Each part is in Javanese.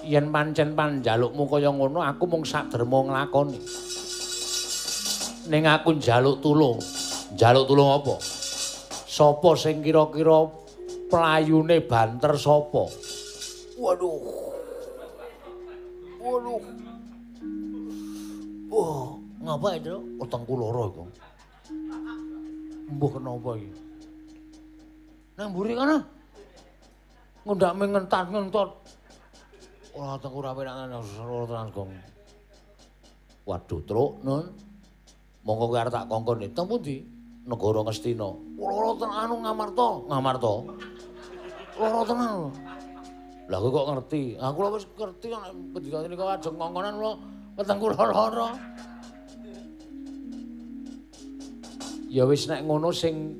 Yen pancen panjalukmu kaya ngono aku mung sakderma nglakoni. Ning aku njaluk tulung. Njaluk tulung apa? Sapa sing kira-kira playune banter sapa? Waduh. Waduh. Oh, ngapa itu? Wetengku lara iku. Mbuh kenapa iki? Nang mburi kana. Ngundak mengentat-ngentot. Ora tengku ra penak tenan Gong. Waduh, Truk, Nun. Monggo kowe arep tak kongkon teng pundi? Negara Ngastina. Lara tenan anu Ngamarta. Lara tenan. Lah kowe kok ngerti? Aku lho wis ngerti nek pendika niku ajeng kongkonan kula wetengku lara. Ya wis nek ngono sing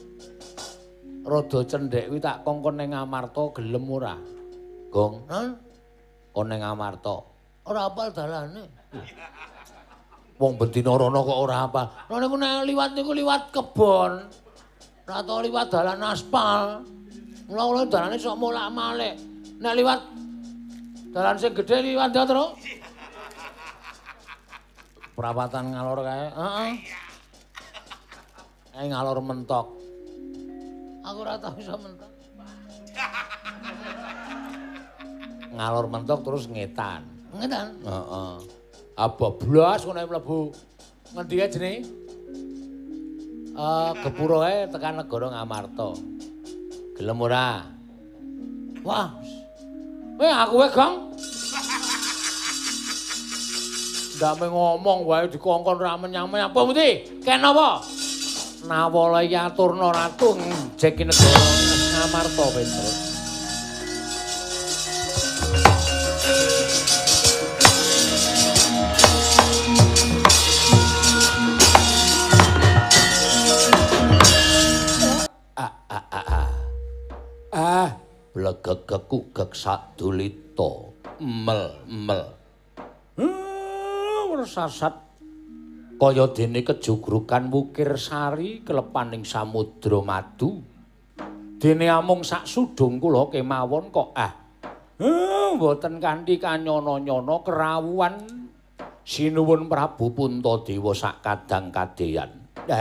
rada cendhek kuwi tak kongkon ning Ngamarta gelem ora? Gong, kon ning Ngamarta. Ora apal dalane. Wong betina rono kok ora apal. Lha niku nek liwat niku liwat kebon. Ora tau liwat dalan aspal. Mula-mula dalane sok molak-malik. Nek liwat dalan sing gedhe liwat ndak, Tru? Perawatan ngalor kae. Heeh. Ngalor mentok. Aku ora tau iso mentok. Ngalor mentok terus ngetan. Ngetan? Heeh. Abablas ngono mlebu. Ngendi ae jenenge? Gepuro ae tekan negara Ngamarta. Gelem ora? Wah. Aku wae, Gong. Ndak ngomong wae dikongkon ra menyang-menyang. Apa pundi? Ken apa? Nawala yaturna ratu jeki negara Ngamarta Petro. Blegegekku gek sadulita mel-mel. Sasat kaya dene kejugrukan wukir sari kelepaning samudra madu. Dene amung sak sudung kula kemawon kok mboten kanthi kanyana-nyana kerawuhan sinuwun Prabu Puntadewa sak kadang kadeyan.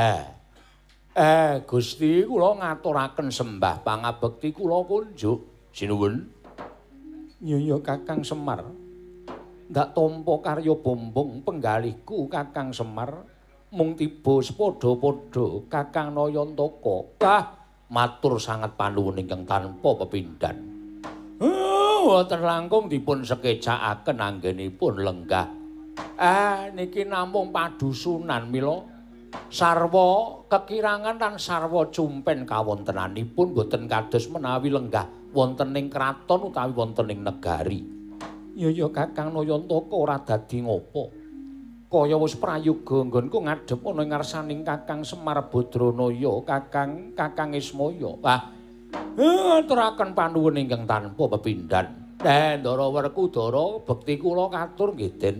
Gusti kula ngaturaken sembah pangabekti kula kunjuk sinuwun. Ya Kakang Semar. Ndak tampa karya bombong penggalihku Kakang Semar mung tiba sepadha-padha Kakang Nayantaka. Matur sanget panuwun ingkang tanpa pepindhan. Wonten langkung dipun sekejakaken anggenipun lenggah. Niki namung padusunan mila sarwa kekirangan lan sarwa cumpen kawontenanipun boten kados menawi lenggah wonten ing kraton utawi wonten ing negari. Ya Kakang Nayantaka ora dadi ngopo. Kaya wis prayoga nggonku ngadhep ana ing ngarsaning Kakang Semar Badranaya, Kakang Ismaya. Aturaken panuwun ingkang tanpa pepindhan. Ndara Werkudara bekti kula katur nggih, Den.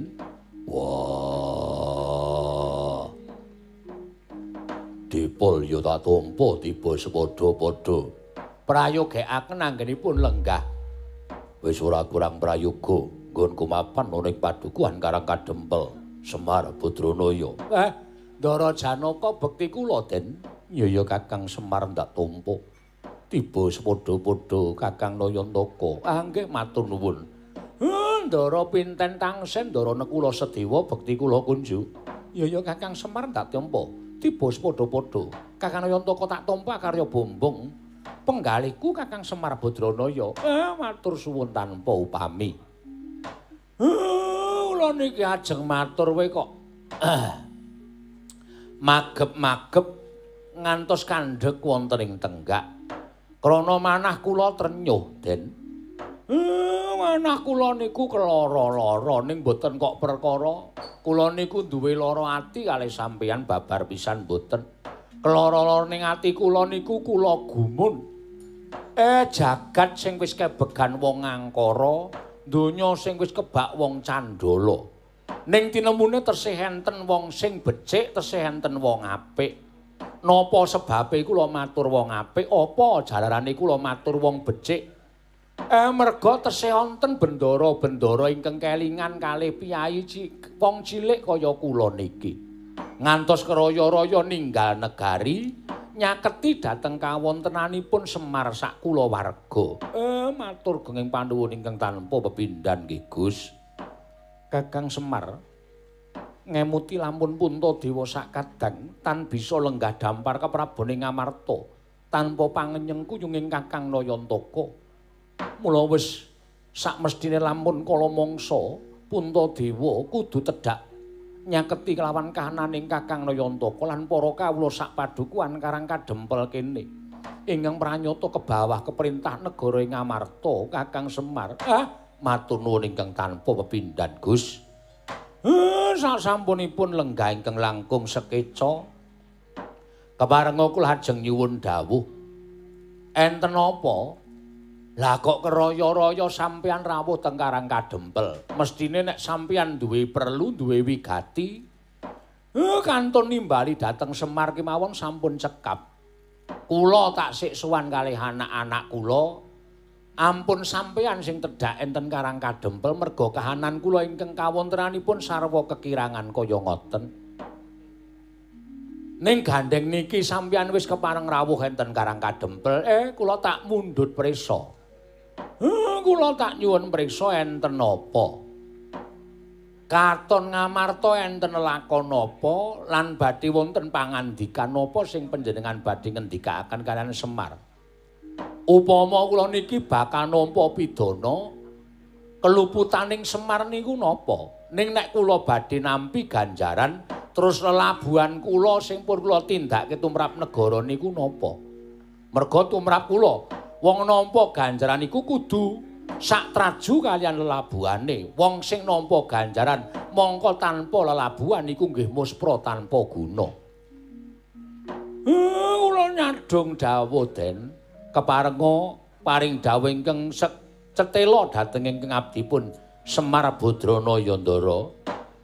Wah. Dipul ya tak tampa tiba sepadha-padha. Prayogekaken anggenipun lenggah. Wis ora kurang prayoga nggonku mapan ana ing padukuhan Karang Kadempel Semar Badranaya. Ndara Janaka bekti kula, Den. Ya Kakang Semar ndak tampa. Tiba sepadha-padha Kakang Nayantaka. Nggih matur nuwun. Ndara pinten tangsen ndara nekula sedewa bekti kula kunjuk. Ya Kakang Semar ndak tampa. Tiba sepadha-padha Kakang Nayantaka tak tampa karya bombong penggalihku Kakang Semar Badranaya. Matur suwun tanpa upami. Kula niki ajeng matur wae kok. Magep-magep ngantos kandhek wonten ing tenggak. Krana manah kula trenyuh, Den. Manah kula niku kelara-lara ning boten kok perkara. Kula niku duwe lara ati kalih sampeyan babar pisan boten. Kelara-lara ning ati kula niku kula gumun. Jagat sing wis kebegan wong angkara, donya sing wis kebak wong candala. Ning tinemune tesih enten wong sing becik, tesih enten wong apik. Napa sebabe kula matur wong apik, apa jalarane kula matur wong becik? Merga tesih wonten bendara-bendara ingkang kelingan kalih piyai wong cilik kaya kula niki. Ngantos keraya-raya ninggal negari, nyaketi dhateng kawontenanipun Semar sak kulawarga. Matur genging panuwun ingkang tanpa pepindhan nggih, Gus. Kakang Semar ngemuti lampun Puntadewa sakadang tan bisa lenggah dampar keprabone Ngamarta tanpa pangenyengku nyunging Kakang Nayantaka. Mula wis sakmestine lampun kala mangsa Puntadewa kudu tedhak nyaketi kelawan kahananing Kakang Nayantaka lan para kawula sak padukuhan Karang Kadempel kene ingkang pranyata ke bawah keperintah negara ing Ngamarta Kakang Semar. Matur nuwun ingkang tanpa pepindhan, Gus. Sasampunipun lenggah ingkang langkung sekeca keparenga kula lajeng nyuwun dawuh. Enten apa? Lah kok keraya-raya sampeyan rawuh teng Karang Kadempel. Mestine nek sampeyan duwe perlu, duwe wigati, kantun nimbali dhateng Semar kemawon sampun cekap. Kula taksih sowan kalih anak-anak kula. Ampun sampeyan sing tedhak enten Karang Kadempel merga kahanan kula ingkang kawontenanipun sarwa kekirangan kaya ngoten. Ning gandeng niki sampeyan wis kepareng rawuh enten Karang Kadempel, kula tak mundhut prisa. Kula tak nyuwun priksa enten apa? Katon Ngamarta enten lakon apa lan badhe wonten pangandikan apa sing panjenengan badhe ngendikaaken kaliyan Semar? Upama kula niki bakal nampa pidana keluputaning Semar niku napa? Ning nek kula badhe nampi ganjaran terus lelabuhan kula sing pun kula tindake tumrap negara niku napa? Merga tumrap kula wong nampa ganjaran iku kudu sak traju kaliyan lelabuhane. Wong sing nampa ganjaran mongko tanpa lelabuhan iku nggih muspra tanpa guna. Kula nyadong dawuh Den, keparenga paring dawuh ingkang cetela dhateng ingkang abdipun Semar Badrana Yandara.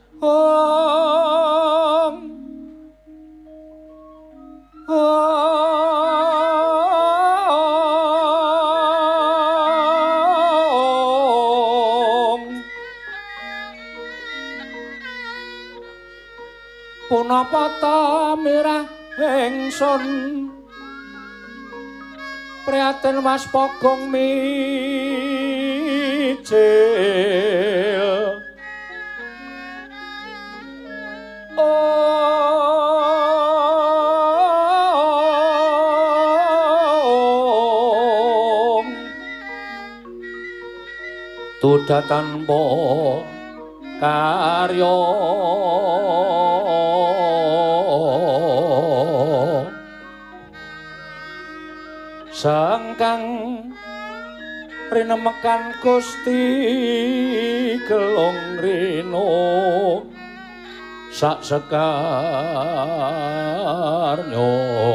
Punapa ta mirah ingsun prihatin waspagong mijil. Tuda tanpa karya sangkang rinemekan Gusti gelong rino sak sekarnya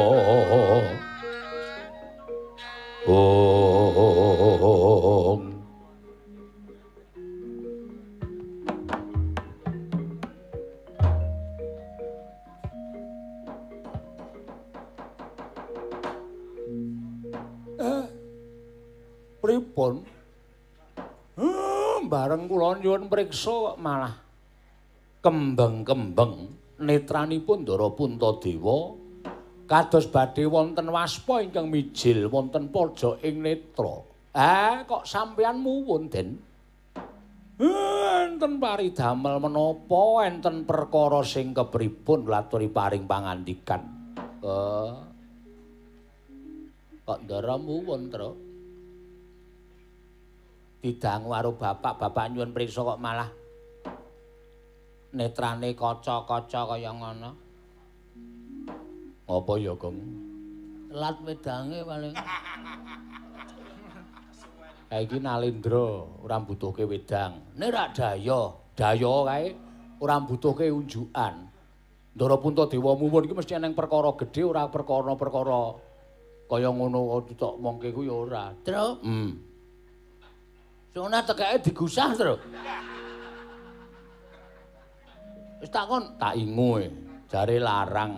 pripun? Bareng kula nyuwun priksa malah kembang-kembang netranipun Ndara Puntadewa kados badhe wonten waspa ingkang mijil wonten pojok ing netra. Kok sampeyan muwun, Den? Enten paridamel menapa enten perkara sing kepripun laturi paring pangandikan? Kok ndara muwun, Tru? Didang karo bapak nyuwun priksa kok malah netrane kaca-kaca kaya ngono. Apa ya, Gong? Lat wedange paling. Iki Nalendra ora mbutuhke wedang. Nek ra daya kae ora mbutuhke unjukan. Ndara Puntadewa muwun iki mesti ana perkara gedhe ora perkara-perkara kaya ngono tok mongke ku ya ora. Tru? Sona tekake digusah, Tru. Wis takon, tak ingu jare larang.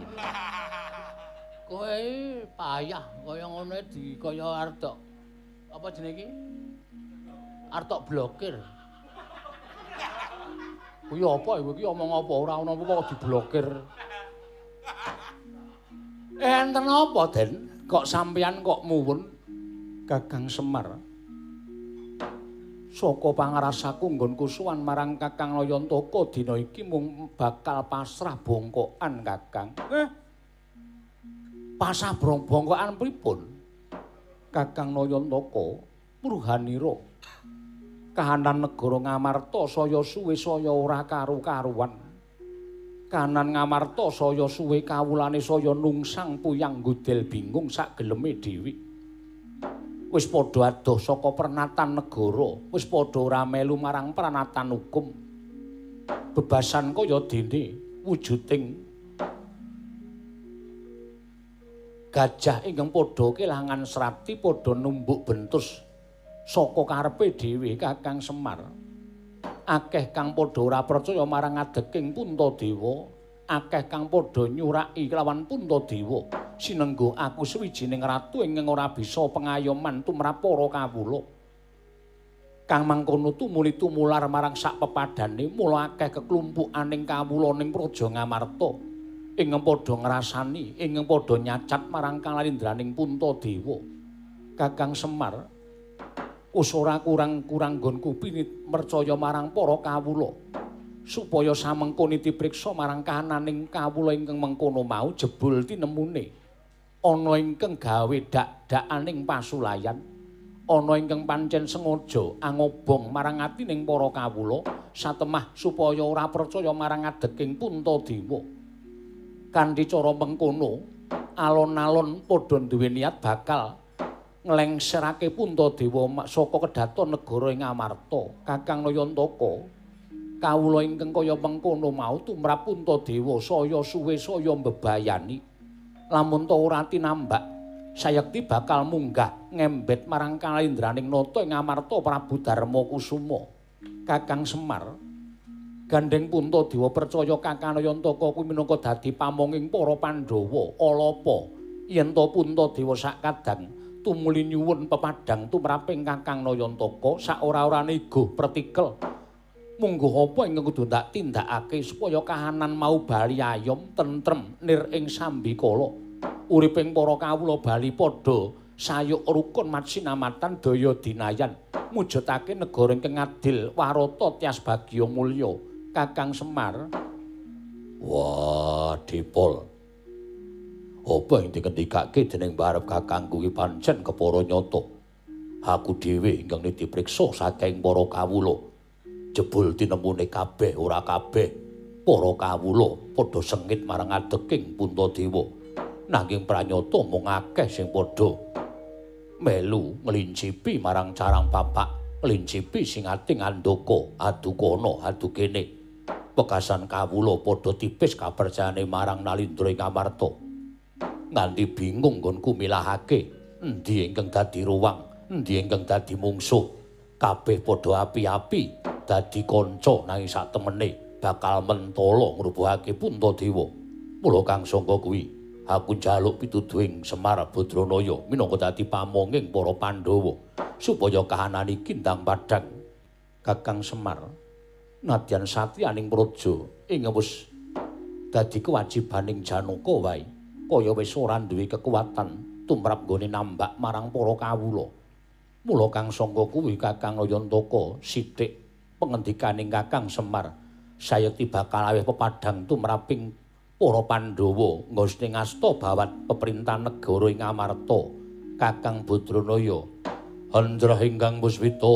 Kowe payah kaya ngono kaya arep apa jenenge iki? Arep tok blokir. Kuwi apa iku iki omong apa ora ana apa kok diblokir. Enten apa, Den? Kok sampeyan kok muwun Kakang Semar? Saka pangarasaku nggonku suwan marang Kakang Nayantaka dina iki mung bakal pasrah bongkokan, Kakang. Pasrah bongkokan pripun? Kakang Nayantaka Purhanira. Kahanan negara Ngamarta saya suwe saya ora karu-karuan. Kahanan Ngamarta saya suwe kawulane saya nungsang puyang nggodel bingung sak geleme dhewe. Wis padha adoh saka pernatan negara, wis padha ora melu marang pranatan hukum. Bebasan kaya dene wujuding gajah ingkang padha kelangan srati padha numbuk bentus saka karepe dhewe Kakang Semar. Akeh kang padha ora percaya marang adeking Puntadewa, akeh kang padha nyuraki lawan Puntadewa. Sinenggo aku sawijining ratu ingkang ora bisa pengayoman tumrap para kawula. Kang mangkono tumuli tumular marang sak pepadane, mula akeh keklumpukaning kawula ning Praja Ngamarta ingkang padha ngrasani, ingkang padha nyacat marang kalalindraning Puntadewa. Kakang Semar, wis ora kurang-kurang nggonku pinit mercaya marang para kawula supaya samengkone dipriksa marang kahananing kawula ingkang mengkono mau jebul tinemune ana ingkang gawe dak-dakaning pasulayan, ana ingkang pancen sengaja angobong marang atining para kawula satemah supaya ora percaya marang adeking Puntadewa. Kanthi cara mengkono alon-alon padha duwe niat bakal nglengserake Puntadewa saka kedaton negara ing Amarta. Kakang Nayantaka, kawula ingkang kaya mengkono mau tumrap Puntadewa saya suwe saya mbebayani. Lamun ta ora tinambak, sayekti bakal munggah ngembet marang kalindraning nata ing Amarta Prabu Darmakusuma. Kakang Semar, gandeng Puntadewa percaya Kakang Nayantaka kuwi minangka dadi pamonging para Pandhawa. Alapa yen ta Puntadewa sakadang tumuli nyuwun pepadang tumraping Kakang Nayantaka sak ora-orane iguh pratikel. Mungguh apa ingkang kudu ndak tindakake supaya kahanan mau bali ayom tentrem nir ing sambikala. Uriping para kawula bali padha sayuk rukun matsinamatan daya dinayan mujudake negara ingkang adil warata tias bagya mulya. Kakang Semar. Wah, Dipol. Apa yang dikendikake dening barep kakangku iki pancen kepara nyata. Aku dhewe ingkang dipriksa saking para kawula. Jebul tinemune kabeh ora kabeh para kawula padha sengit marang adeking Puntadewa. Nanging pranyata mung akeh sing padha melu nglincipi marang carang papak, nglincipi sing ati ngandaka, adu kono, adu kene. Pekasan kawula padha tipis kapercayane marang Nalindra ing Amarta. Nganti bingung nggonku milahake endi ingkang dadi ruwang, endi ingkang dadi mungsuh. Kabeh padha api-api dadi kanca nanging sak temene bakal mentala ngrubuhake Puntadewa. Mula kang sangka kuwi aku njaluk pituduhing Semar Badranaya minangka dadi pamonging para Pandhawa supaya kahanan iki ndang padhang. Kakang Semar, nadyan satyaning praja ing wis dadi kewajibaning Janaka wae kaya wis ora duwe kekuatan tumrap nggone nambak marang para kawula. Mula kang sangka kuwi Kakang Nayantaka sithik pengendikaning Kakang Semar sayekti bakal aweh pepadhang tumraping para Pandhawa ngosning asta bawat peperintahan negara ing Amarta. Kakang Badranaya Handrah ingkang puspita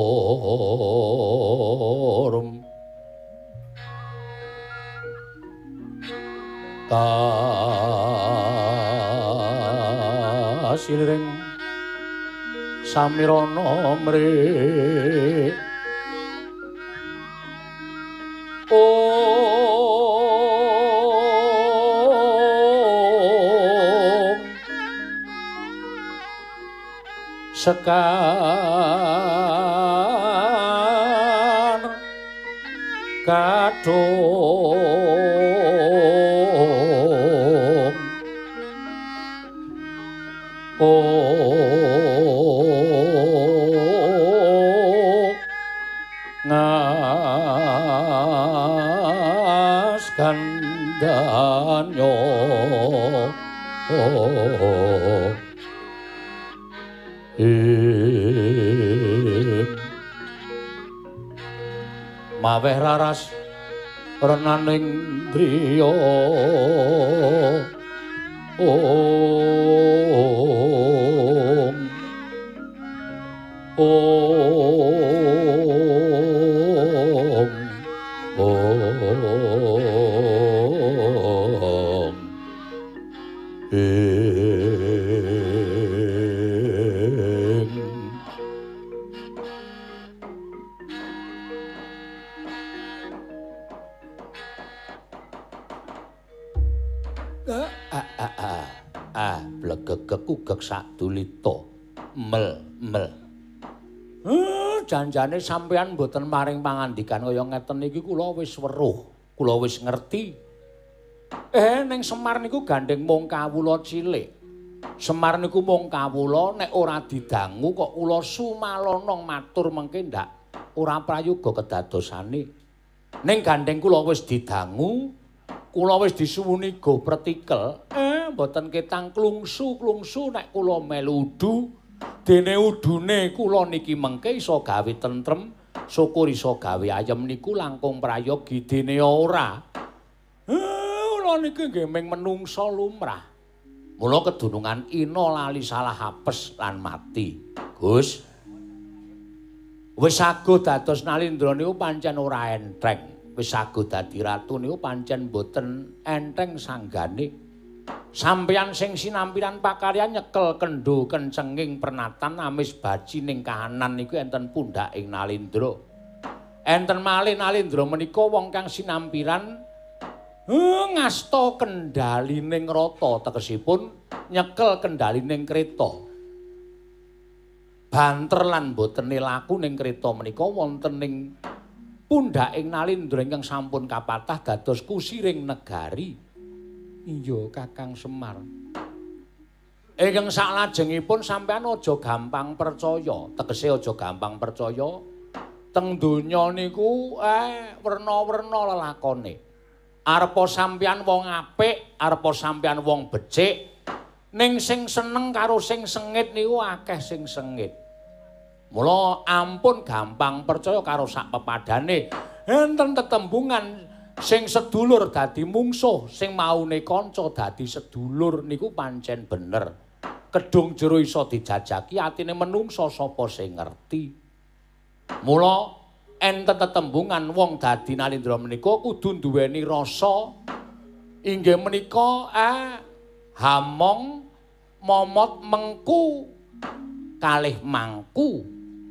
kasiring samirana mrih sekar kadung Mas Gandanyo maweh raras renaning driya blegegek ugek sadulita mel janjane sampeyan mboten maring pangandikan kaya ngeten iki kula wis weruh kula wis ngerti ning Semar niku gandeng mung kawula cilik Semar niku mung kawula nek ora didangu kok kula sumalana matur mengke ndak ora prayoga kedadosane ning gandeng kula wis didangu kula wis disuwuni go pretikel mboten ketang klungsu nek kula melu udu dene udune kula niki mengke iso gawe tentrem syukur iso gawe ayem niku langkung prayogi dene ora kula niki nggih mung menungsa lumrah mula kedunungan ina lali salah apes lan mati Gus wis saguh dados Nalindra niku pancen ora entheng wis saguh dadi ratu niku pancen boten enteng sanggane sampeyan sing sinampiran pakaryan nyekel kendho kencenging pernatan amis baci ning kahanan niku enten pundhaking Nalindra enten malih Nalindra menika wong kang sinampiran ngasta kendhalining rata tegesipun nyekel kendhalining kreta banter lan boten laku ning kreta menika wonten ning pundhaking Nalindra ingkang sampun kapatah dados kusiring negari. Iya Kakang Semar. Ingkang salajengipun sampean aja gampang percaya, tegese aja gampang percaya. Teng donya niku werna-werna lelakone. Arepa sampean wong apik, arepa sampean wong becik, ning sing seneng karo sing sengit niku akeh sing sengit. Mula ampun gampang percaya karo sak pepadane. Enten tetembungan sing sedulur dadi mungsuh, sing maune kanca dadi sedulur niku pancen bener. Kedung jero iso dijajaki atine menungsa sapa sing ngerti. Mula enten tetembungan wong dadi Nalindra menika kudu duweni rasa inggih menika hamong momot mengku kalih mangku.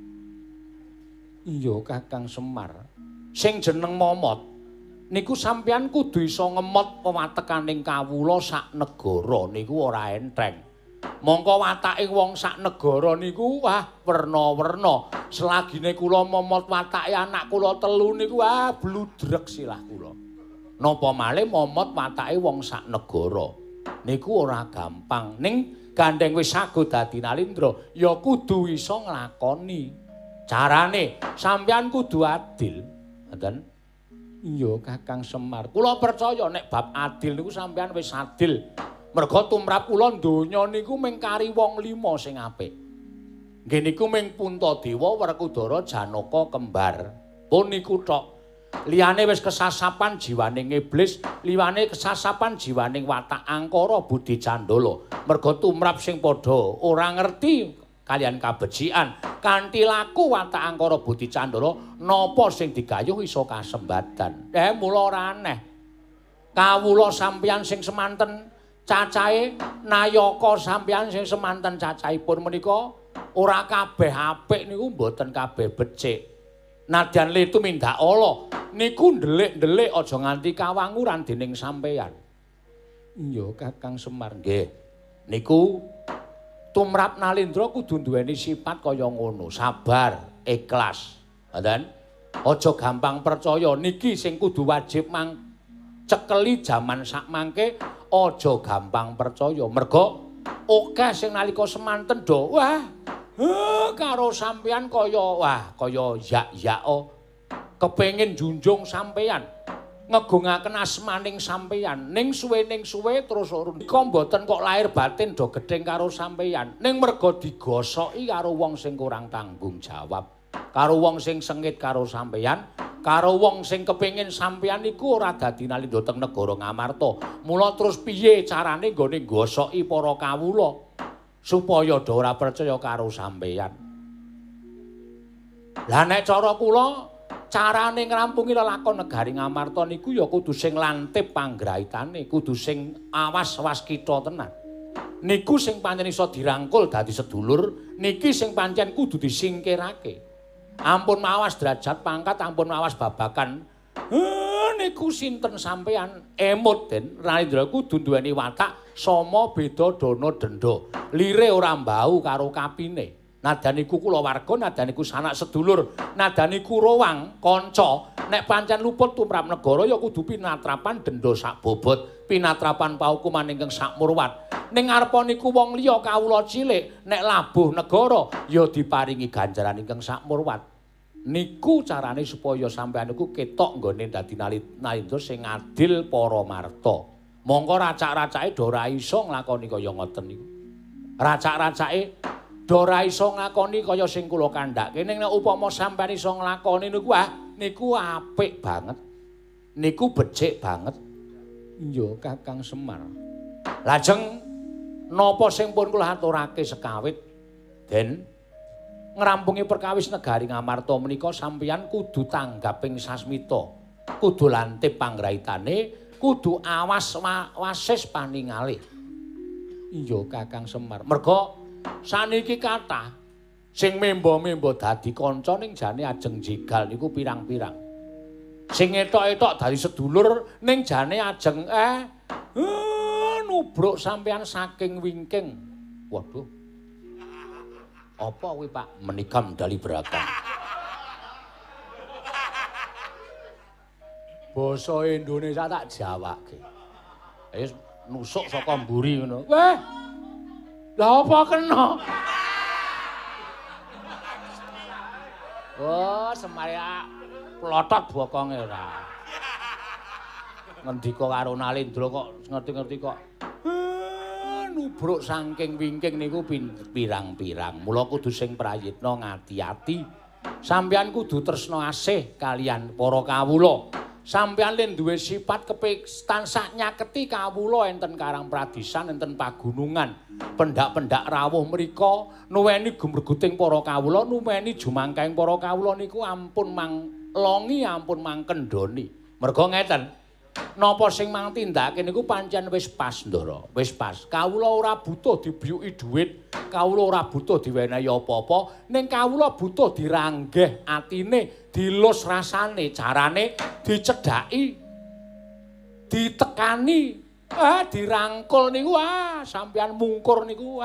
Iya Kakang Semar. Sing jeneng momot niku sampeyan kudu iso ngemot pewatekaning kawula sak negara niku ora entheng. Mongko watake wong sak negara niku werna-werna. Selagine kula momot watake anak kula telu niku bludrek silah kula. Napa malih momot watake wong sak negara. Niku ora gampang. Ning gandeng wis sago dadi Nalindra ya kudu iso nglakoni. Carane sampeyan kudu adil. Ngoten. Iya Kakang Semar. Kula percaya nek bab adil niku sampeyan wis adil. Merga tumrap kula donya niku mung kari wong 5 sing apik. Nggih niku mung Puntadewa, Werkudara, Janaka kembar. Pun niku tok. Liyane wis kesasapan jiwaning iblis, liyane kesasapan jiwaning watak angkara Budi Candala. Merga tumrap sing padha ora ngerti kalian kabecikan kanthi laku watak angkara Budi Candala napa sing digayuh iso kasembadan. Mula ora aneh. Kawula sampeyan sing semanten cacahe nayaka sampeyan sing semanten cacahipun menika ora kabeh apik niku mboten kabeh becik. Nadyan le tumindak ala niku ndelik-ndelik aja nganti kawanguran dening sampeyan. Iya Kakang Semar nggih. Niku tumrap Nalindra kudu duweni sifat kaya ngono, sabar, ikhlas. Ngoten. Aja gampang percaya niki sing kudu wajib cekeli jaman sakmangke aja gampang percaya. Merga akeh sing nalika semanten do karo sampeyan kaya yak-yak kepengin junjung sampeyan, ngegungaken asmaning sampeyan. Ning suwe terus nika mboten kok lahir batin do gedeng karo sampeyan. Ning merga digosoki karo wong sing kurang tanggung jawab, karo wong sing sengit karo sampeyan, karo wong sing kepengin sampeyan iku ora dadi nalindra teng negara Ngamarta. Mula terus piye carane nggone nggosoki para kawula supaya do ora percaya karo sampeyan. Lah nek cara kula carane ngrampungi lelakon negari Ngamarta niku ya kudu sing lantip panggraitane, kudu sing awas waskita tenan. Niku sing pancen iso dirangkul dadi sedulur, niki sing pancen kudu disingkirake. Ampun mawas derajat pangkat, ampun mawas babakan. Niku sinten sampeyan emut den Narendra kudu duweni watak sama beda dana denda. Lire ora mbau karo kapine. Nadaniku kulawarga, nadaniku sanak sedulur, nadaniku rowang kanca. Nek pancen luput tumrap negara ya kudu pinatrapan denda sak bobot, pinatrapan paukuman ingkang sak murwat. Ning ngarepa niku wong liya kawula cilik, nek labuh negara ya diparingi ganjaran ingkang sak murwat. Niku carane supaya sampeyan niku ketok nggone dadi nalindra sing adil para marta. Mongko racak-racake do ora iso nglakoni kaya ngoten niku. Racak-racake do ora iso nglakoni kaya sing kula kandhake. Ning nek upama sampeyan iso nglakoni niku apik banget. Niku becik banget. Iya Kakang Semar. Lajeng napa sing pun kula aturake sekawit, Den, ngrampungi perkawis negari Ngamarta menika sampeyan kudu tanggap ing sasmita, kudu lantip panggraitane, kudu awas wasis paningalih. Iya Kakang Semar. Merga saniki kathah sing memba-memba dadi kanca ning jane ajeng jegal niku pirang-pirang. Sing etok-etok dadi sedulur ning jane ajeng nubruk sampeyan saking wingking. Waduh. Apa kuwi Pak? Menika medali beragam. Basa Indonesia tak jawake. Wis nusuk saka mburi ngono. Weh. Lah apa kena? Oh, Semaya plotot bokonge ora. Ngendika karo Nalindra kok ngerti-ngerti kok. Nubruk saking wingking niku pirang-pirang. Mula kudu sing prayitna ngati-ati. Sampeyan kudu tresna asih kalian para kawula. Sampeyan len duwe sifat tansah nyaketi kawula enten Karang Pradisan, enten pagunungan. Pendak-pendak rawuh mriku nuweni gumreguting para kawula, nuweni jumangkaing para kawula niku ampun manglongi, ampun mangkendhoni. Merga ngeten. Napa sing mang tindake niku pancen wis pas, Ndara. Wis pas. Kawula ora butuh dibiyuki dhuwit, kawula ora butuh diwenehi apa-apa, ning kawula butuh diranggeh atine, dilus rasane, carane dicedhaki, ditekani, dirangkul niku sampeyan mungkur niku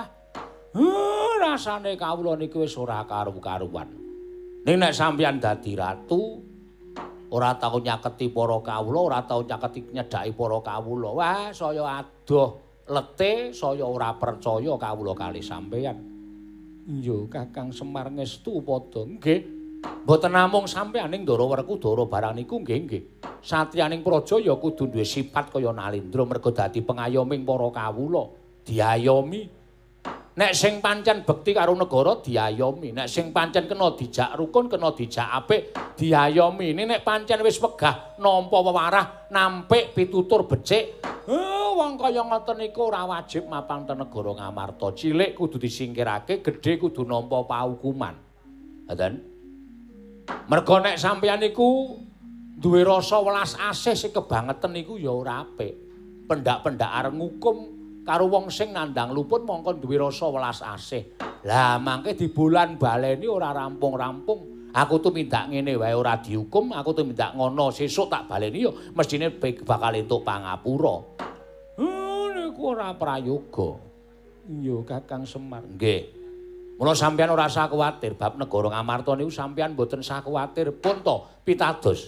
rasane kawula niku wis ora karu-karuan. Ning nek sampeyan dadi ratu ora tau nyaketi para kawula, ora tau nyaketi nyedhaki para kawula. Wah, saya adoh letih, saya ora percaya kawula kalih sampeyan. Iya, Kakang Semar ngestu padha. Nggih. Mboten namung sampeyan ning Ndara Werkudara barang niku nggih. Satriyaning praja ya kudu duwe sifat kaya Nalindra merga dadi pengayoming para kawula, diayomi. Nek sing pancen bekti karo negara diayomi, nek sing pancen kena dijak rukun, kena dijak apik, diayomi. Nek pancen wis wegah nampa wewarah, nampik pitutur becik, wong kaya ngoten niku ora wajib mapan ten negara Ngamarta. Cilik kudu disingkirake, gedhe kudu nampa paukuman. Ngoten. Merga nek sampeyan niku duwe rasa welas asih sing kebangetan niku ya ora apik. Pendak-pendak areng ngukum karo wong sing nandang luput mongko duwe rasa welas asih. Lah mangke dibulan baleni ora rampung-rampung. Aku tumindak ngene wae ora dihukum, aku tumindak ngono sesuk tak baleni yo mestine bakal entuk pangapura. Niku ora prayoga. Iya Kakang Semar. Nggih. Mula sampeyan ora usah kuwatir bab negara Ngamarta niku sampeyan mboten usah kuwatir pun to pitados.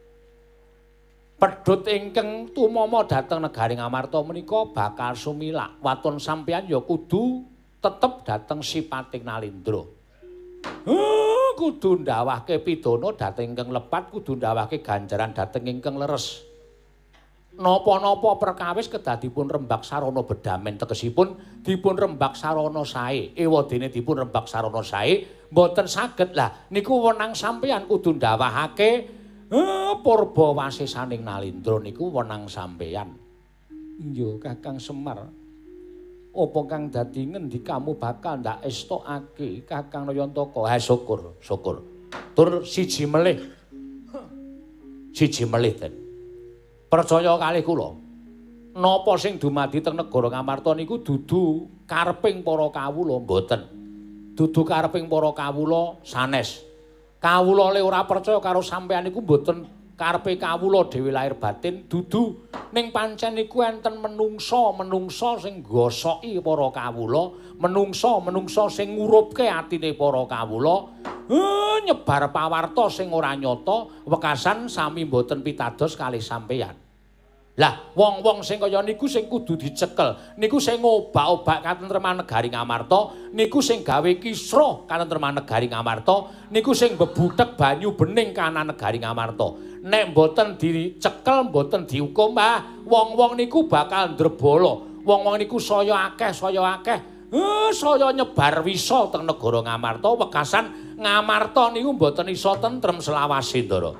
Pedhut ingkang tumama dhateng negari Ngamarta menika bakal sumilak. Waton sampeyan ya kudu tetep dhateng sipating Nalindra. Kudu ndawahke pidana dhateng ingkang lepat, kudu ndawahke ganjaran dhateng ingkang leres. Napa-napa perkawis kedadipun rembag sarana bedamen tegesipun dipun rembag sarana sae. Ewadene dipun rembag sarana sae mboten saged. Lah niku wenang sampeyan kudu ndawahake purba wasisaning Nalindra niku wenang sampeyan. Iya Kakang Semar. Apa kang dadi ngendi kamu bakal ndak estokake Kakang Nayantaka? Ha syukur, syukur. Tur siji melih. Siji melih ten. Percaya kalih kula. Napa sing dumadi teng negara Ngamarta niku dudu kareping para kawula mboten. Dudu kareping para kawula sanes. Kawula le ora percaya karo sampeyan niku mboten karepe kawula dhewe lahir batin dudu ning pancen niku enten menungsa sing nggosoki para kawula, menungsa sing ngurupke atine para kawula, nyebar pawarta sing ora nyata, wekasan sami mboten pitados kalih sampeyan. Lah wong-wong sing kaya niku sing kudu dicekel, niku sing ngobak-obak katentreman negari Ngamarta, niku sing gawe kisruh katentreman negari Ngamarta, niku sing bebutek banyu bening kanan negari Ngamarta. Nek mboten dicekel, mboten dihukum, wong-wong niku bakal ndrebala. Wong-wong niku saya akeh. Saya nyebar wisa teng negara Ngamarta, wekasan Ngamarta niku mboten isa tentrem selawase ndara.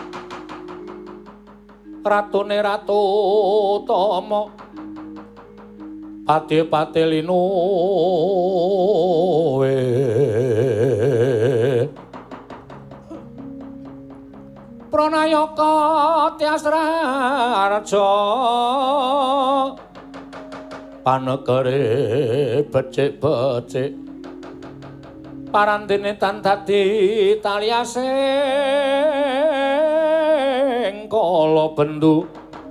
Ratune Ratu Tama Pati-pati linu Pranayaka Tyasraja Panegare becik-becik Parandene tan dadi taliasing kala bendu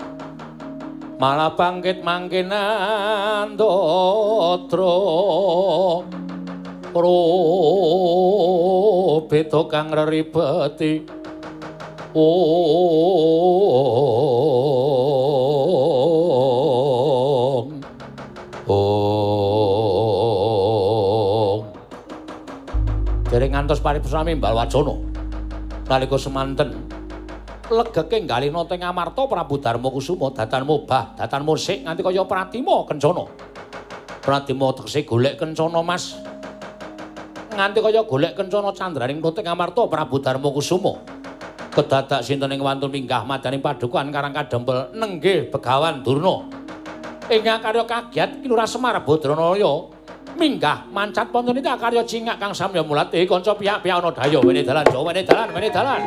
malah bangkit mangkinan dotra beda kang reribeti dereng ngantos paripurna Mbalwacana nalika semanten legeke nggalina teng Ngamarta Prabu Darmakusuma datan mobah datan musik nganti kaya Pratima Kencana. Pratima tegese golek Kencana Mas. Nganti kaya golek Kencana candraning teng Ngamarta Prabu Darmakusuma. Kedadak sinten ing wantun minggah madaning padukan Karang Kadempel nenggih Begawan Durna. Ingkang karya kagiat Kilurah Semar Badranaya minggah mancat pontonita karya cingak kang samya mulati kanca pihak-pihak ana daya wene dalan Jawa wene dalan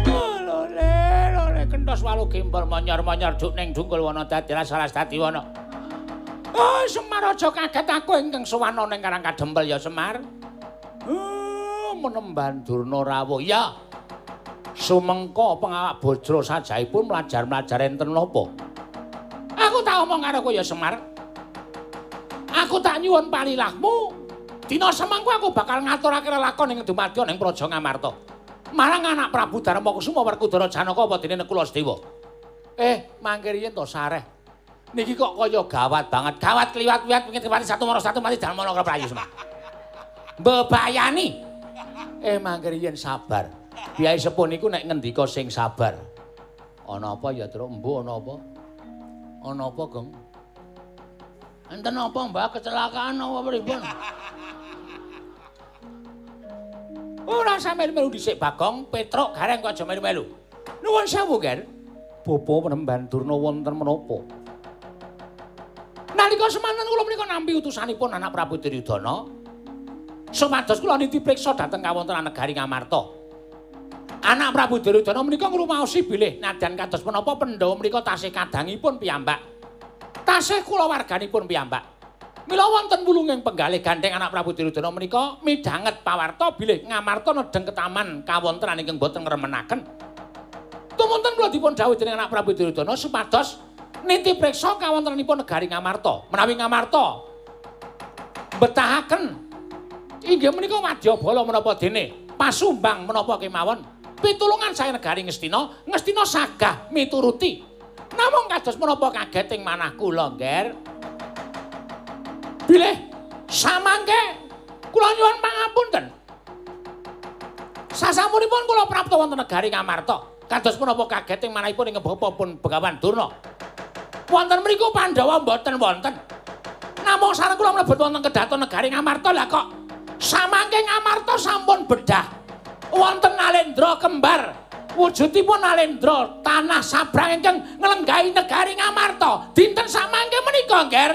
lore kenthos walu gempol manyar-manyar juk ning dungkul wana dadi saras dadi wana. Oh Semar aja kaget aku ingkang sowan ning Karang Kadempel ya Semar. Menemban Durna rawuh ya. Sumengko pengawak Bajra sajaipun mlajar-mlajar enten napa? Aku tak omong karo kowe ya Semar. Aku tak nyuwun palilahmu. Dina semangko aku bakal ngaturake lelakon ing dumadya ning Praja Ngamarta. Marang anak Prabu Darmakusuma Werkudara Janaka apa dene Kulasedewa. Mangke riyen to sareh. Niki kok kaya gawat banget. Gawat kliwat-kliwat pengin kepati satu maro satu mati Darmana Prayu Semar. Mbebayani. Mangke riyen sabar. Biyae sepuh niku nek ngendika sing sabar. Ana apa ya, Tru? Embuh ana apa? Ana apa, Gong? Enten apa, Mbak? Kecelakaan apa pripun? Ora sampe melu dhisik, Bagong. Petruk gareng kok aja melu-melu. Nuwun sewu, Ger. Bapa Penemban Durna wonten menapa? Nalika semanten kula menika nampi utusanipun anak Prabu Duryudana supados kula niti priksa dhateng kawontenan negari Ngamarta. Anak Prabu Duryudana menika ngrumaosi bilih nadyan kados menapa Pandhawa menika tasih kadangipun piyambak. Tasih kulawarganipun piyambak. Mila wonten wulunging penggalih gandeng anak Prabu Duryudana menika midhanget pawarta bilih Ngamarta nedheng ketaman kawontenan ingkang boten ngremenaken. Tumunten kula dipun dhawuh dening anak Prabu Duryudana supados niti priksa kawontenanipun negari Ngamarta. Menawi Ngamarta betahaken inggih menika wadyabala menapa dene pasumbang menapa kemawon. Pitulungan sae negari Ngastina, Ngastina sagah mituruti. Namung kados menapa kageting manah kula, Nger. Bilih samangke kula nyuwun pangapunten. Sasampunipun kula prapta wonten negari Ngamarta, kados punapa kaget ing manahipun ing ngebopopun Begawan Durna. Wonten mriku Pandhawa mboten wonten. Namung sareng kula mlebet wonten kedaton negari Ngamarta, lah kok samangke Ngamarta sampun bedah. Wonten Nalendra kembar. Wujudipun Nalendra tanah sabrang ingkang nglenggahi negari Ngamarta. Dinten samangke menika, Nger.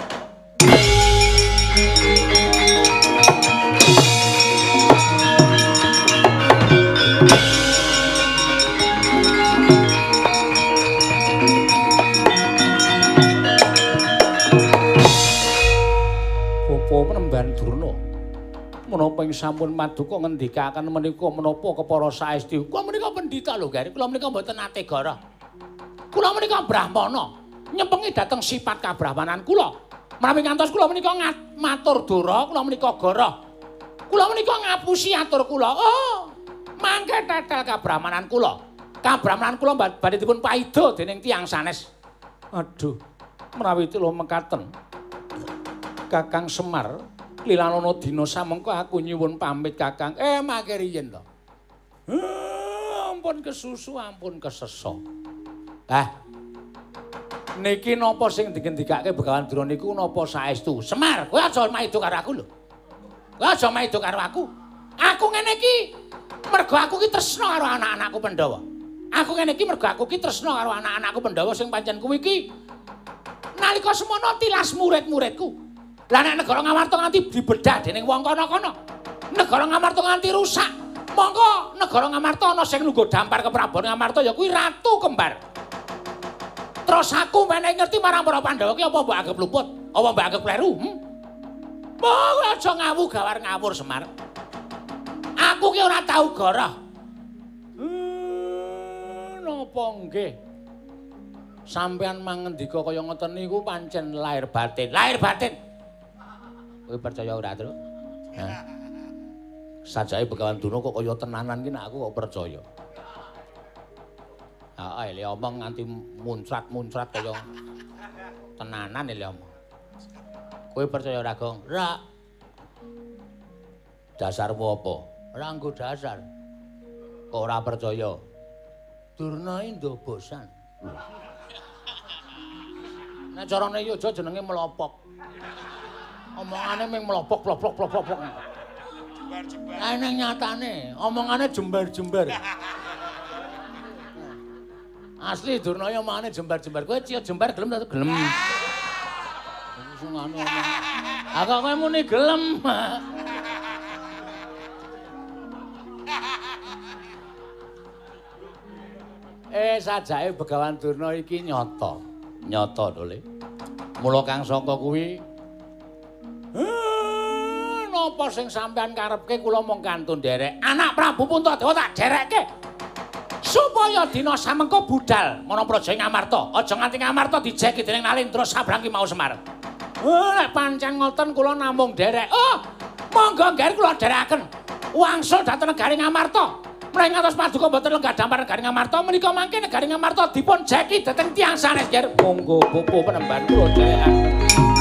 Bapa Penemban Durna, menapa ing sampun maduka ngendikaken menika menapa kepara saesti. Kula menika pendhita lho, Gar. Kula menika mboten nate goroh. Kula menika Brahmana, nyempengi dhateng sifat kabrahmanan kula. Menawi ngantos kula menika matur dura, kula menika goroh. Kula menika ngapusi atur kula. Oh, mangke tetel kabrahmanan kula. Kabrahmanan kula badhe dipun paida dening tiyang sanes. Aduh, menawi kula mekaten. Kakang Semar, lilanana dina samengko aku nyuwun pamit Kakang. Mangke riyen to. Ampun kesusu, ampun kesesa. Niki napa sing digendikake Begawan Durna niku napa saestu? Semar, kowe aja maido karo aku lho. Kowe aja maido karo aku. Aku ngene iki mergo aku ki tresna karo anak-anakku Pandhawa. Aku ngene iki mergo aku ki tresna karo anak-anakku Pandhawa sing pancen kuwi iki nalika semono tilas murid-muridku. Lah nek negara Ngamarta nganti dibedah dening wong kana-kana. Negara Ngamarta nganti rusak. Monggo negara Ngamarta ana sing lungguh dampar ke Prabu Ngamarta ya kuwi ratu kembar. Terus aku menehi ngerti marang para Pandhawa ki apa mbok anggap luput? Apa mbok anggap kleru? Mbok aja ngawu gawar ngawur Semar. Aku ki ora tau goroh. Napa nggih? Sampeyan mangendika kaya ngoten niku pancen lahir batin. Lahir batin. Kowe percaya ora, Tru? Hah? Sajake Begawan Durna kok kaya tenanan ki nek aku kok percaya. Heeh, le omong nganti muncrat-muncrat kaya tenanan le omong. Kowe percaya ora, Gong? Ora. Dasarmu apa? Ora nggo dasar. Kok ora percaya? Durna indo bosan. Nek carane yo aja jenenge melopok. Omongane ming melopok-plopok-plopok. Jembar-jembar. Lah ning nyatane omongane jembar-jembar. Asli Durna yo omongane jembar-jembar. Kowe ciut jembar gelem ta gelem. Sing anu omong. Ah kok kowe muni gelem. Sajake Begawan Durna iki nyata. Nyata to, Le. Mula kang saka kuwi napa sing sampean karepke kula mung kantun derek. Anak Prabu Puntadewa tak derekke. Supaya dina samengko budal ana praja Ngamarta. Aja nganti Ngamarta dijeki dening Nalendra sabrang ki mau Semar. Nek pancen ngoten kula namung derek. Oh, monggo ngger kula derekaken. Wangsul dhateng negari Ngamarta. Mrene ngantos paduka mboten lenggah dampar negari Ngamarta menika mangke negari Ngamarta dipun jeki dhateng tiyang sanes ngger. Monggo Bapak Penemban kula derekaken.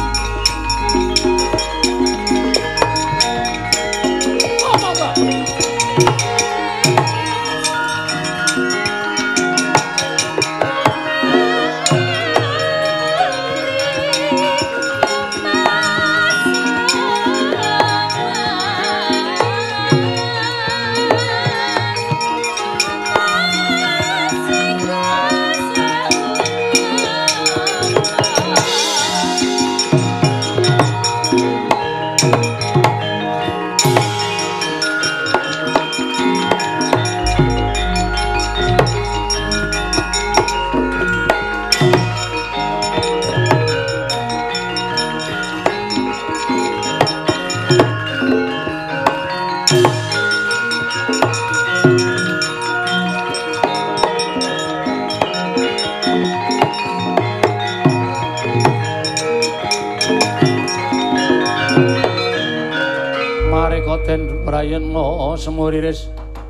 Prayana semuriris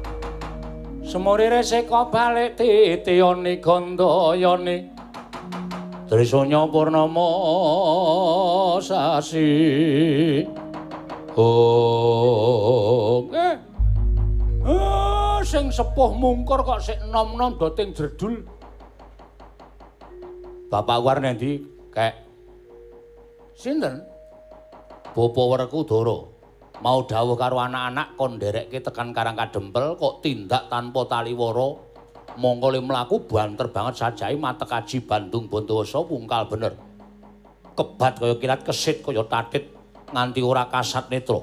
eka balik titiyane gandayane Trisanya Purnama sasi. Oh sing sepuh mungkur kok sik nom-nom do ting jerdul. Bapak war nendi kek. Sinten? Bapa Werkudara. Mau dawuh karo anak-anak kon nderekke tekan Karang Kadempel kok tindak tanpa taliwara. Mongko le mlaku banter banget sajai matek aji Bandung Bondowasa wungkal bener. Kebat kaya kilat kesit kaya tatit nganti ora kasat netra.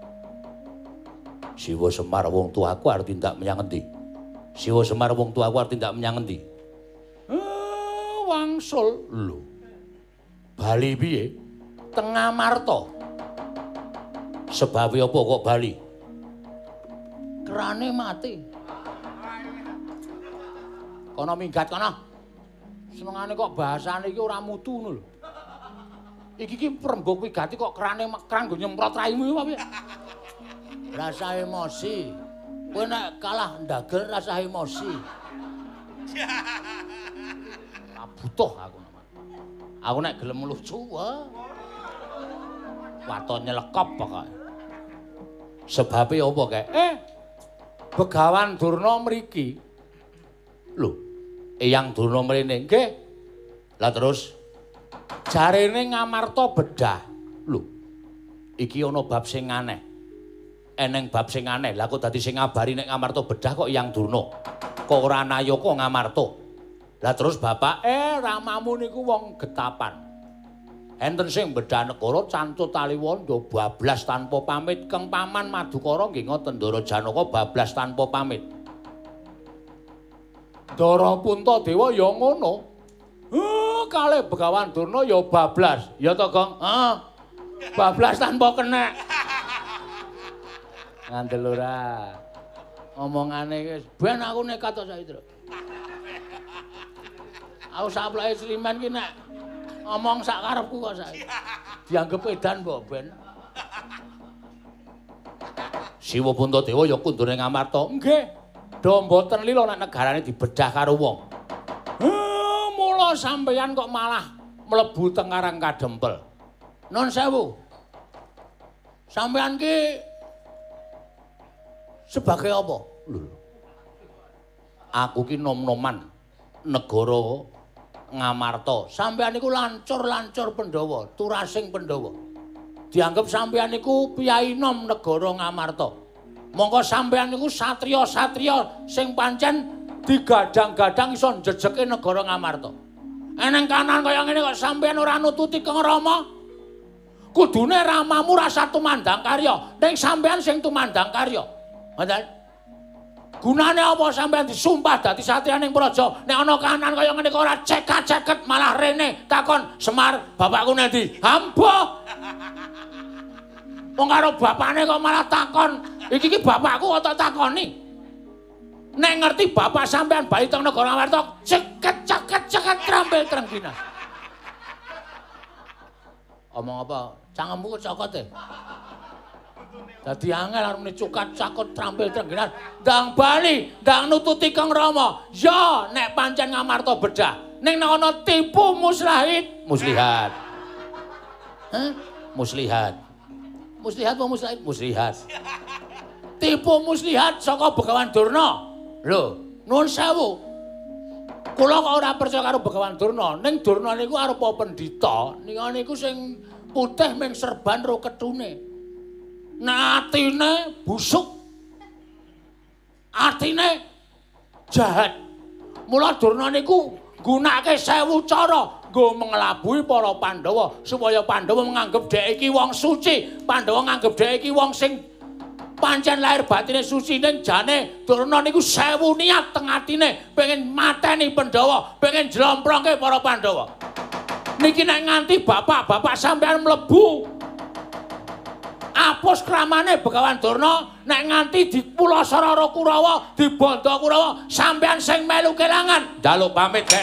Siwa Semar wong tuaku arep tindak menyang endi? Siwa Semar wong tuaku arep tindak menyang endi? Wangsul lho. Bali piye? Tengah Marta. Sebab apa kok Bali? Kerane mati. Kono minggat kono. Senengane kok bahasane iki ora mutu ngono lho. Iki perembug wigati kok kerane kanggo nyemprot raimu iki apa? Rasa emosi. Kowe nek kalah ndagel rasa emosi. Butuh aku. Aku nek gelem lucu wae. Waton nyelekop pokoke. Sebabe apa kek? Begawan Durna mriki. Lho, Eyang Durna mrene nggih. Lah terus jarene Ngamarta bedah. Lho. Iki ana bab sing aneh. Eneng bab sing aneh. Lah kok dadi sing ngabari nek Ngamarta bedah kok Eyang Durna. Kok ora nayaka Ngamarta. Lah terus bapak, ramamu niku wong getapan. Enten sing bedah negara cantut taliwanda bablas tanpa pamit. Keng Paman Madukara nggih ngoten Ndara Janaka bablas tanpa pamit. Ndara Puntadewa ya ngono. Kalih Begawan Durna ya bablas. Ya to, Gong? Bablas tanpa kenek. Ngandel ora. Omongane wis ben aku nekat to saiki, Tru. Aku sapleke Sliman ki nek ngomong sak karepku kok saiki. Dianggep edan mbok ben. Siwa Puntadewa ya kundune Ngamarta. Nggih. Do mboten lila nek negarane dibedah karo wong. Mula sampeyan kok malah mlebu teng Karang Kadempel. Nun sewu. Sampeyan ki sebagai apa? Lho. Aku ki nom-noman negara Ngamarta. Sampeyan niku lancur-lancur Pandhawa, turasing Pandhawa. Dianggep sampeyan niku piyai nom negara Ngamarta. Monggo sampeyan niku satriya-satriya sing pancen digadang-gadang iso njejeke negara Ngamarta. Eneng kanan kaya ngene kok sampeyan ora nututi Kang Rama. Kudune ramamu rasa tumandang karya, ning sampeyan sing tumandang karya. Ngoten. Gunane apa sampeyan disumpah dadi satriyaning praja nek ana kanan kaya ngene kok ora cekat-ceket malah rene takon Semar bapakku nendi? Hambuh. Wong karo bapakne kok malah takon, iki ki bapakku kok tak takoni. Nek ngerti bapak sampeyan bali teng negara Ngamarta, ceket-ceket trampil trengginas. Omong apa? Cangkemmu kecokot e. Dadi angel arep cukat cakut trampil trengginas. Ndang bali, ndang nututi Kang Rama. Ya nek pancen Ngamarta bedah. Ning nek ana tipu muslihat. Hah? Muslihat apa muslihat? Muslihat. Tipu muslihat saka Begawan Durna. Lho, nuwun sewu. Kula kok ora percaya karo Begawan Durna. Ning Durna niku arupa pendhita. Niku sing putih ming serban ro ketune. Nah atine busuk. Atine jahat. Mula Durna niku nggunakake 1000 cara nggo mengelabui para Pandhawa supaya Pandhawa nganggep dhek iki wong suci. Pandhawa nganggep dhek iki wong sing pancen lahir batine suci. Ning jane Durna niku 1000 niat teng atine pengen mateni Pandhawa, pengen jlomprongke para Pandhawa. Niki nek nganti bapak sampean mlebu apus kramane Begawan Durna, nek nganti di Pulau Sarara Kurawa, di Banda Kurawa, sampean sing melu kelangan. Njaluk pamit, Kek.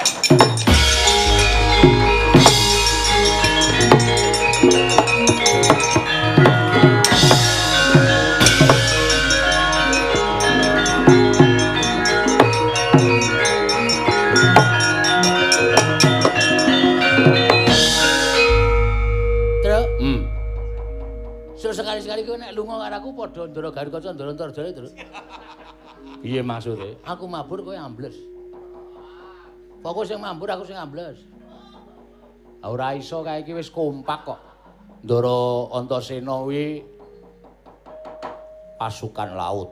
Sekali-sekali kowe nek lunga karo aku padha Ndara Garukaca Ndara Antarjaya terus. Piye maksude? Aku mabur kowe ambles. Fokus sing mabur aku sing ambles. Ora iso kae iki wis kompak kok. Ndara Antasena kuwi pasukan laut.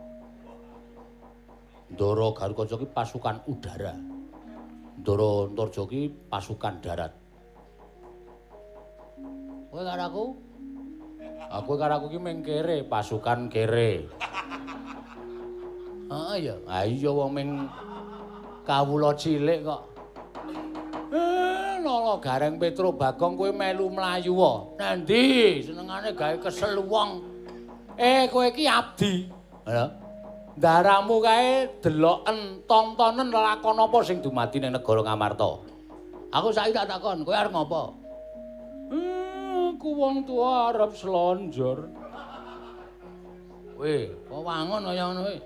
Ndara Garukaca ki pasukan udara. Ndara Antarja ki pasukan darat. Kowe karo aku? Aku karo aku ki ming kere, pasukan kere. Heeh ya. Ha iya wong ming kawula cilik kok. Lala Gareng Petro Bagong kowe melu mlayu wae. Nendi senengane gawe kesel wong. Kowe iki abdi. Lha. Ndaramu kae deloken tontonen lakon apa sing dumadi ning negara Ngamarta? Aku saiki tak takon, kowe arep ngopo? Aku wong tuwa arep slonjor. Weh, kok wangun kaya ngono kuwi.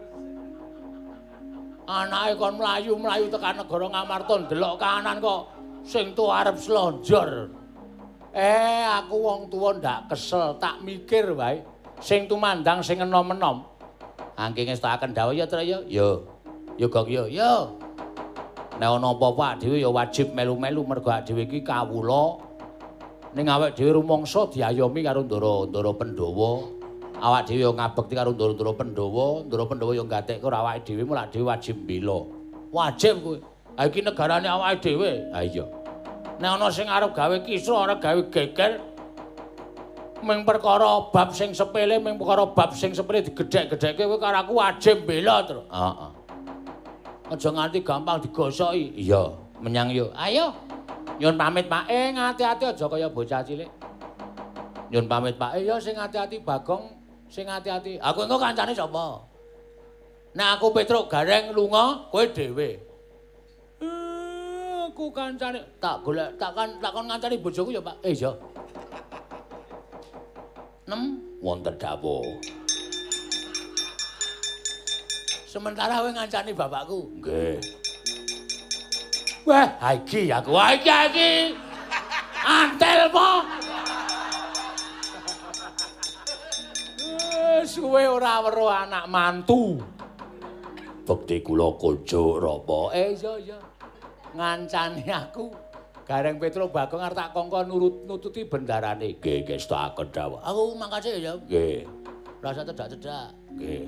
Anake kon mlayu-mlayu tekan negara Ngamarta ndelok kanan kok sing tuwa arep slonjor. Aku wong tuwa ndak kesel, tak mikir wae. Sing tumandang sing enom-enom. Angking ngestakaken dawuh ya, Tru ya. Yo. Yo Gong yo. Yo. Nek ana apa-apa dhewe ya wajib melu-melu mergo dhewe iki kawula. Ning awake dhewe rumangsa diayomi karo Ndara Pandhawa. Awak dhewe yo ngabekti karo Ndara Pandhawa, Ndara Pandhawa yo nggatekke karo awake dhewe, mulak dhewe wajib mbela. Wajib kowe. Ha iki negarane awake dhewe. Ha iya. Nek ana sing arep gawe kisruh, arep gawe geger, ming perkara bab sing sepele, ming perkara bab sing sepele digedhek-gedhekke kowe karo aku wajib mbela, Tru. Heeh. Aja nganti gampang digosoki. Iya, menyang yo. Ayo. Nyun pamit, Pak. Ngati-ati aja kaya bocah cilik. Nyun pamit, Pak. Ya sing ati-ati Bagong, sing ati-ati. Aku engko kancane sapa? Nek aku Petruk Gareng lunga, kowe dhewe. Aku kancane Tak golek takon ngancani bojoku ya, Pak. iya. 6 Wonten dawuh. sementara kowe ngancani bapakku. Nggih. Wah, iki aku. Wah iki. Antel po. Suwe ora weruh anak mantu. Bekti kula kunjuk rapa. Iya. Ngancani aku. Gareng Petro Bagong arep tak kongkon nututi bendarane. Nggih, stakaken dawuh. Aku mangkase ya. Nggih. Rasa cedak-cedak. Nggih.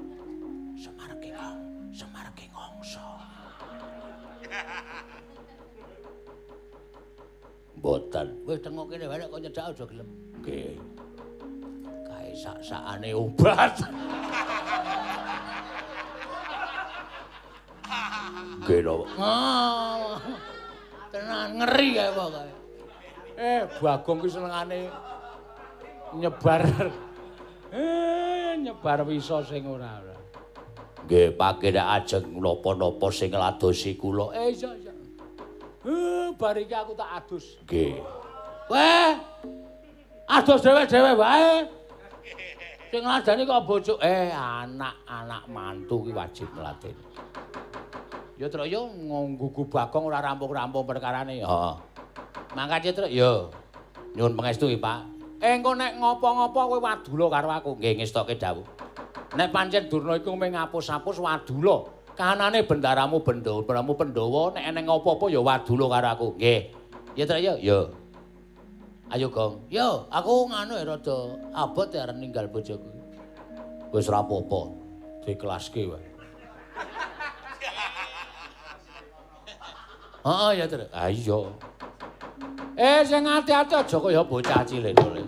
Semarke ngongso. Mboten. Wis tengok kene wae kok nyedak aja gelem. Nggih. Kae sak-sakane obat. Nggih napa? Tenan ngeri kae pokoke. Bagong ki senengane nyebar nyebar wisa sing ora. Nggih, pakenek ajeng napa-napa sing ngladosi kula. Iya. Bar iki aku tak adus. Nggih. Weh. Adus dhewe-dhewe wae. Sing ngladani kok bojo. Anak-anak mantu ki wajib ngladeni. Ya Tru ya nggugu Bagong ora rampung-rampung perkarane ya. Heeh. Mangkat ya Tru. Ya. Nyuwun pangestu iki, Pak. Engko nek ngopo-ngopo kowe wadula karo aku. Nggih ngestoke dawuh. Nek pancen Durna iku mung ngapus-apus wadula. Kanane bendaramu Pandhawa, nek eneng apa-apa ya wadula karo aku. Nggih. Ya Tru ya. Ya. Ayo Gong. Yo, aku nganu rada abot ya arep ninggal bojoku. Wis ora apa-apa. Dikelaske wae. Heeh ya Tru. Ah iya. Sing ati-ati aja kaya bocah cilik kole.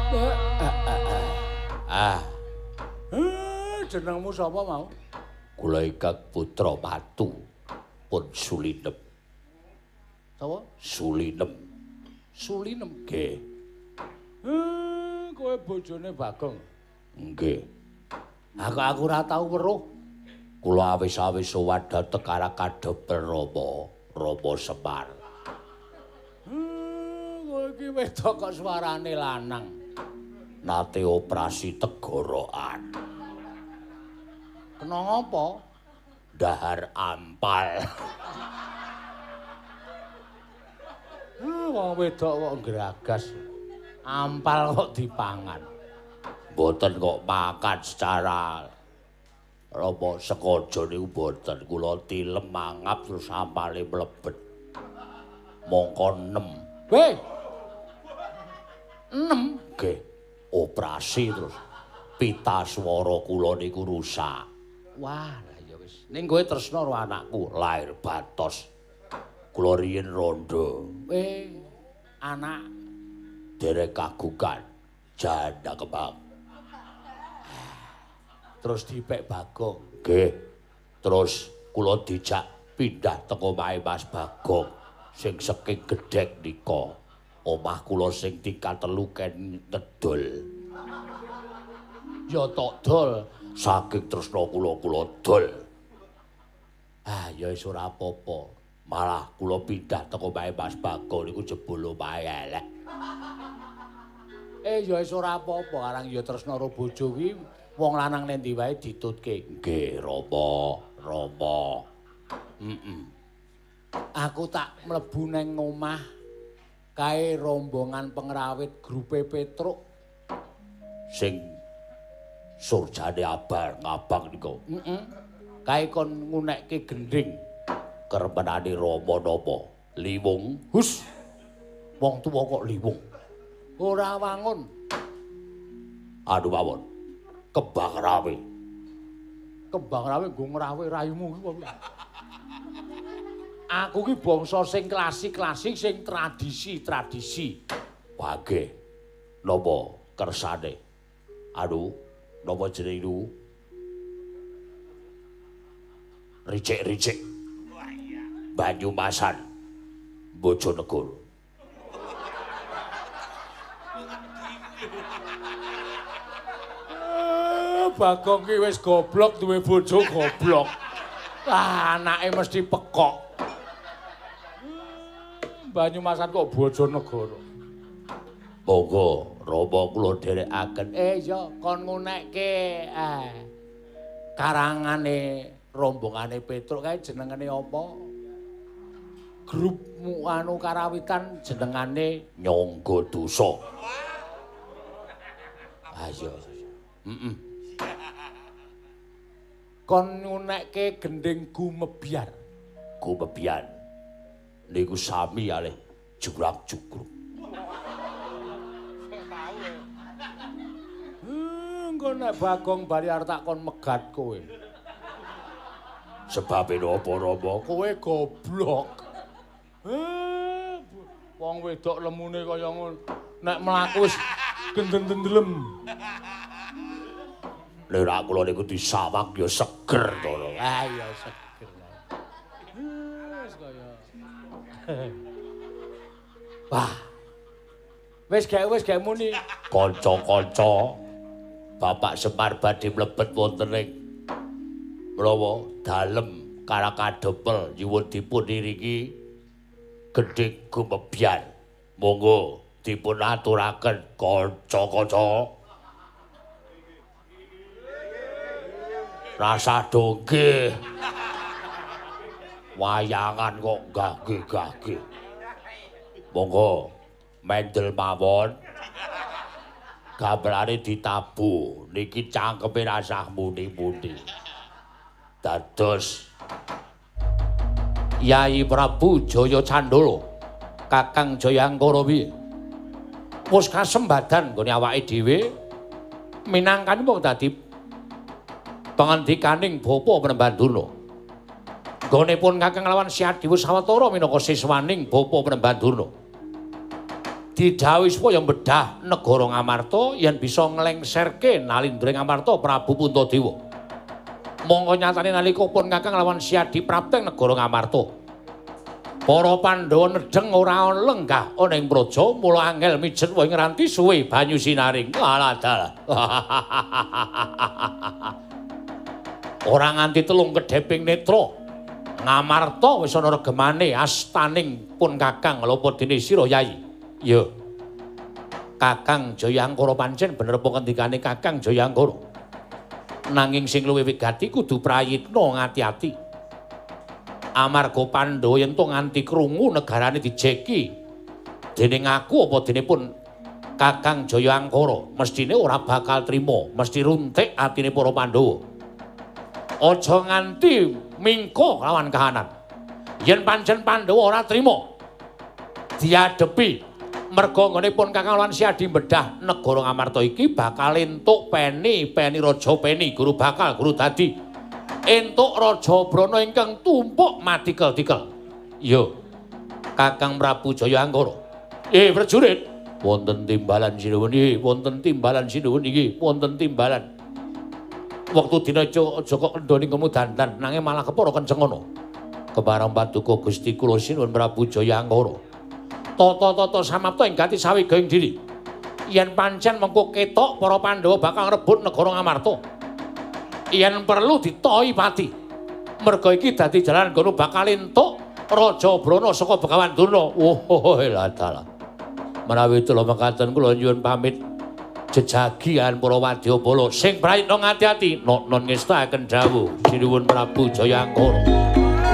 Jenengmu sapa mau? Kula Ikang Putra Patu pun Sulinem. Sapa? Sulinem. Sulinem. Nggih. Kowe bojone Bagong. Nggih. Aku ora tau weruh. Kula awis-awis sowan dhateng Karakadhepel Rama Semar. Kowe iki wedok kok suarane lanang. Nate operasi tegorokan. Kena ngapa? Dahar ampal. Wong wedok kok gragas. Ampal kok dipangan. Mboten kok makan secara Rama sengaja niku mboten. Kula tilem mangap terus ampale mlebet. Mongko 6. Weh. 6. Nggih. Operasi terus pita swara kula niku rusak. Wah, lah ya wis. Ning kowe tresna karo anakku. Lair batos. Kula riyen rondo. Anak Derek kagukan. Janda kembang. terus dipek Bagong. Nggih. Terus kula dijak pindah teko omahe Mas Bagong sing saking gedhek nika. Omah kula sing tingkat 3 ken ngedol. Ya tok dol. Saking tresna kula dol. Ya wis ora apa-apa. Malah kula pindah teko omahe Mas Bagong niku jebul omahe elek. Ya wis ora apa-apa, arang ya tresna karo bojo kuwi wong lanang nek ndi wae ditutke. Nggih, Rama. Aku tak mlebu nang omah kae rombongan pengrawit grupe Petruk sing surjane abang niku. Kae kon ngunekke gending. Keremenane Rama napa? Liwung. Hus. Wong tuwa kok liwung. Ora wangun. Aduh mawon. Kembang rawe. Kembang rawe nggo ngrawe rayumu kuwi. Aku ki bangsa sing klasik-klasik sing tradisi. Wah nggih. Napa kersane? Aduh, napa jenenge niku? Ricik-ricik. Banyumasan. Bojonegoro. Bagong ki wis goblok duwe bojo goblok. Anake mesti pekok. Banyumasan kok Bojonegoro. Monggo Rama kula dherekaken. Ya kon ngunekke karangane rombongane Petruk kae jenengane apa? Grupmu karawitan jenengane Nyangga Dosa. Ayo. Kon ngunekke gending Gumebyar. Gumebyar. Niku sami alih jurang-jugruk. Engko nek Bagong bali arep tak kon megat kowe. Sebabe napa Rama? Kowe goblok. Wong wedok lemune kaya ngono. Nek mlaku wis gendeng-dendelem. Lera kula niku disawang ya seger to. Ya seger. Wis kaya. Wah. Wis gawe muni. Kanca-kanca Bapak Semar badhe mlebet wonten ing mlawa dalem Karakadhepel nyuwun dipun iringi Gendhing Gumebyar. Monggo dipun aturaken kanca-kanca. Rasa dongge. Wayangan kok gagih-gagih. Monggo mendel mawon. Gambarane ditabuh. Niki cangkeme rasah muni-muni. Dados Yai Prabu Jaya Candala, Kakang Jayangkara piye? Wis kasembadan nggone awake dhewe minangkani wong dadi pangandikaning Bapa Penemban Durna. Nggonipun Kakang lawan Siadiwa Sawetara minangka siswaning Bapa Penemban Durna. didhawuhi supaya mbedah negara Ngamarta yen bisa nglengserke nalindra Ngamarta Prabu Puntadewa. Monggo nyatane nalika pun Kakang lawan Siadi prapteng negara Ngamarta. Para Pandhawa nedheng ora lenggah ana ing praja, mula angel mijet wae nganti suwe banyu sinaring. Alah dalah. Ora nganti telung kedheping netra. Ngamarta wis ana regemane astaning pun Kakang lapa dene sira Yayi. Ya. Kakang Jayangkara pancen bener apa ngendikane Kakang Jayangkara. Nanging sing luwih wigati kudu prayitna ngati-ati. Amarga Pandhawa yen to nganti krungu negarane dijeki dening aku apa dene pun Kakang Jayangkara, mestine ora bakal trima, mesti runtik atine para Pandhawa. Aja nganti mingko lawan kahanan. Yen pancen Pandhawa ora trima diadepi merga nggone pun Kakang lawan Siadi mbedah negara Ngamarta iki bakal entuk peni Raja Peni, guru bakal, guru dadi. Entuk Raja Brana ingkang tumpuk matikel-tikel. Iya. Kakang Prabu Jayangkara. Prajurit, wonten timbalan sinuwun iki, wonten timbalan sinuwun iki, wonten timbalan. Wektu dina aja kok endhone kemudandan, nanging malah kepara kenceng ngono. Kepareng paduka Gusti kula sinuwun Prabu Jayangkara. Tata-tata samapta ing gati sawigaing diri. Yen pancen mengko ketok para Pandhawa bakal ngrebut negara Ngamarta. Yen perlu ditohi pati. Merga iki dadi jalan kono bakal entuk Raja Brana saka Begawan Durna. Oh, lah dalah. Menawi kula mekaten kula nyuwun pamit jejagian para wadyabala sing prayitna ngati-ati non ngestaken dawuh sinuwun Prabu Jayangkara.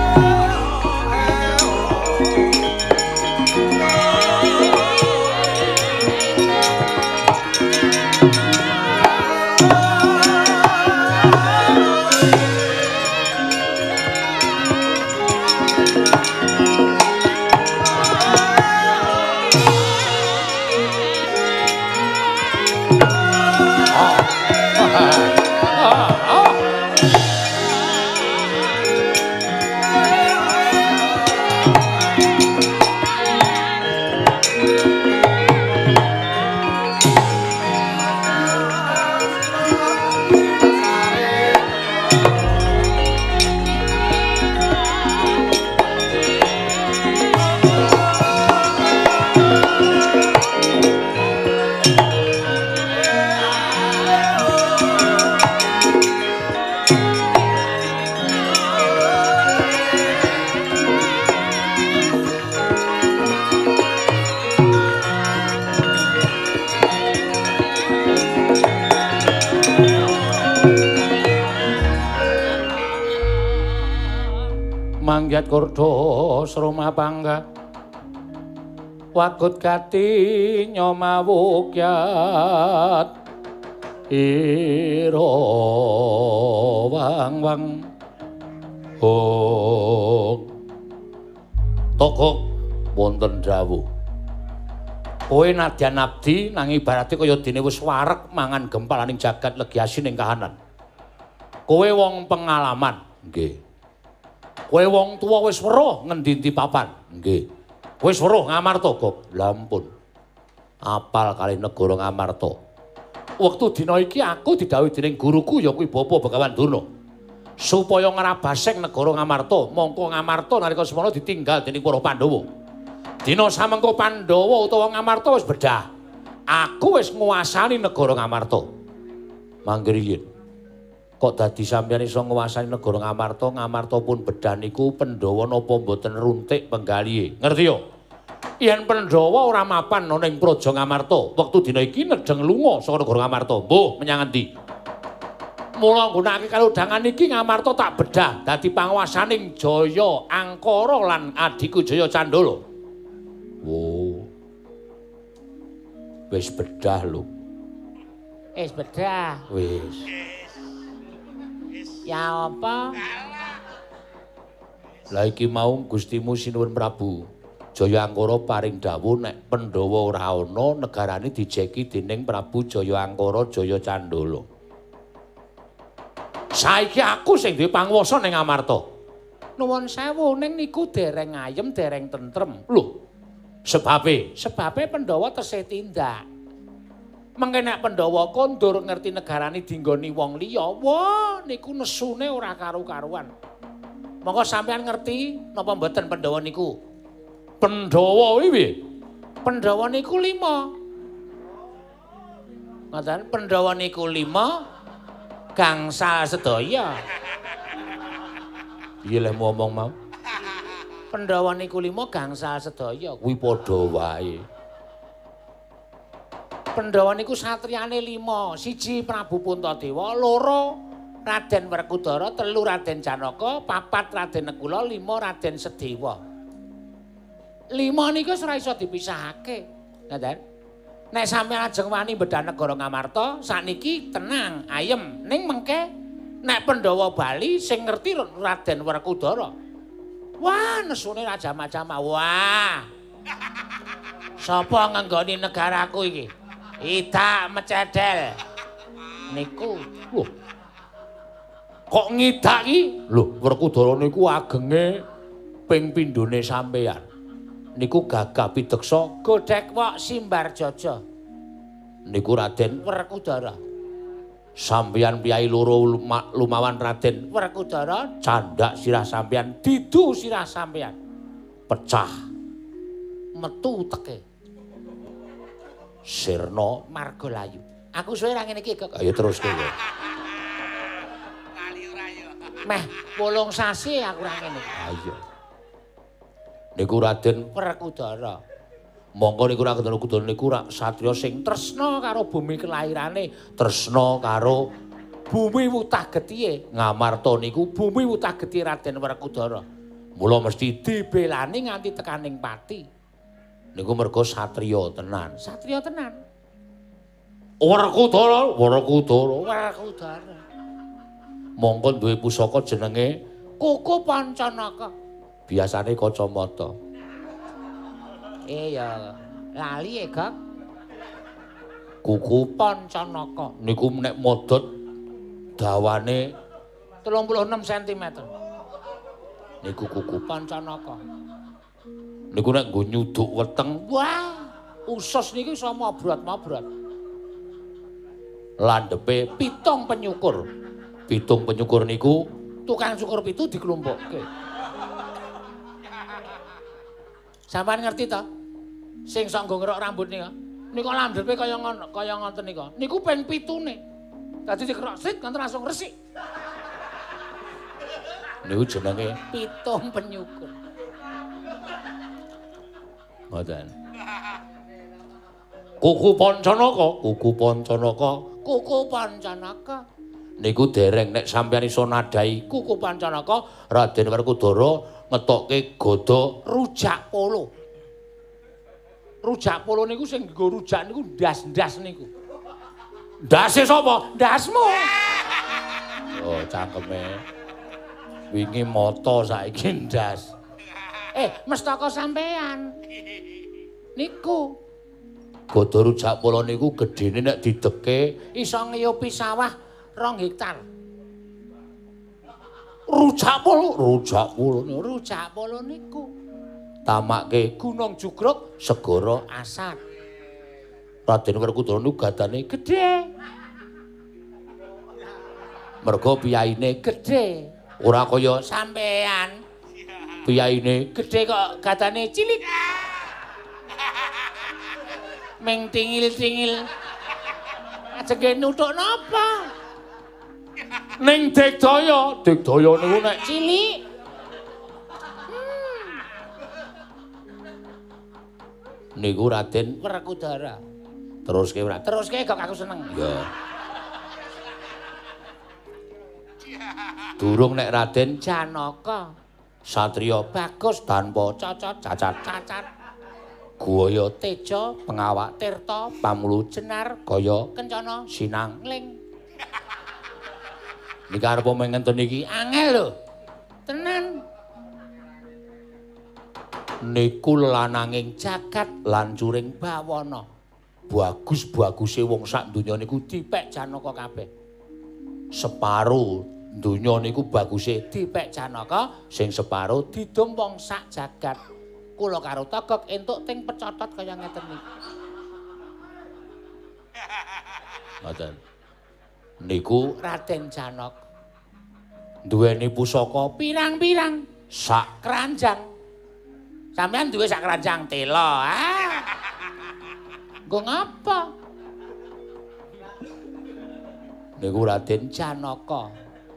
Manggyat Kurda Sroma Pangga Wagut Gati Nyomawukyat Ira wang-wang Tokok wonten dawuh kowe nadyan abdi nang ibarate kaya dene wis wareg mangan gempalaning jagat legiasining kahanan. Kowe wong pengalaman, nggih. Kowe wong tuwa wis weruh ngendi-endi papan, nggih. Wis weruh Ngamarta, Gop. Lah ampun. Apal kali negara Ngamarta. Wektu dina iki aku didhawuhi dening guruku ya kuwi Bapa Begawan Durna. Supaya ngrabasing negara Ngamarta, mongko Ngamarta nalika semana ditinggal dening para Pandhawa. Dina samengko Pandhawa utawa Ngamarta wis bedah. Aku wis nguwasani negara Ngamarta. Mangke riyin. Kok dadi sampeyan iso nguwasani negara Ngamarta, Ngamarta pun bedah niku Pandhawa napa mboten runtik penggalihe. Ngerti yo? Yen Pandhawa ora mapan ana ing praja Ngamarta, wektu dina iki nedheng lunga saka negara Ngamarta. Mbuh menyang endi? Mula nggunakake kalodhangan iki Ngamarta tak bedah dadi panguwasaning Jaya Angkara lan adiku Jaya Candala. Oh. Wis bedah lho. Wis bedah. Wis. Ya apa? Lah iki mau Gustimu Sinuwun Prabu Jaya Angkara paring dawuh nek Pandhawa ora ana negarane dijeki dening Prabu Jaya Angkara Jaya Candala. Saiki aku sing duwe panguwasa ning Ngamarta. Nuwun sewu ning niku dereng ayem, dereng tentrem. Lho, Sebabe Pandhawa tesih tindak. Mengke nek Pandhawa kondur ngerti negarane dinggoni wong liya, wah niku nesune ora karu-karuan. Monggo sampean ngerti napa mboten Pandhawa niku? Pandhawa kuwi piye? Pandhawa niku 5. Ngoten, Pandhawa niku 5 gangsal sedaya. Piye leh ngomong mau? Pandhawa niku 5 gangsal sedaya. Kuwi padha wae. Pandhawa niku satriyane 5. 1 Prabu Puntadewa, 2 Raden Werkudara, 3 Raden Janaka, 4 Raden Nakula, 5 Raden Sedewa. 5 niku ora iso dipisahake. Ngoten. Nek sampeyan ajeng wani bedah negara Ngamarta, sakniki tenang, ayem. Ning mengke nek Pandhawa bali sing ngerti Raden Werkudara. Wah, nesune raja macam. Wah. Sapa ngenggoni negaraku iki? Ida Mecedel. Niku. Loh. Kok ngidak iki? Lho, Werkudara niku agenge ping pindhone sampeyan. Niku gagah pideksa godhek wok simbar jaja. Niku Raden Werkudara. Sampeyan piyai loro lumawan Raden Werkudara, candhak sirah sampeyan, didu sirah sampeyan. Pecah. Metu teke. Sirna Margalayu. Aku suwe ra ngene iki, Kek. Ayo teruske kowe. Meh 8 sasi aku ra ngene. Ayo. Niku Raden Werkudara. Monggo niku Raden Werkudara niku rak satriya sing tresna karo bumi kelahirane, tresna karo bumi wutah gethihe. Ngamarta niku bumi wutah gethihe Raden Werkudara. Mula mesti dibelani nganti tekaning pati. Niku merga satriya tenan. Satriya tenan. Werkudara. Monggo duwe pusaka jenenge Kuku Pancanaka. Biasane kacamata. Ya lali ya, Gak. Kuku Pancanaka niku nek modot dawane 36 cm. Niku kuku Pancanaka. Niku nek nggo nyuduk weteng, wah, usus niku iso mabrat-mabrat. Landhepe 7 penyukur. 7 penyukur niku tukang cukur 7 dikelumpukke. Sampeyan ngerti to? Sing sok nggo ngerok rambut nika. Nika landhepe kaya ngoten nika. Niku ping 7-ne. Dadi dikerok sik nganti langsung resik. Niku jenenge 7 penyukur. Ngoten. Kuku Pancanaka. Niku dereng nek sampeyan iso nadai Kuku Pancanaka, Raden Werkudara ngetokke gada rujak polo. Rujak polo niku sing nggo rujak niku ndas-ndas niku. Ndase sapa? Ndasmu. Oh, cangkeme. Wingi mata saiki ndas. Mestaka sampean. Niku. Gada rujak polo niku gedene nek dideke iso ngiyupi sawah 2 hektar. Rujak polo niku. Tamake Gunung Jugruk, Segara Asat. Raden Werkudara niku gadane gedhe. Merga piyaine gedhe. Ora kaya sampean. Piyaine gedhe kok gadane cilik. Meng tingil-tingil. Ajenge nuthuk napa? Ning Digdaya niku nek cilik. Niku Raden Werkudara. Teruske ora? Teruske kok aku seneng. Ya. Durung nek Raden Janaka. Satriya bagus tanpa cacat. Guwaya teja, pengawak tirta, pamulu jenar, gaya kencana sinangling. Niki arep ngenten iki angel lho. Tenan. Niku lananging jagat lancuring bawana. Bagus-baguse wong sak donya niku dipek Janaka kabeh. Separo donya niku baguse dipek Janaka, sing separo didum wong sak jagat. Kula karo Togog entuk ting pecotot kaya ngeten niku. Ngoten. Niku Raden Janaka duweni pusaka pirang-pirang sak keranjang. Sampeyan duwe sak keranjang tela, Nggo ngapa? Niku Raden Janaka.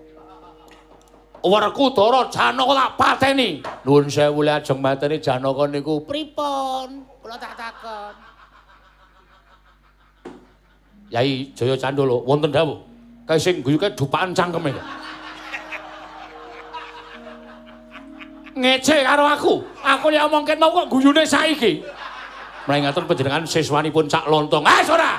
Werkudara Janaka tak pateni. Nuwun sewu lajeng mateni Janaka niku pripun? Kula tak takon. Yai Jaya Candala wonten dawuh. Kae sing guyuke dupakan cangkeme. Ngece karo aku. Aku lek omongke mau kok guyune saiki. Mrene ngaten panjenengan siswanipun Cak Lontong. Ora.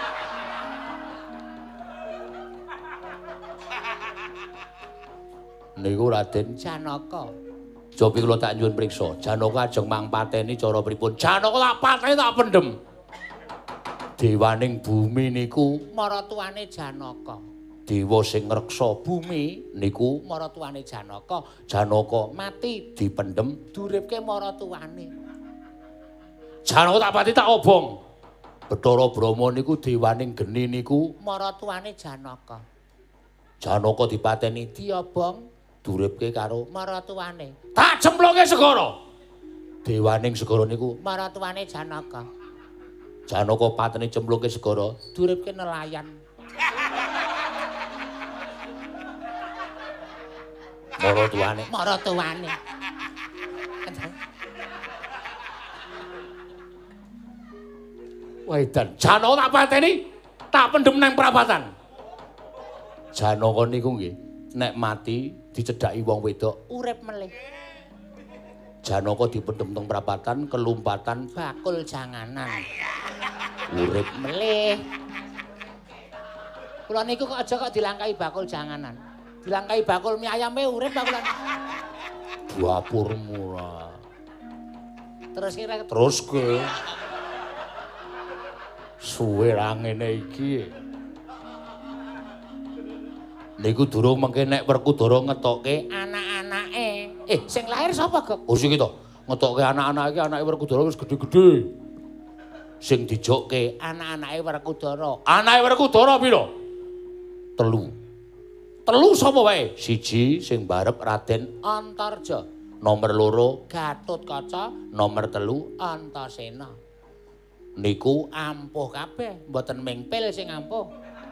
Niku Raden Janaka. Jopi kula tak nyuwun priksa, Janaka ajeng mangpateni cara pripun? Janaka tak pateni tak pendhem. Dewaning bumi niku maratuwane Janaka. Dewa sing ngreksa bumi niku maratuwane Janaka. Janaka mati dipendhem duripke maratuwane. Janaka tak pati tak obong. Bathara Brahma niku dewaning geni niku maratuwane Janaka. Janaka dipateni diobong duripke karo maratuwane. Tak jemploke segara. Dewaning segara niku maratuwane Janaka. Janaka pateni cemplungke segara, duripke nelayan. Maratuwane. Wedan, Janaka tak pateni, tak pendhem nang prapatan. Janaka niku nggih, nek mati dicedhaki wong wedok urip melih. Janaka dipendhem teng prapatan kelumpatan bakul janganan. Urip melih. Kula niku kok aja kok dilangkai bakul janganan. Dilangkai bakul mie ayame urip bakulan. Dapurmu lah. Terus ke. Suwe ra ngene iki. Niku durung mengke nek Werkudara ngetokke anak-anake. Sing lahir sapa, Gek? Oh sing to. Ngetokke anak-anake anake Werkudara wis gedhe-gedhe. Sing dijokke anak-anake Werkudara. Anake Werkudara pira? 3. 3 sapa wae? 1 sing barep Raden Antarja. Nomor 2 Gatotkaca, nomor 3 Antasena. Niku ampuh kabeh, mboten mingpil sing ampuh.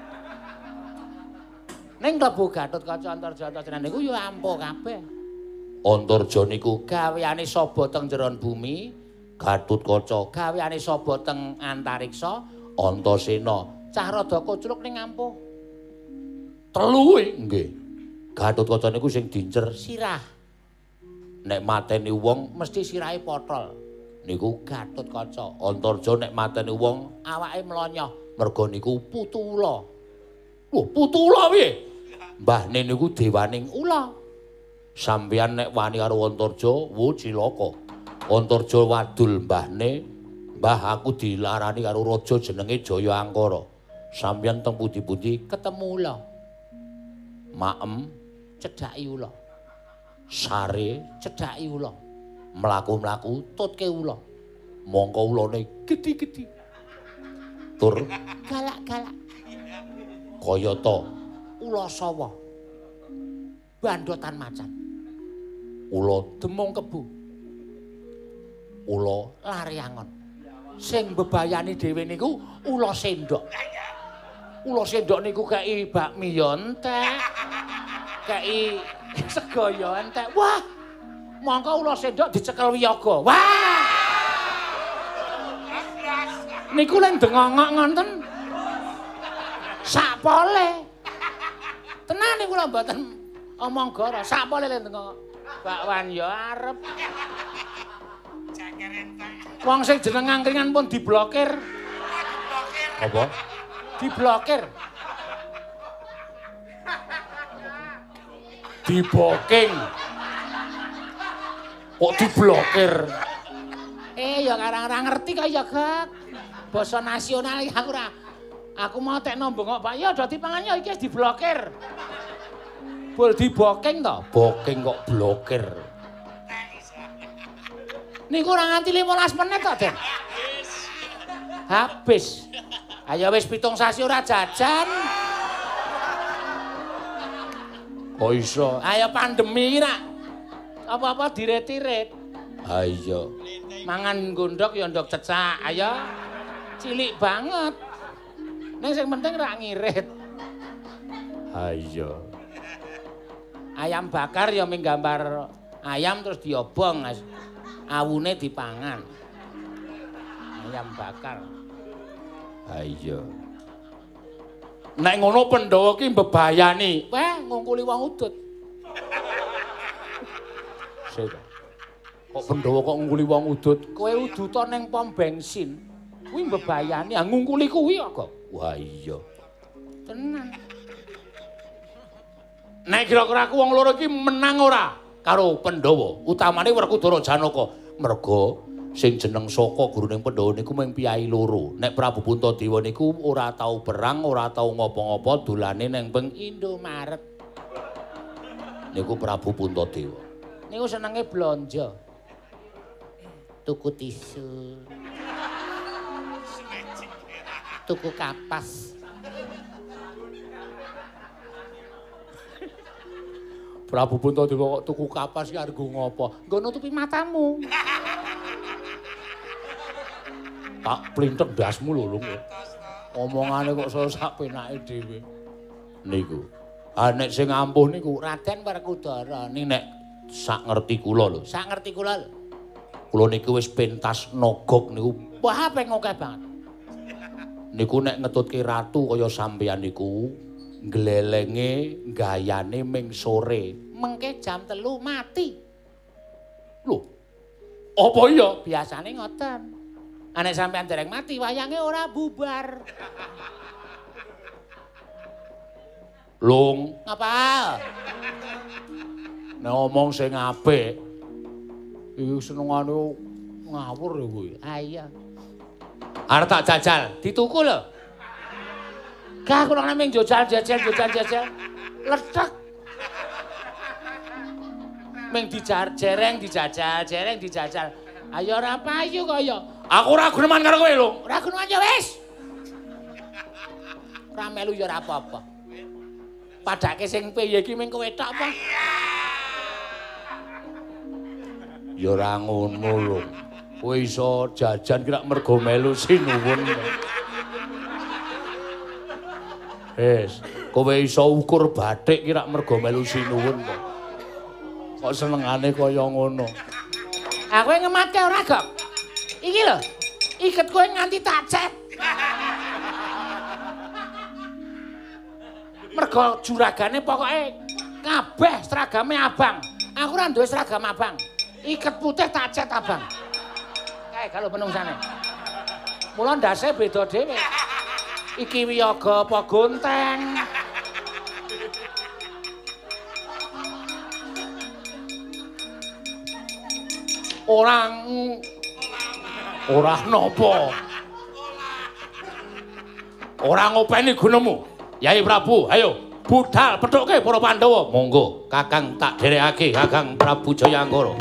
Ning klebu Gatotkaca Antarja Antasena niku ya ampuh kabeh. Antarja niku gaweane saba teng jeron bumi, Gatotkaca gaweane saba teng antariksa, Antasena cah rada kocluk ning ampuh. 3 kuwi nggih. Gatotkaca niku sing dincer sirah. Nek mateni wong mesti sirahe potol. Niku Gatotkaca. Antarja nek mateni wong awake mlonyoh merga niku putu ula. Lho, putu ula piye? Mbahne niku dewaning ula. Sampeyan nek wani karo Antarja, wo cilaka. Antarja wadul mbahne, "Mbah aku dilarani karo raja jenenge Jaya Angkara." Sampeyan teng pundi-pundi ketemu ula. Maem cedhaki ula. Sare cedhaki ula. Mlaku-mlaku tutke ula. Mongko ulane gedhi-gedhi. Tur galak-galak. Kayata ula sawa. Bandotan macan. Ula demung kebu. Ula lari angon. Sing bebayani dhewe niku ula sendok. Ula sendok niku kei bakmi ya entek. Kei sego ya entek. Wah. Mongko ula sendok dicekel wiyaga. Wah. Niku lek dengongok ngonten. Sakpole. Tenan niku lho mboten omong goro. Sakpole lek dengongok. Bakwan ya arep. Wong sing jeneng angkringan pun diblokir. Apa? Diblokir. Diboking. Kok diblokir? Ya ora ngerti kok ya, Gak. Basa nasional iki aku ora. Aku mau tek nombong kok, Pak. Ya do dipangan ya iki wis diblokir. Bol diboking to? Boking kok blokir. Niku ora nganti 15 menit kok, Den. Habis. Ayo wis 7 sasi ora jajan. Kok iso? Ayo pandemi iki nak. Apa-apa diretiret. Ayo. Mangan gondok ya ndok cecak. Ayo. Cilik banget. Ning sing penting ora ngirit. Ayo. Ayam bakar ya ming gambar ayam terus diobong. Awune dipangan. Ayam bakar. Ayo. Nek ngono Pandhawa ki mbebayani. Weh, ngungkuli wong udut. Sik. Kok Pandhawa kok ngungkuli wong udut? Kowe uduta ning pom bensin. Kuwi mbebayani, ngungkuli kuwi kok. Wah iya. Tenan. Nek kira-kira aku wong loro iki menang ora karo Pandhawa, utamane Werkudara Janaka. Merga sing jeneng Saka gurune Pandhawa niku mung piyai loro. Nek Prabu Puntadewa niku ora tau perang, ora tau ngopo-ngopo, dolane ning ping Indomaret. Niku Prabu Puntadewa. Niku senenge blonjo. Tuku tisu. Tuku kapas. Prabu Puntadewa kok tuku kapas ki argo ngopo? Nggo nutupi matamu. Tak plintek dasmu lho Lung. Omongane kok saya sak penake dhewe. Niku. Ah nek sing ampuh niku Raden Werkudara. ning nek sak ngerti kula lho. Sak ngerti kula lho. Kula niku wis pentas nogok niku. Wah, pengen akeh banget. Niku nek ngetutke ratu kaya sampeyan niku glelenge gayane ming sore. Mengke jam 3 mati. Lho. Apa iya? Biasane ngoten. Anek sampean dereng mati wayange ora bubar. Lung, Ngapa? nek ngomong sing apik iki senengane ngawur ya kuwi. Ah iya. Arep tak jajal. Dituku lho. Gak kula nang jajal. Ledek. Ming jereng dijajal. Ayo ora payu kaya. Aku ora guneman karo kowe, Lung. Ora guneman ya wis. Ora melu ya ora apa-apa. Padake sing piye iki ming kowe tok apa? Ya ora ngono, Lung. Kowe iso jajan kira mergo melu sinuwun. Kowe iso ukur bathik kira mergo melu sinuwun kok. Kok senengane kaya ngono. Aku ngematke ora kok. Iki lho. Iket kowe nganti tak cet. Mergo juragane pokoke kabeh seragame abang. Aku ora duwe seragam abang. Iket putih tak cet abang. Kae kalau penungsane. Mula ndase beda dhewe. Iki wiyaga apa gonteng. Ora napa. Ora ngopeni gunemu. Yai Prabu, ayo budal pethuke para Pandhawa. Monggo, Kakang tak dherekake Kakang Prabu Jayanggara.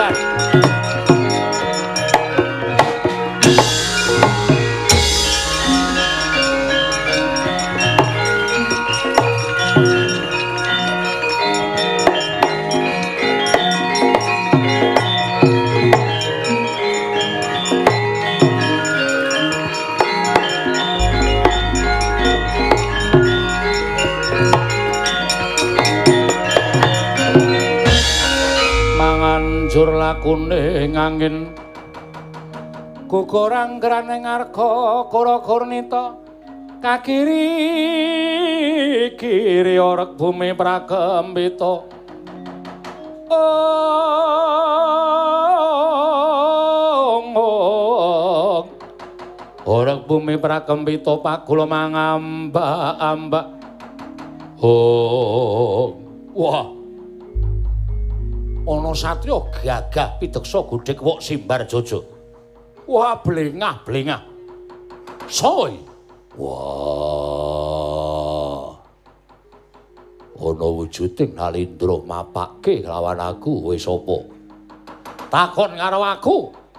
edan. Manganjur lakune ngangin gugurang grane ngarga kura-kurnita kakiri kiri orek bumi pragembita orek bumi pragembita pagula mangamba-amba wah ana satriya gagah pideksa gudhek wok simbar jojo. Wah blengah-blengah. Soy. Wah. Ana wujuding Nalindra mapake lawan aku kowe sapa? Takon karo aku.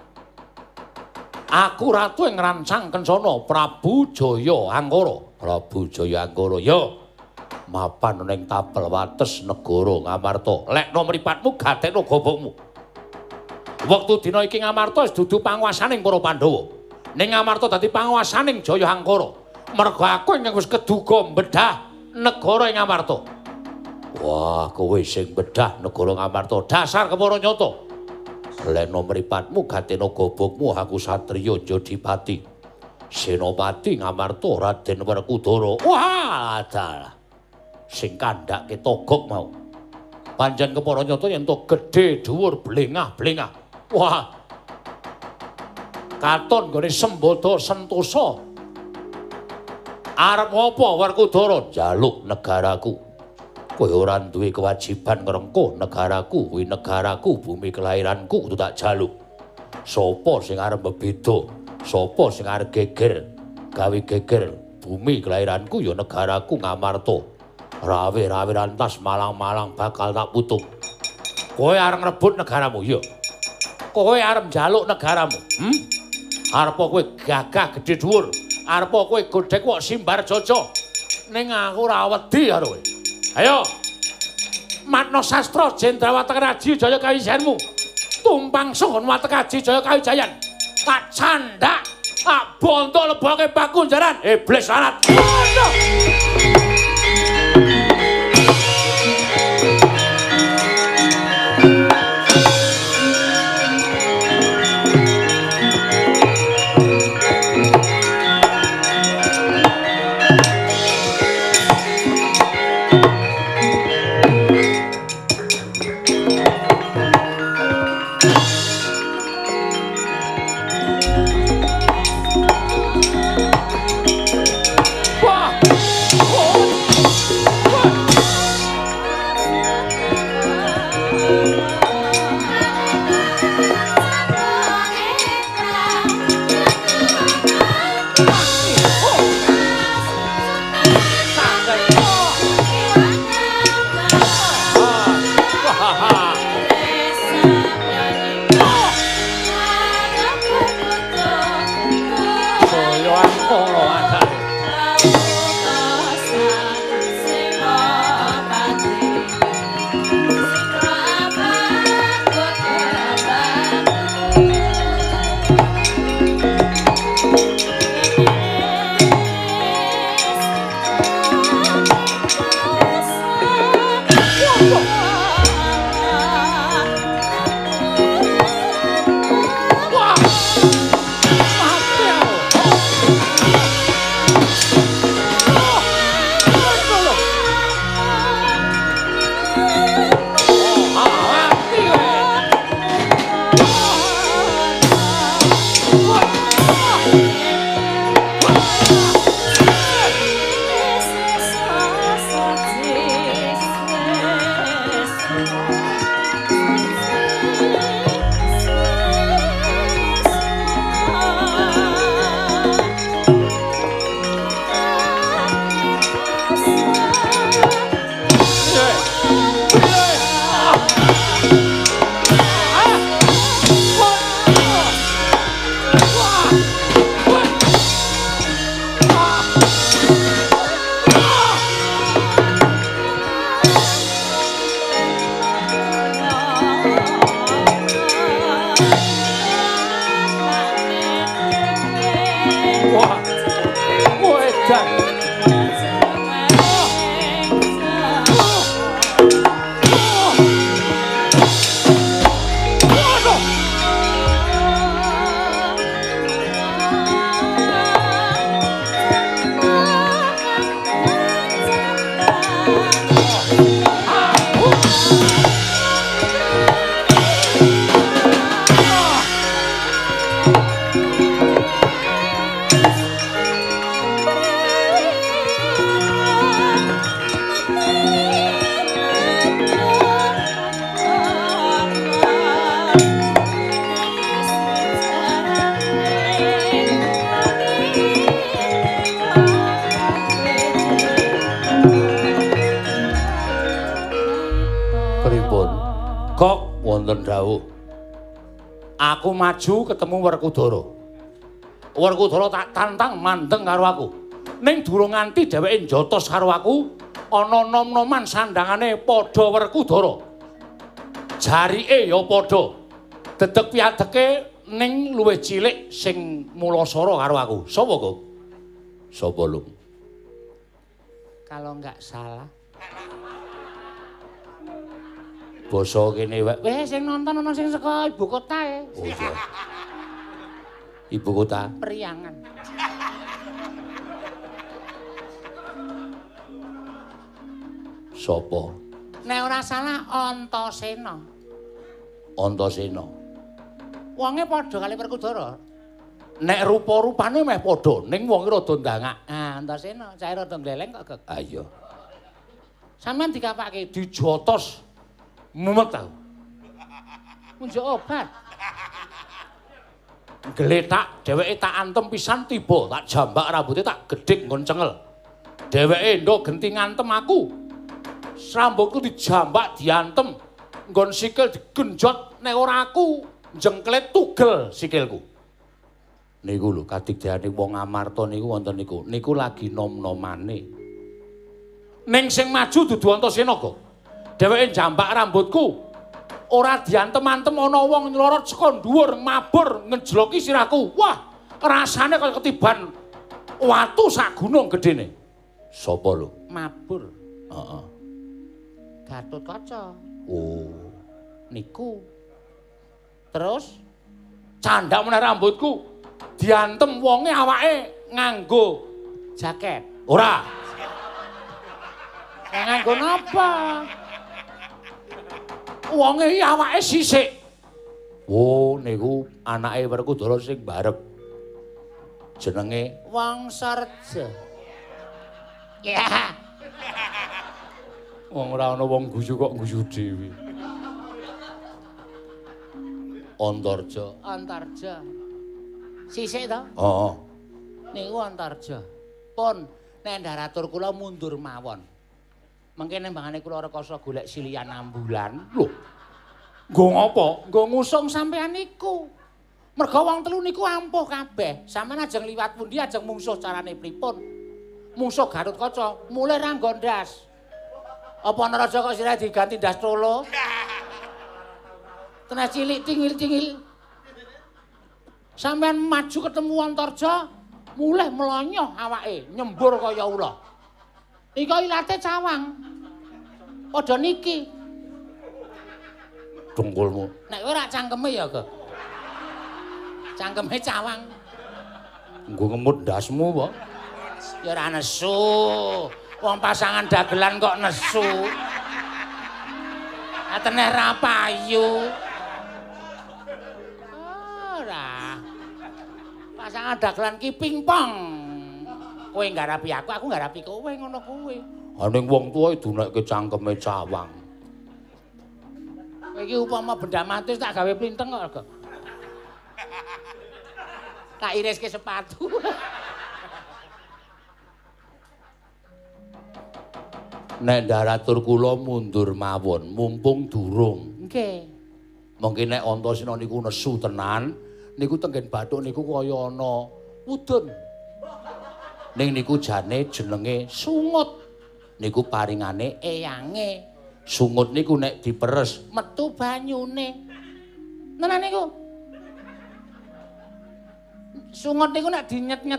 Aku ratu ing rancang kencana Prabu Jaya Angkara. Prabu Jaya Angkara. Yo. Mapan ning tapel wates negara Ngamarta. Lekno mripatmu gatekno gobokmu. Wektu dina iki Ngamarta wis dudu panguwasaning para Pandhawa. Ning Ngamarta dadi panguwasaning Jaya Angkara. Merga aku ingkang wis keduga mbedah negara ing Ngamarta. Wah, kowe sing mbedah negara Ngamarta. Dasar kepara nyata. Lekno mripatmu gatekno gobokmu aku satriya Jodipati. Senopati Ngamarta Raden Werkudara. Wah, adalah sing kandhake togok mau. Panjen kepara nyata yen to gedhe dhuwur blengah-blengah. Wah. Katon nggone Sembada Sentosa. Arep apa Werkudara? Jaluk negaraku. Kowe ora duwe kewajiban ngrengkuh negaraku, kuwi negaraku, bumi kelahiranku kudu tak jaluk. Sapa sing arep bebeda? Sapa sing arep geger? Gawe geger bumi kelahiranku ya negaraku Ngamarta. Rawe-rawe rantas malang-malang bakal tak putuk. Kowe arep ngrebut negaramu, ya. Kowe arep njaluk negaramu. Arep kowe gagah gedhe dhuwur. Arep kowe godhek kok simbar jojo. Ning aku ora wedi karo kowe. Ayo. Matna sastra Jendrawataka Raji Jaya Kawijayanmu. Tumpang sungun Watakaji Jaya Kawijayan. Tak candak, tak bondo leboke Pakunjaran. Iblis larat. wonten dawuh. Aku maju ketemu Werkudara. Werkudara tak tantang mandeng karo aku. Ning durung nganti dheweke njotos karo aku, ana nom-noman sandhangane padha Werkudara. Jarike ya padha. Dedeg piadeke ning luwih cilik sing mulasara karo aku. Sapa kok? Sapa lu? Kalau enggak salah. Basa kene wae. Weh sing nonton ana sing saka ibu kota e. Oh iya. Ibu kota Priangan. Sopo? Nek ora salah Antasena. Antasena. Wonge padha kali Werkudara. Nek rupa-rupane meh padha, ning wonge rada ndangak. Ah, Antasena, cahe rada gleleng kok, Gek. Ah iya. Sampeyan dikapake dijotos. Mumet tau. Munjuk obat. Gletak dheweke tak antem pisan tiba, tak jambak rambute tak gedhik nggon cengel. Dheweke ndok genti ngantem aku. Rambutku dijambak diantem. Nggon sikil digenjot nek ora aku jengklet tugel sikilku. Niku lho kadigdayane wong Amarta niku wonten niku. Niku lagi nom-nomane. Ning sing maju dudu Antasena kok. Dheweke jambak rambutku. Ora diantem-antem ana wong nylorot saka dhuwur mabur ngejloki sirahku. Wah, rasane kaya ketiban watu sak gunung gedene. Sapa lho? Mabur. Heeh. Gatotkaca. Oh, niku. Terus candhak meneh rambutku. Diantem wonge awake nganggo jaket. Ora. Nganggo napa? Wonge iki awake sisik. Oh, niku anake Werkudara sing barep. Jenenge Wangsarja. Ya. Wong ora ana wong guyu kok guyu dhewe. Antarja. Antarja. Sisik to? Heeh. Niku Antarja. Pun nek ndaratur kula mundur mawon. Mengke nembangane kula rekoso golek silian ambulan. Lho. Nggo ngopo? Nggo ngusung sampean niku. Merga wong telu niku ampuh kabeh. Sampeyan ajeng liwat pundi ajeng mungsuh carane pripun? Mungsuh Gatotkaca mulih ra nggo ndas. Apa Naraja kok sirah diganti ndas trolo? Tenan cilik tingil-tingil. Sampeyan maju ketemu Antarja mulih melonyoh awake, nyembur kaya ula. Iki ilate cawang. Padha niki. Dungkulmu. Nek kowe ora cangkeme ya, Kak. Cangkeme cawang. Nggo ngemut ndasmu apa? Ya ora nesu. Wong pasangan dagelan kok nesu. Atene ra payu. Ora. Pasangan dagelan ki pingpong. Kowe nggarapi aku nggarapi kowe ngono kuwi. Ha ning wong tuwa dunekke cangkeme cawang. Kowe iki upama benda mati tak gawe plinteng kok. Tak iriske sepatu. Nek ndaratur kula mundur mawon, mumpung durung. Nggih. Mungkin nek Antasena niku nesu tenan, niku tenggen bathuk niku kaya ana wudun. Ning niku jane jenenge sungut. Niku paringane eyange. Sungut niku nek diperes metu banyune. Tenan niku. Sungut niku nek dinyet-nyet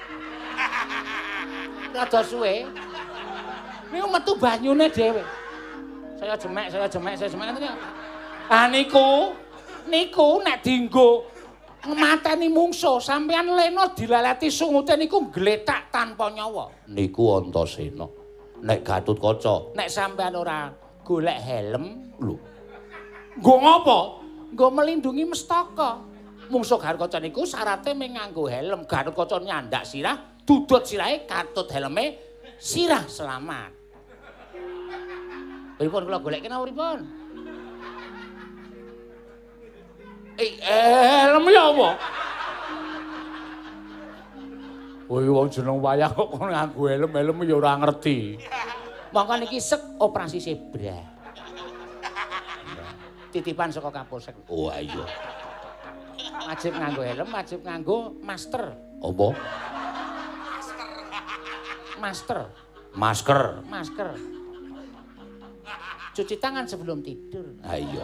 rada suwe. Niku metu banyune dhewe. Saya jemek ngene. Ah niku nek dienggo mateni mungsuh sampeyan lena dilalati sungute niku gletak tanpa nyawa. Niku Antasena. Nek Gatotkaca, nek sampeyan ora golek helm, lho. Nggo ngopo? Nggo melindungi mestaka. Mungsuh Gatotkaca niku syaraté mung nganggo helm. Gatotkaca nyandak sirah, dudut sirahe katut helme, sirah selamat. Pripun kula golek kena pripun? Helm ya apa? Woi wong jeneng wayang kok nganggo helm ya ora ngerti. Mongko niki sek operasi zebra. titipan saka Kapolsek. Oh iya. Wajib nganggo helm, wajib nganggo masker. Apa? Masker. Masker. Masker. Cuci tangan sebelum tidur. Ah iya.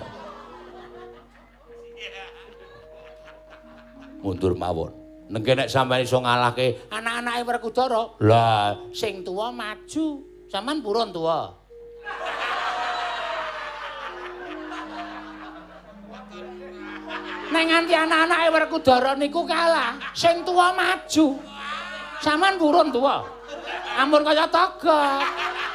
Mundur mawon. Nengke nek sampeyan iso ngalahke Anak-anake Werkudara. lah Sing tuwa maju, sampean purun tuwa. Nek nganti anak-anake Werkudara niku kalah, sing tuwa maju. Sampean purun tuwa. Ampun kaya togok.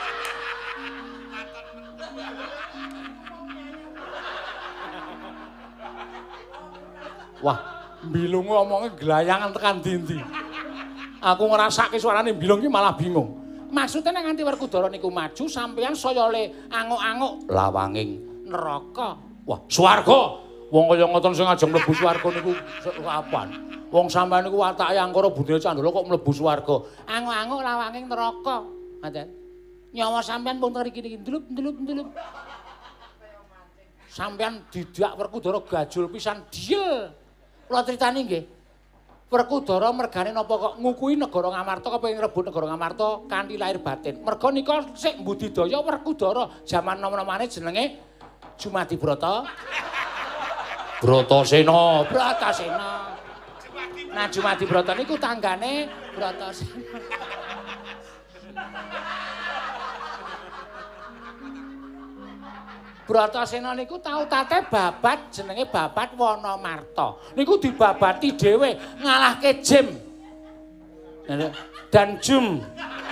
wah, mbilung omongnya gelayangan tekan dindi. Aku ngrasake suarane mbilung ki malah bingung. Maksudnya nek nganti Werkudara niku maju sampeyan saya le anguk-anguk Lawanging neraka. wah, swarga. Wong kaya ngoten sing ajeng mlebu swarga niku kapan? Wong sampeyan niku watake angkara budine Candala kok mlebu swarga. Anguk-anguk lawanging neraka. Ngoten. Nyawa sampeyan pun ngriki-niki ndelup. Sampeyan didak Werkudara gajul pisan diel. Kula critani nggih. Werkudara mergane napa kok ngukui negara Ngamarta kepengin rebut negara Ngamarta kanthi lahir batin. Merga nika sik mbudidaya Werkudara jaman nom-nomane jenenge Jumadi Brata. Bratasena. Bratasena. Nah Jumadi Brata niku tanggane Bratasena. Bratasena niku tau tate babat jenenge babat Wanamarta. Niku dibabati dhewe ngalahke Jim. Dan Jum.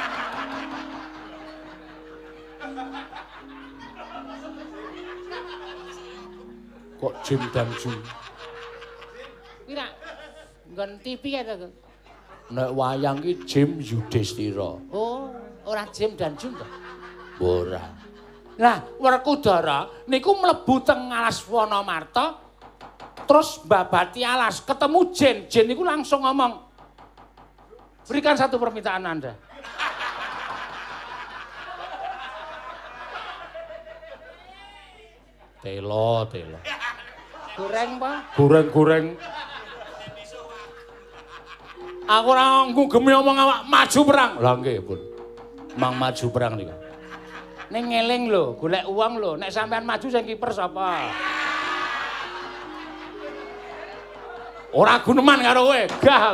Kok Jim dan Jum? Pira? Nggon TV ya to. Nek wayang ki Jim Yudhistira. Oh, ora Jim dan Jum to. Ora. Lah, Werkudara niku mlebu teng alas Wanamarta terus babati alas ketemu Jin. Jin niku langsung ngomong, "Berikan satu permintaan Anda." Telo. Goreng, Pak. Goreng. Aku ora ngugemi omong awak maju perang. Lah nggih, Pun. Mang maju perang niku. Ning ngeling lho, golek uang lho. Nek sampean maju sing kiper sapa? Ora guneman karo kowe, gah.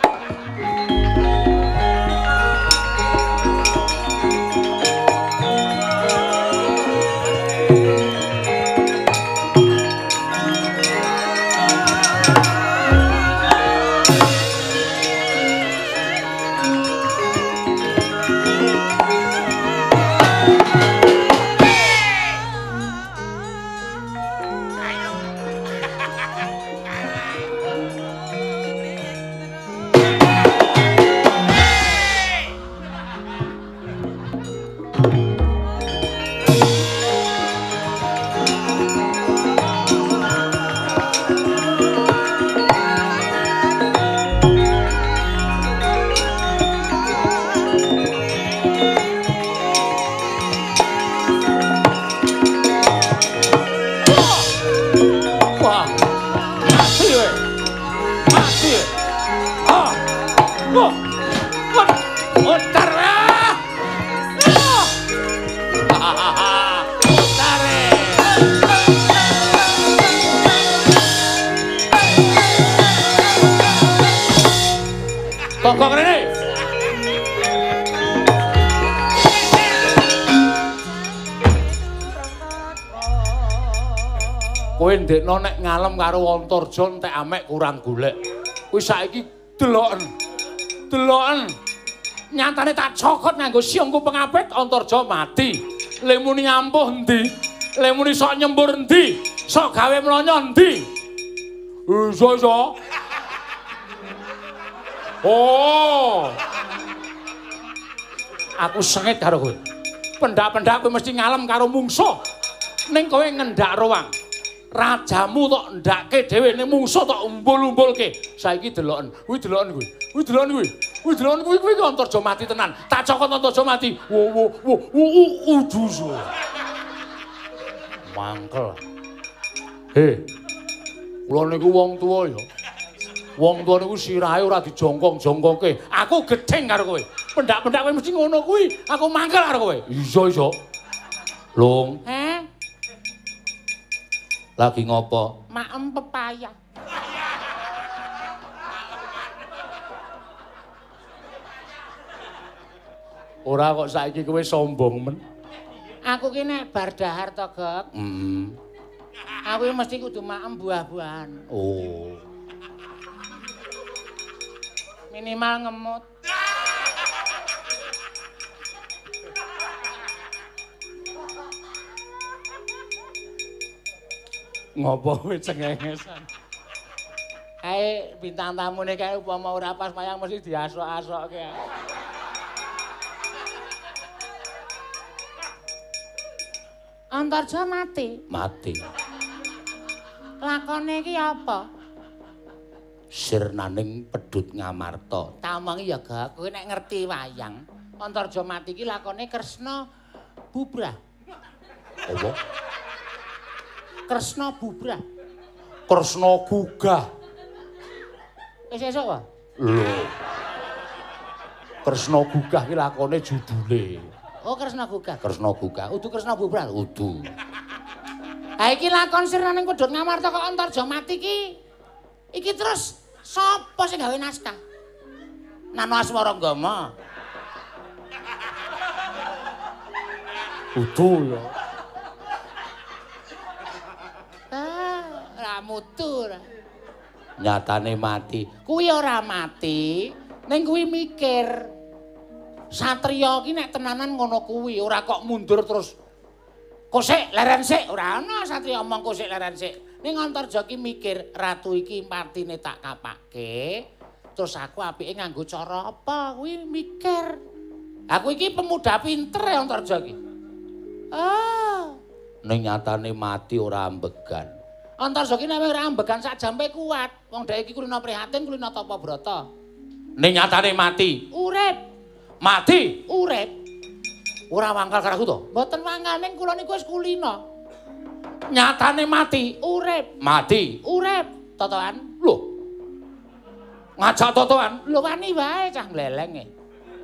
Kok rene? Kowe ndekno nek ngalem karo Antarja entek amek kurang golek. Kuwi saiki deloken. Nyatane tak cokot nganggo siungku pengapit Antarja mati. Lemuni ampuh endi? Lemuni sok nyembur endi? Sok gawe mlonyo endi? Iso. Oh. Aku sengit karo kowe. Pendak-pendak kowe mesti ngalem karo mungsuh. Ning kowe ngendak ruang. Rajamu tok ndake dhewe ning mungsuh tok umbul-umbulke. Saiki deloken. Kuwi deloken kuwi Antarja mati tenan. Tak cokot Antarja mati. Udus. Mangkel. Kula niku wong tuwa ya. Wong tuwa niku sirahe ora dijongkong-jongkongke. Aku gedeng karo kowe. Pendak-pendak kowe mesti ngono kuwi. Aku mangkel karo kowe. Iya. Lung. Lagi ngopo? Maem pepaya. Ora kok saiki kowe sombong men. Aku ki nek bar dahar to, Gek. Aku mesti kudu maem buah-buahan. Oh. Minimal ngemut. Ngopo kowe cengengesan? Kae bintang tamune kae upama ora pas wayang mesti diasok-asokke. Antarja mati. Mati. Lakone iki apa? Sirnaning Pedhut Ngamarta. Tak omongi ya, Gak. Kowe nek ngerti wayang, Antarja mati iki lakone Kresna bubrah. Apa? Kresna bubrah. Kresna gugah. Wis esuk wae. Lho. Kresna gugah ki lakone judule. Oh, Kresna gugah. Kresna gugah. Udu Kresna bubrah. Udu. Ha iki lakon Sirnaning Pedhut Ngamarta kok Antarja mati iki. Iki terus sapa sing gawe naskah? Nano Aswaranggama. Udu ya. Ora mutu ora. Nyatane mati. Kuwi ora mati, ning kuwi mikir. Satriya ki nek tenanan ngono kuwi, ora kok mundur terus kosek leren sik, ora ana satriya omong kosek leren sik. Ning Antarja ki mikir, ratu iki partine tak kapake, terus aku apike nganggo cara apa? Kuwi mikir. Aku iki pemuda pinter ya Antarja ki. Ning nyatane mati ora ambegan. Antarja ki nek ora ambegan sak jampe kuat. Wong dhek iki kulina prihatin, kulina tapa brata. Ning nyatane mati. Urip. Mati. Urip. Ora wangkal karo aku to? Mboten wangkal ning kula niku wis kulina. Nyatane mati. Urip. Mati. Urip. Totoan. Lho. Ngajak totoan. Lho wani wae cah mleleng e.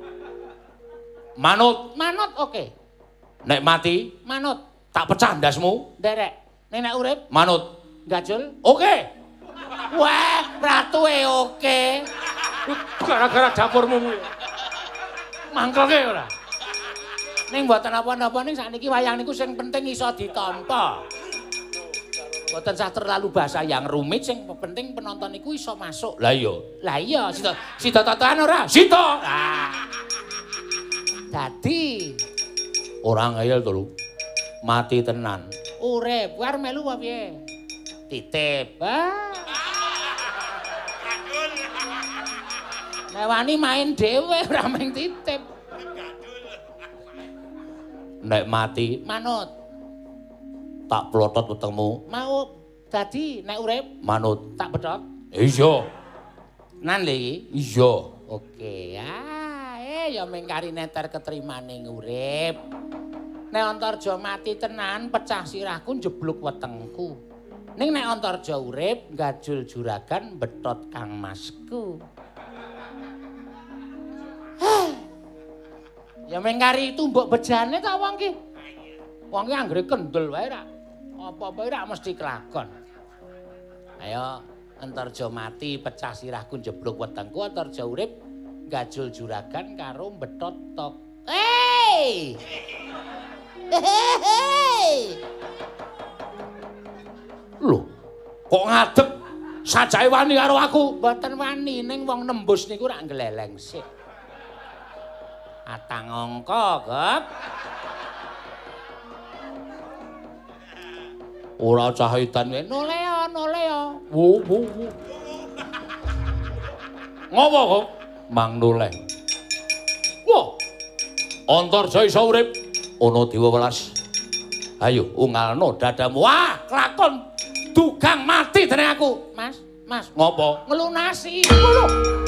Manut. Manut oke. Nek mati, Manut. tak pecah ndasmu. Nderek. Nek urip, Manut. gajul. Oke. Wah, ratuke oke. Gara-gara dapurmu. Mangkelke ora. Ning mboten apa-apa ning sakniki wayang niku sing penting iso ditampa. Mboten sah terlalu bahasa yang rumit, sing penting penonton niku iso masuk. Lah iya. Lah iya, sida totoan ora? Sita. Dadi Ora ngayal to, Lu. Mati tenan. urip, kuwi arep melu apa piye? Titip. Nek wani main dhewe ora mung titip. Nek mati, Manut. tak plotot wetengmu. Mau dadi nek urip Manut. tak bedhot. Iya. Nan lho iki. Iya. Oke. Ya mengkari neter ketrimaning urip. Nek Antarja mati tenan, pecah sirahku njebluk wetengku. Ning nek Antarja urip, gajul juragan betot kangmasku. Ya mengkari tumbuk bejane ta wong ki. Wong ki anggere kendel wae ra. Apa-apa ra mesti kelakon. Ayo Antarja mati, pecah sirahku njebluk wetengku, Antarja urip, gajul juragan karo betot tok. Hei! Lho, kok ngadeg sajake wani karo aku? Mboten wani ning wong nembus niku rak gleleng sik. Atang angka, Gep. Ora cah edan wae. Noleo. Wo. Ngopo kok? Mang noleh. Wah. Antarja iso urip ana dewa welas. Ayo ungalno dadamu. Wah, kelakon dugang mati dening aku. Mas. Ngopo? Ngelunasi. Lho.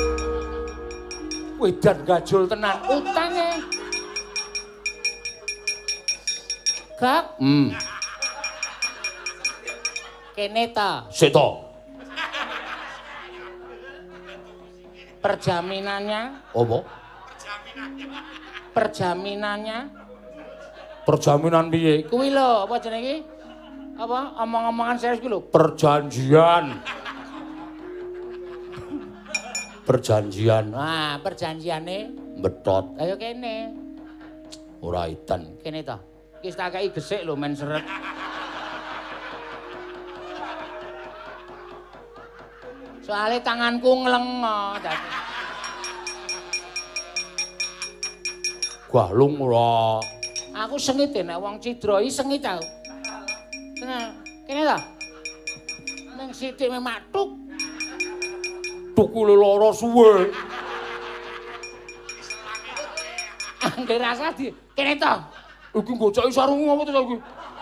Wedan gajul tenan. Utange. Gak. Kene ta. Sik to. Perjaminannya. Apa? Perjaminannya. Perjaminan piye? Kuwi lho, apa jenenge iki? Apa omong-omongan serius kuwi lho. Perjanjian. Perjanjian. Nah, perjanjiane Betot. ayo kene. Ora idan. Kene ta. Iki tak kei gesik lho men seret. Soale tanganku nglengo dadi. Galung ora. Aku sengit nek wong cidra iki sengit aku. Nah, kene ta. Ning sithik matuk. Tukule lara suwe. Angger rasa di kene ta. Iki nggocoki sarungmu apa to saiki?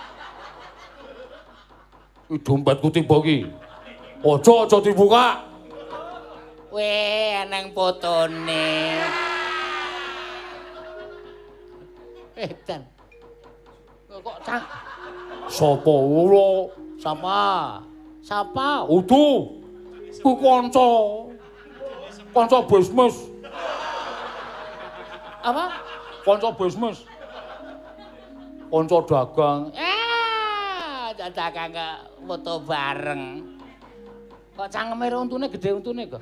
Iki dompetku tiba iki. Aja dibuka. Weh, eneng fotone. Edan. Kok cang. Sapa ora? Sapa? Sapa? Udu. Ku kanca. Kanca bisnis. Apa? Kanca bisnis. Kanca dagang. Dagang foto bareng. Kok cangkeme untune gedhe untune kok.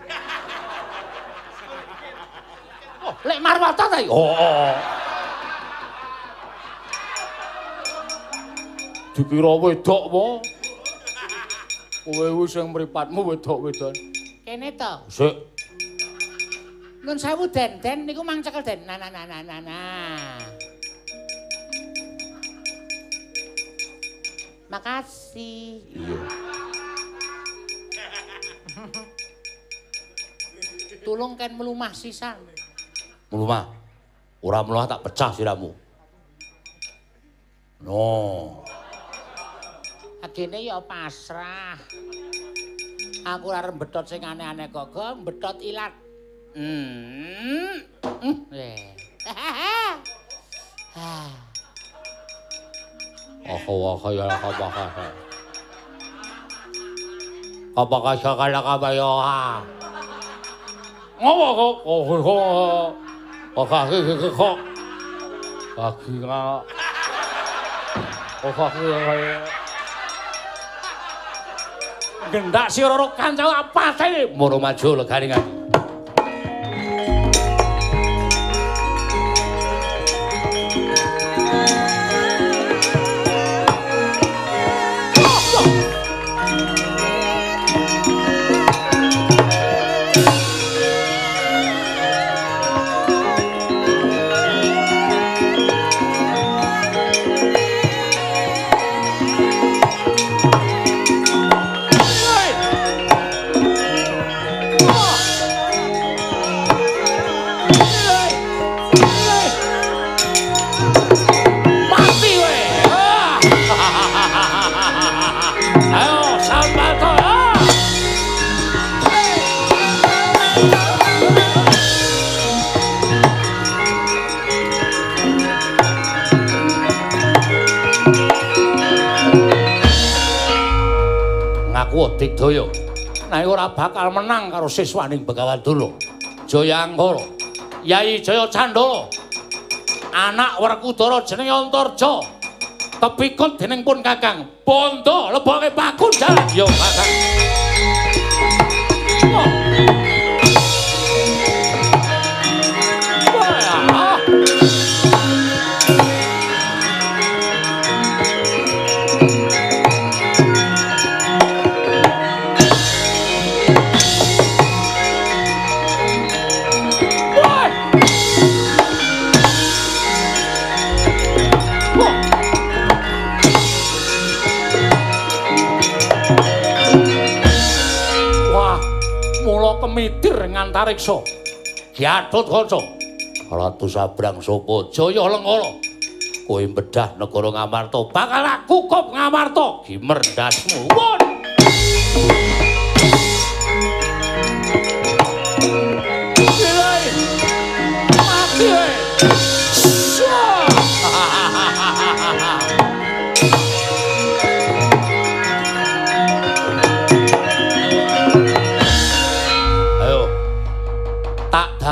Oh, lek Marwata ta iki? Oh. Dikira wedok apa? Kowe wis sing mripatmu wedok-wedok. Kene to. Sik. Nun sewu Den, Den niku mang cekel Den. Nah. Makasih. Iya. Tulung kan melumah sisan. Melumah. Ora melumah tak pecah siramu. No. Agene ya pasrah. Aku ora rembethot sing aneh-aneh kok, mbethot ilat. Ya apakah sakala kabayo ha? Ngopo kok? Kaki kok. Kaki nga. Kaki kaya. Gendak si roro kancau apa sih? Moro maju legane ngati. Digdaya nek ora bakal menang karo siswaning Begawan Dolo. Jayangkara, Yai Jaya Candala, anak Werkudara jenenge Antarja, kepikut dening pun Kakang Bondo leboke bakun jalan yo Kakang. Kemitir ngantariksa Gatotkaca Ratu Sabrang Sapa Jaya Lengkara kowe bedah negara Ngamarta bakal aku kukup Ngamarta gimerdasmu won mati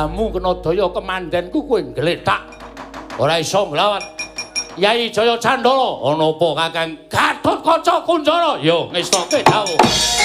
jamu kena daya kemandenku kowe nggletak. Ora iso nglawat. Yai Jaya Candala, ana apa Kakang Gatotkaca Kunjara? Yo ngestoke dawuh.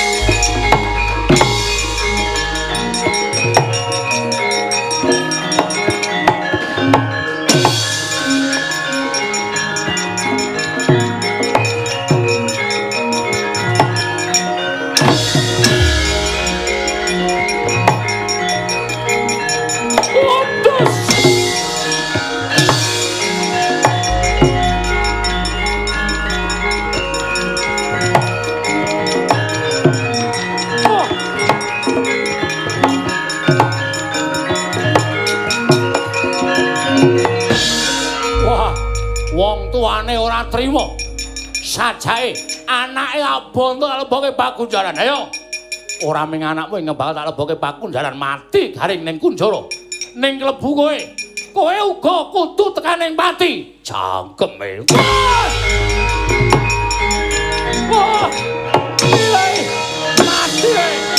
Wong tuane ora trima. Sajae anake abondo tak leboke Pakunjaran. Ayo. Ora ming anakmu ing bakal tak leboke Pakunjaran mati garing ning kunjara. Ning klebu kowe. Kowe uga kudu tekan ning pati. Jangkeme. Wah! Mati.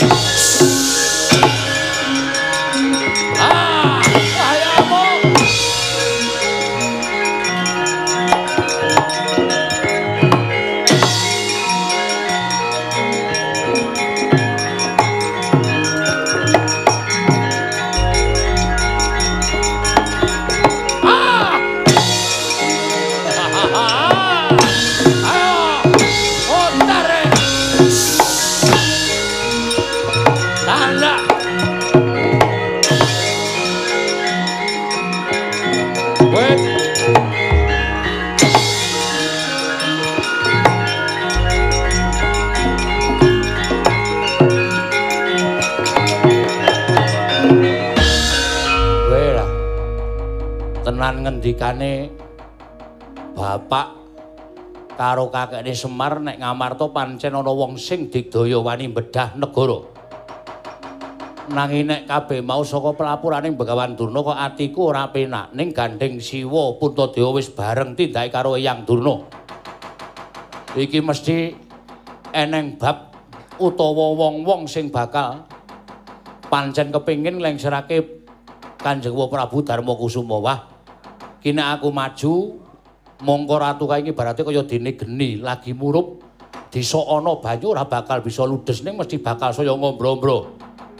Tenan ngendikane bapak karo kakekne Semar nek Ngamarta pancen ana wong sing digdaya wani mbedah negara. Nanging nek kabeh mau saka pelapuraning Begawan Durna kok atiku ora penak. Ning gandeng Siwa Puntadewa wis bareng tindake karo Eyang Durna. Iki mesti eneng bab utawa wong-wong sing bakal pancen kepengin nglengserake Kanjeng Prabu Darmakusuma. Wah, kini aku maju mongko ratu kae iki barate kaya dene geni lagi murup desa ana banyu ora bakal bisa ludes ning mesti bakal saya ngombro-ombro.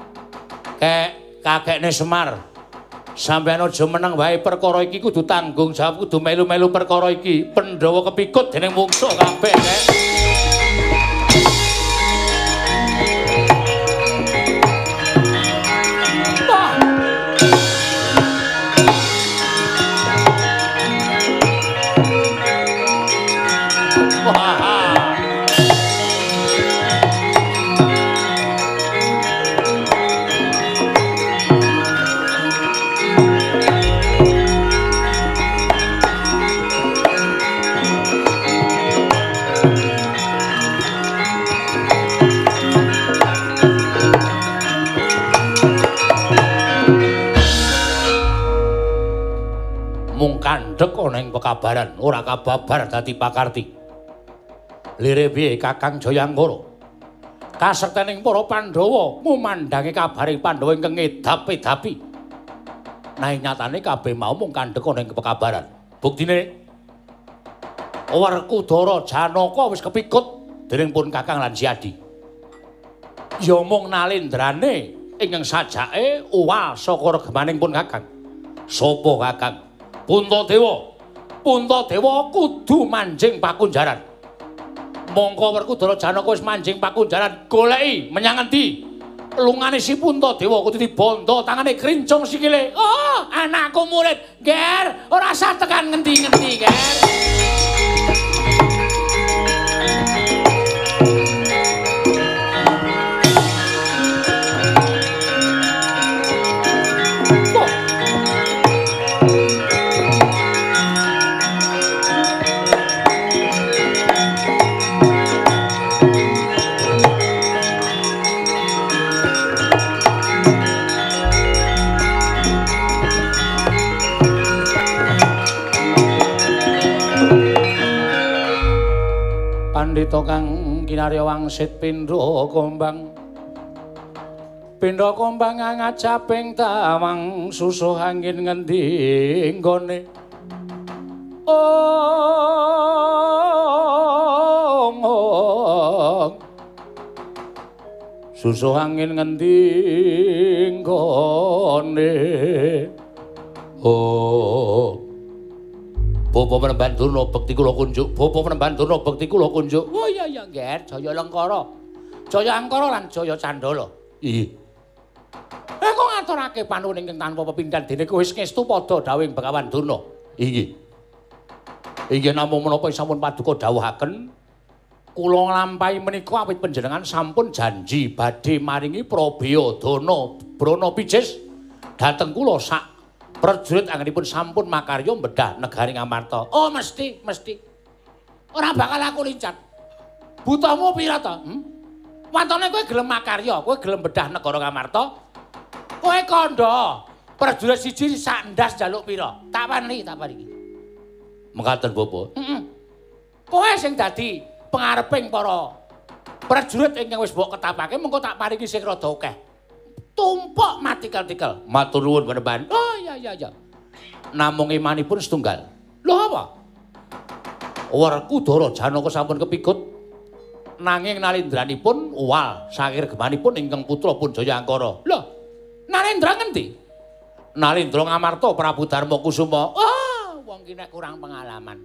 Kakekne Semar, sampeyan aja meneng wae perkara iki kudu tanggung jawab, kudu melu-melu perkara iki. Pandhawa kepikut dening mungsuh kabeh, Kek. Kandhek ana ing pekabaran ora kababar dadi pakarti. Lire piye Kakang Jayangkara? Kasektening para Pandhawa mumandangi kabare Pandhawa ingkang ngedap-edapi. Nanging nyatane kabeh mau mung kandhek ana ing pekabaran. Buktine Werkudara Janaka wis kepikut dening pun Kakang lan Siadi. Ya mung nalendrane ingkang sajake uwal saka regemaning pun Kakang. Sapa Kakang? Puntadewa. Puntadewa kudu manjing Pakunjaran. Mongko Werkudara Janaka wis manjing Pakunjaran, goleki menyang endi? Lungane si Puntadewa kudu dibondo, tangane krincung sikile. Oh, anakku murid, Ger, ora usah tekan ngendi-ngendi, Ger. Pandhita kang kinarya wangsit pindha kombang Pindha kombang ngajaping tawang susuh angin ngendi nggone. Susuh angin ngendi nggone. Bapa Penemban Durna bekti kula kunjuk. Bapa Penemban Durna bekti kula kunjuk. Oh iya iya nggih, Jaya Lengkara. Jaya Angkara lan Jaya Candala. Iya. Kok ngaturake panuwun ingkang tanpa pepindhan dene kowe wis ngestu padha dawuhing Begawan Durna. Inggih. Inggih namung menapa sampun paduka dawuhaken kula nglampahi menika awit panjenengan sampun janji badhe maringi Prabeya Dana Brana Pijes dhateng kula sak prajurit anggenipun sampun makarya mbedah negari Ngamarta. Oh mesti. Ora bakal aku lincat. Butamu pira to? Wantone kowe gelem makarya, kowe gelem bedah negara Ngamarta. Kowe kandha prajurit siji sak ndas njaluk pira? Tak pani iki. Mekaten, Bapak. Kowe sing dadi pangareping para prajurit ingkang wis mbok ketapake mengko tak paringi sing rada akeh. Tumpuk matikel-tikel. Matur nuwun, Penemban. Oh iya. Namung imanipun setunggal. Lho apa? Werkudara Janaka sampun kepigut. Nanging nalindranipun uwal sakir gemanipun ingkang putra pun Jaya Angkara. Lho, Nalindra ngendi? Nalindra Ngamarta Prabu Darma Kusuma. Oh, wong ki nek kurang pengalaman.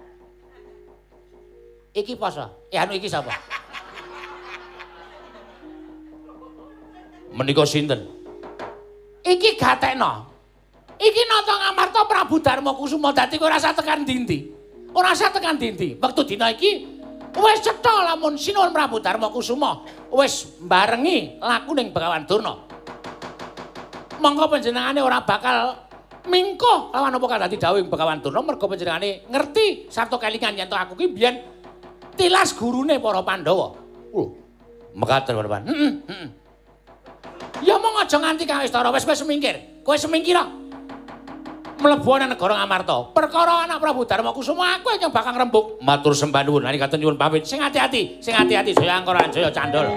Iki poso. Iki sapa? Menika sinten? Iki Gatekna. Iki nata Ngamarta Prabu Darma Kusuma dadi kowe ora usah tekan ndi-ndi. Ora usah tekan ndi-ndi. Wektu dina iki wis cetha lamun sinuwun Prabu Darma Kusuma wis mbarengi lakuning Begawan Durna. Monggo panjenengane ora bakal mingkuh lawan apa kang dadi dawuhing Begawan Durna merga panjenengane ngerti sarta kelingan yen aku ki biyen tilas gurune para Pandhawa. Mekaten Paman. Ya mong aja nganti kang Wistara wis semingkir. Kowe semingkira. Mlebu ana negara Ngamarta. Perkara anak Prabu Darma Kusuma aku yang bakal ngrembug. Matur sembah nuwun. Nari katun nyuwun pamit. Sing ati-ati Jaya Angkara lan Jaya Candala.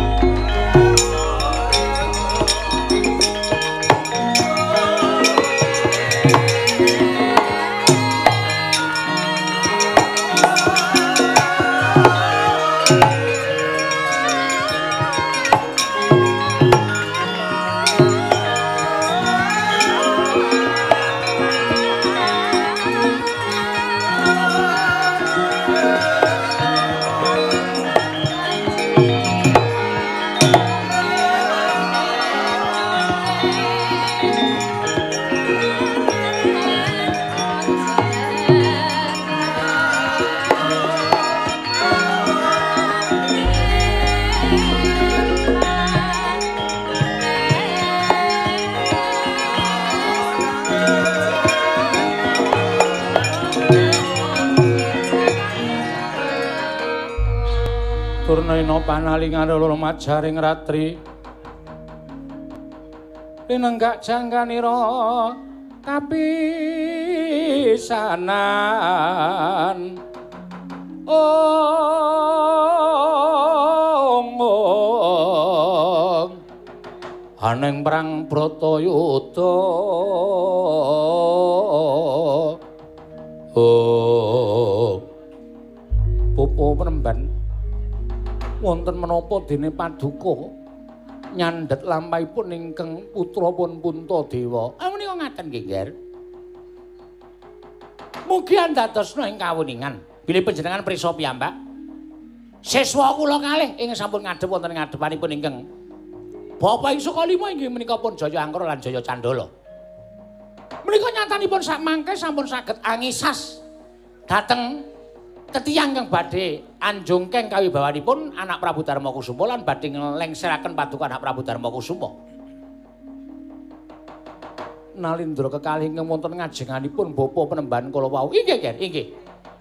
Turnena panalingan loro majaring ratri linenggak jangkanira kapisanan aneng perang Bratayuda Bapa Penemban wonten menapa dene paduka nyandhet lampahipun ingkang putrapun Puntadewa. Menika ngaten nggih, Nger. Mugi andadosna ing kawuningan bilih panjenengan prisa piyambak. Siswa kula kalih ing sampun ngadhep wonten ngadepanipun ingkang Bapak ing Sukalima inggih menika pun Jaya Angkara lan Jaya Candala. Menika nyatanipun sak mangke sampun saged angisas dhateng ketiyang kang badhe anjungkeng kawibawanipun anak Prabu Darma Kusuma lan badhe nglengseraken paduka anak Prabu Darma Kusuma. Nalindra kekalih ingkang wonten ngajenganipun Bapa Penemban kala wau. Inggih, Ger, inggih.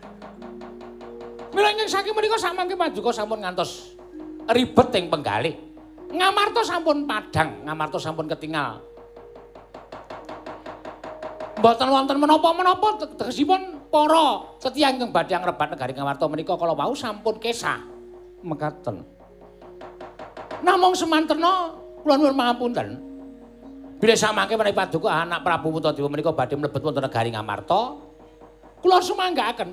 Mila ingkang saking menika sak mangke paduka sampun ngantos ribet ing penggalih. Ngamarta sampun padhang, Ngamarta sampun ketingal. Mboten wonten menapa-menapa tegesipun para setiyang ingkang badhe ngrebat negari Ngamarta menika kala wau sampun kesah. Mekaten. Namung semanten kula nuwun pangapunten. Bilih samangke menawi paduka anak Prabu Puntadewa menika badhe mlebet wonten negari Ngamarta, kula sumanggaaken.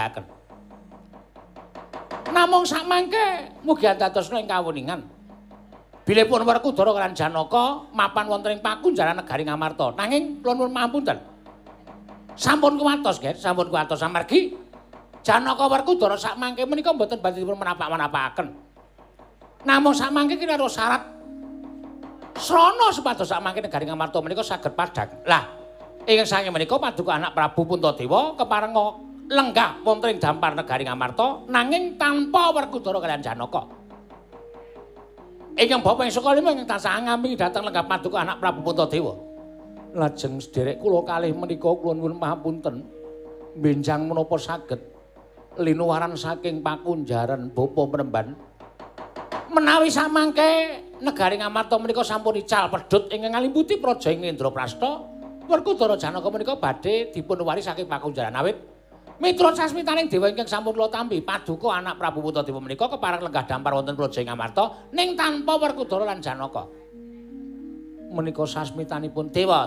Namung samangke mugi antosna ing kawuningan. Bilih pun Werkudara lan Janaka mapan wonten ing pakunjaran negari Ngamarta. Nanging kula nuwun pangapunten. Sampun kuwatos, Ger, sampun kuwatos amargi Janaka Werkudara sakmangke menika mboten badhe dipun menapak-menapakaken. Namung sakmangke kira syarat srana supados sakmangke negari Ngamarta menika saged padhang. Lah, ing saking menika paduka anak Prabu Puntadewa keparenga lenggah wonten ing dampar negari Ngamarta nanging tanpa Werkudara kaliyan Janaka. Ingkang Bapak ing Sukalima ingkang tansah ngami dhateng lenggah paduka anak Prabu Puntadewa. Lajeng sederek kula kalih menika kula nuwun pahapunten. Benjang menapa saged linuwaran saking pakunjaran Bapa Mremban. Menawi samangke negari Ngamarta menika sampun ical pedhut ingkang ngalimputi praja ing Indraprasta, Werkudara Janaka menika badhe dipun waris saking pakunjaran awit miturut sasmitaning dewa ingkang sampun kula tampi paduka anak Prabu Puntadewa menika kepareng lenggah dampar wonten praja ing Ngamarta ning tanpa Werkudara lan Janaka. Menika sasmitanipun dewa.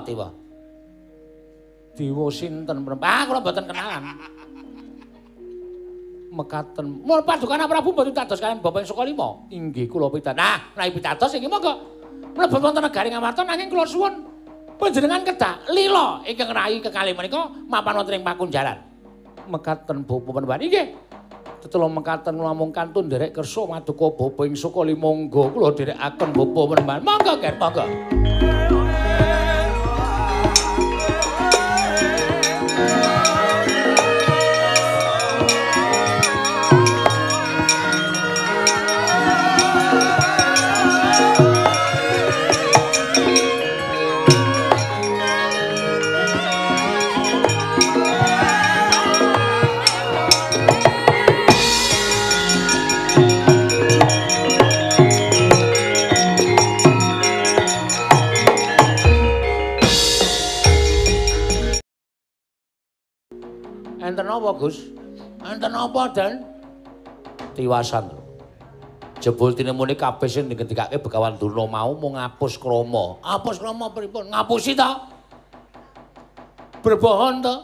Dewa sinten Mremban? Ah, kula mboten kenalan. Mekaten. Mun paduka anak Prabu mboten pitados kaliyan Bapak ing Sukalima. Inggih kula pitados. Nah, nek pitados inggih monggo. Mlebet wonten negari Ngamarta nanging kula suwun panjenengan kedah lila ingkang rayi kekalih menika mapan wonten ing pakunjaran. Mekaten Bapa Mremban. Inggih. Tetelo mekaten namung kantun nderek kersa paduka Bapa ing Sukalima monggo kula dherekaken Bapa Mremban. Monggo, Ger, monggo. Enten apa, Gus? Enten apa, Den? Tiwasan. Jebul tinemune kabeh sing ngendikake Begawan Durna mau mung ngapus krama. Hapus krama pripun? Ngapusi ta? Berbohon ta?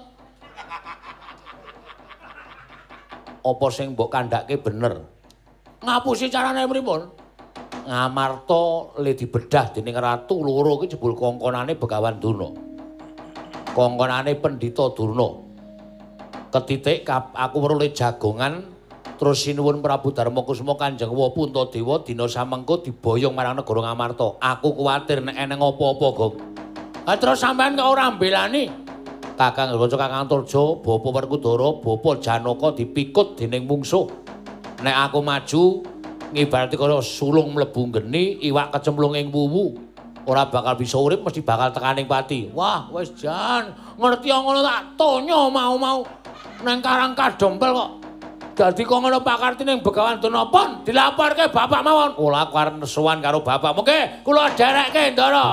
Apa sing mbok kandhake bener? Ngapusi carane pripun? Ngamarta le dibedah dening ratu loro iki jebul kongkonane Begawan Durna. Kongkonane Pendhita Durna. Ketitik aku merulih jagongan terus sinuwun Prabu Darmakusuma Kanjeng Puntadewa dina samengko diboyong marang negara Ngamarta. Aku kuwatir nek eneng apa-apa, Gong. Terus sampean kok ora mbelani? Kakang Raja Kakang Turja, Bapa Werkudara, Bapa Janaka dipikut dening mungsuh. Nek aku maju ngibarati kaya sulung mlebu geni, iwak kecemplung ing wuwu. Ora bakal bisa urip mesti bakal tekaning pati. Wah, wis jan, ngerti ngono tak tonya mau-mau. Nang Karang Kadompel kok. Dadi kok ngono Pak Kartini Begawan Durna pun dilaporke bapak mawon. Kula arep nesuwan karo bapak. Mengke kula derekke Ndara.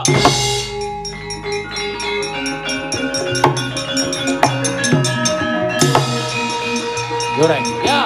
Yo rek, ya.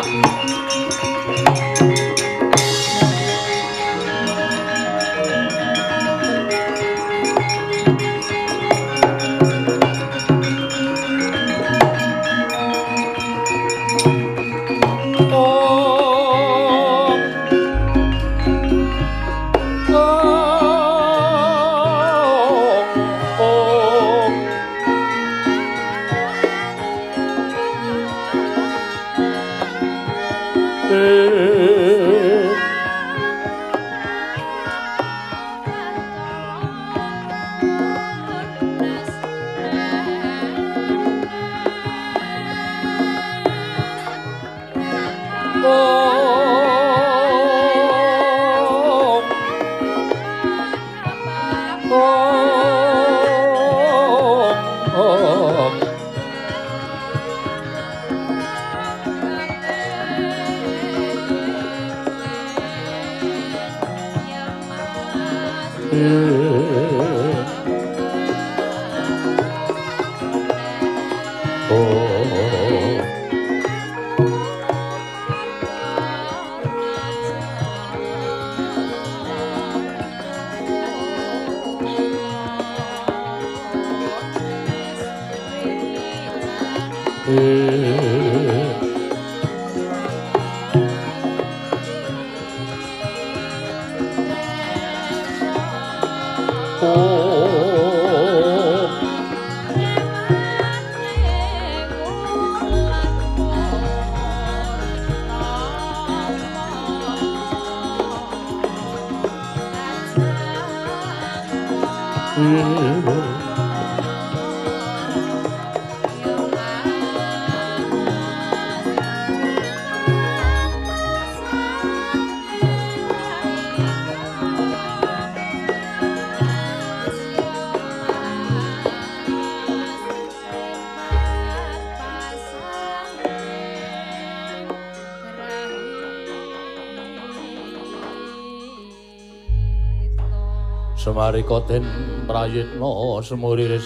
Semarika den prayitna semuriris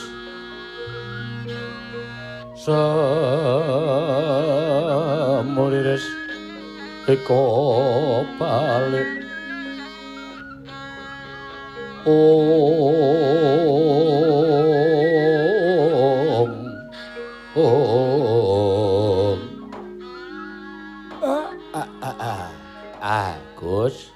semuriris eka balik Gus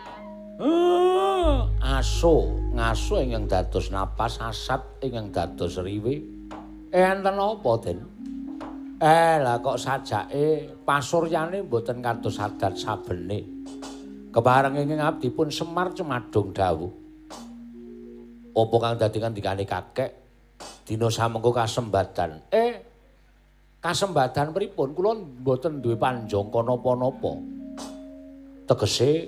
ngaso ingkang dados napas asat ingkang dados riwe enten apa Den? Lah kok sajake pasuryane mboten kados adat sabene kepareng ingkang abdipun Semar Cemadung dawuh apa kang dadi kandikane kakek dina samengko kasembadan kasembadan pripun kula mboten duwe panjangka napa-napa tegese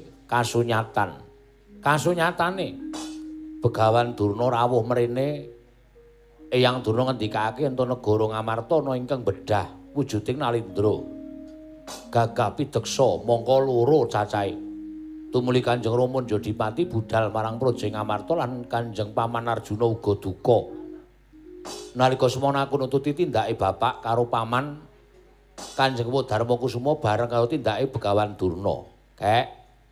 kasunyatane Begawan Durna rawuh mrene Eyang Durna ngendikake ento negara Ngamarta ana ingkang bedah wujuding Nalindra gagah pideksa mangka loro cacahe tumuli Kanjeng Rama Jodipati budal marang Praja Ngamarta lan Kanjeng Paman Arjuna uga duka nalika semana aku nututi tindake bapak karo paman Kanjeng Dharma Kusuma bareng karo tindake Begawan Durna kek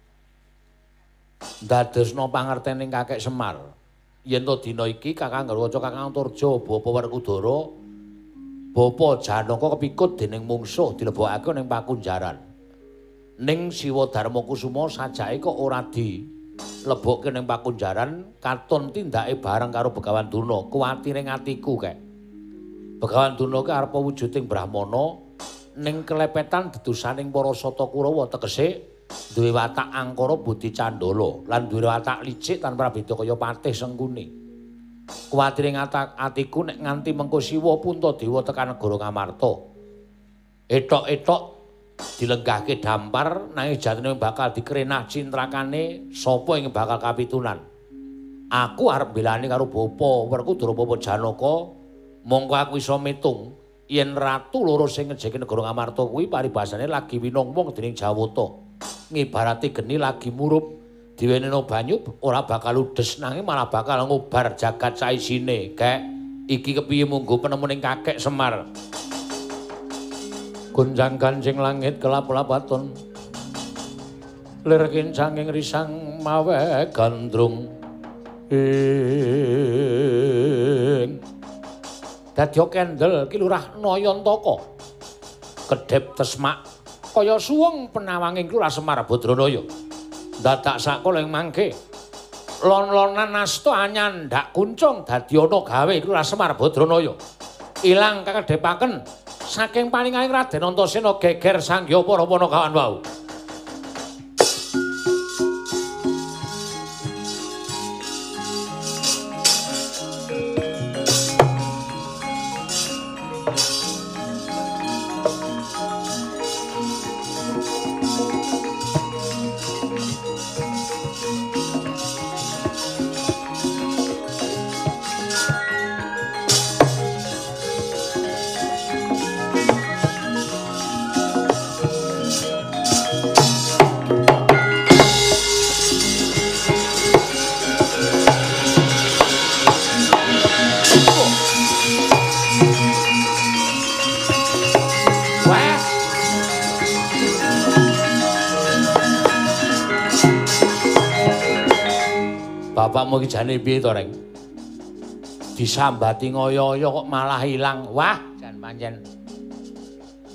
dadosna pangertening Kakek Semar yen to dina iki Kakang Garwaca Kakang Turja Bapa Werkudara Bapa Janaka kepikut dening mungsuh dilebokake ning pakunjaran ning Siwa Dharma Kusuma sajake kok ora dilebokke ning pakunjaran katon tindake bareng karo Begawan Durna kuwatire atiku kek Begawan Durna ki arepa wujuding brahmana ning kelepetan dedusaning para Sata Kurawa tegese duwe watak angkara budi candala lan duwe watak licik tanpa beda kaya Patih Sengkuni. Kuwatire atiku nek nganti mengko Siwa Puntadewa tekan negara Ngamarta. Etok-etok dilenggahke dampar nanging jatine bakal dikrenah cintrakane sapa ing bakal kapitunan. Aku arep belani karo Bapa Werkudara Bapa Janaka mongko aku iso mitung yen ratu loro sing ngejeki negara Ngamarta kuwi paribasane lagi winong-wong dening Jawata. Ngibarati geni lagi murup diwenehna banyu ora bakal ludes nanging malah bakal ngubar jagat saisine kek iki kepiye munggo penemuning Kakek Semar gunjang ganjing langit kelap-lapaton lir kincanging risang mawe gandrung dadya kendel ki Lurah Nayantaka kedhep tesmak kaya suweng penawanging Lurah Semar Badranaya dadak sakala ing mangke lon-lonan asta anyandak kuncung dadi ana gawe Lurah Semar Badranaya ilang kakedhepaken saking paninganing Raden Antasena geger sanggya para panakawan wau. Bapakmu iki jane piye to, Reng? Disambati ngoyo-oyo kok malah ilang. Wah, jan pancen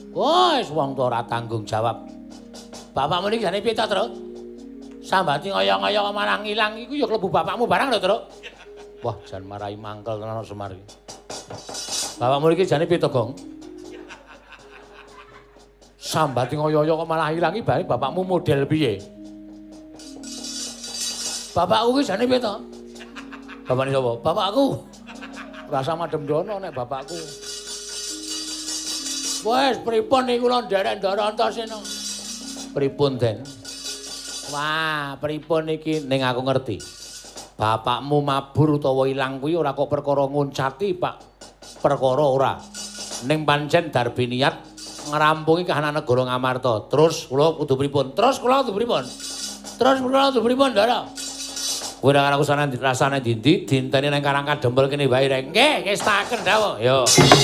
Wes wong tuwa ora tanggung jawab. Bapakmu niki jane piye to, Truk? Sambati ngoyo-ngoyo marang ilang iku ya klebu bapakmu barang lho, Truk. Wah, jan marahi mangkel tenan Semar iki. Bapakmu niki jane piye to, Gong? Sambati ngoyo-ngoyo kok malah ilang iki bare bapakmu model piye? Bapakku ki jane piye to? Bapakne sapa? Bapakku. Rasa madem dono nek bapakku. Wes pripun niku lho nderek ndara Antasena. Pripun, Den? Wah, pripun iki ning aku ngerti. Bapakmu mabur utawa ilang kuwi ora kok perkara nguncati, Pak. Perkara ora. Ning pancen darbe niat ngrampungi kahanan negara Ngamarta. Terus kula kudu pripun? Terus kula kudu pripun? Ndara? Kowe ora aku rasane ndi dinteni nang Karang Kadempel kene wae rek. Nggih, ngestaken dawuh. Yo.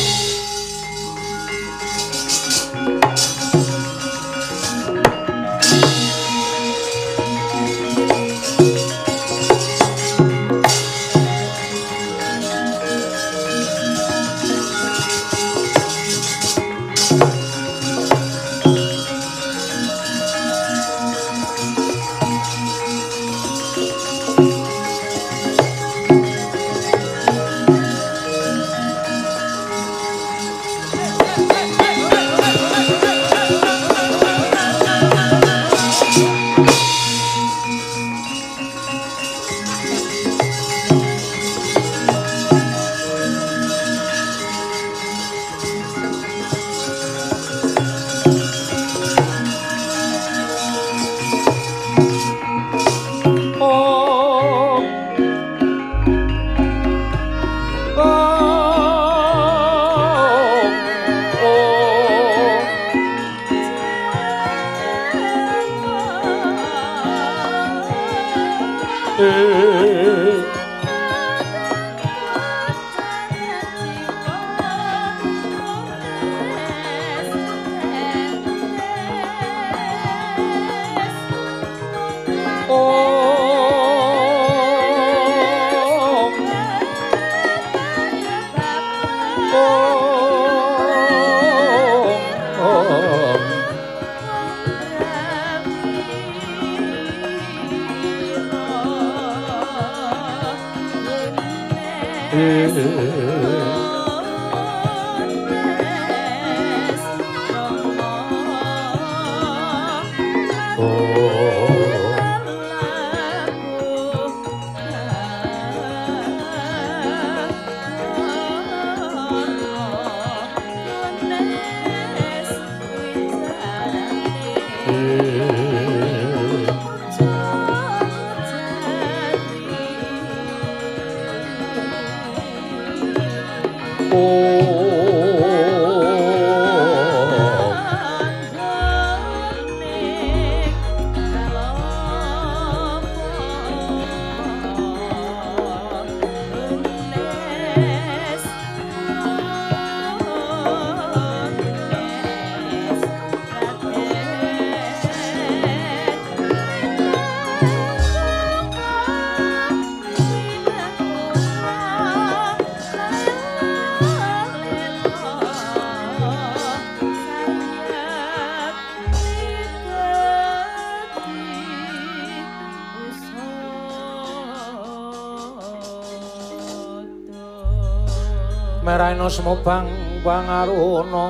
Meraina semobang pangaruna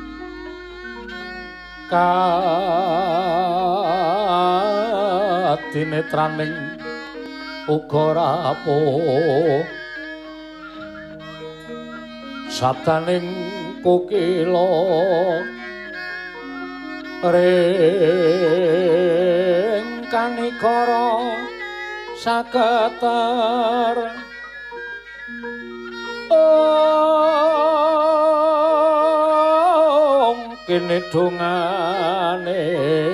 katinetraning uga rapuh sabdaning kukila ringkanikara saketar kene dongane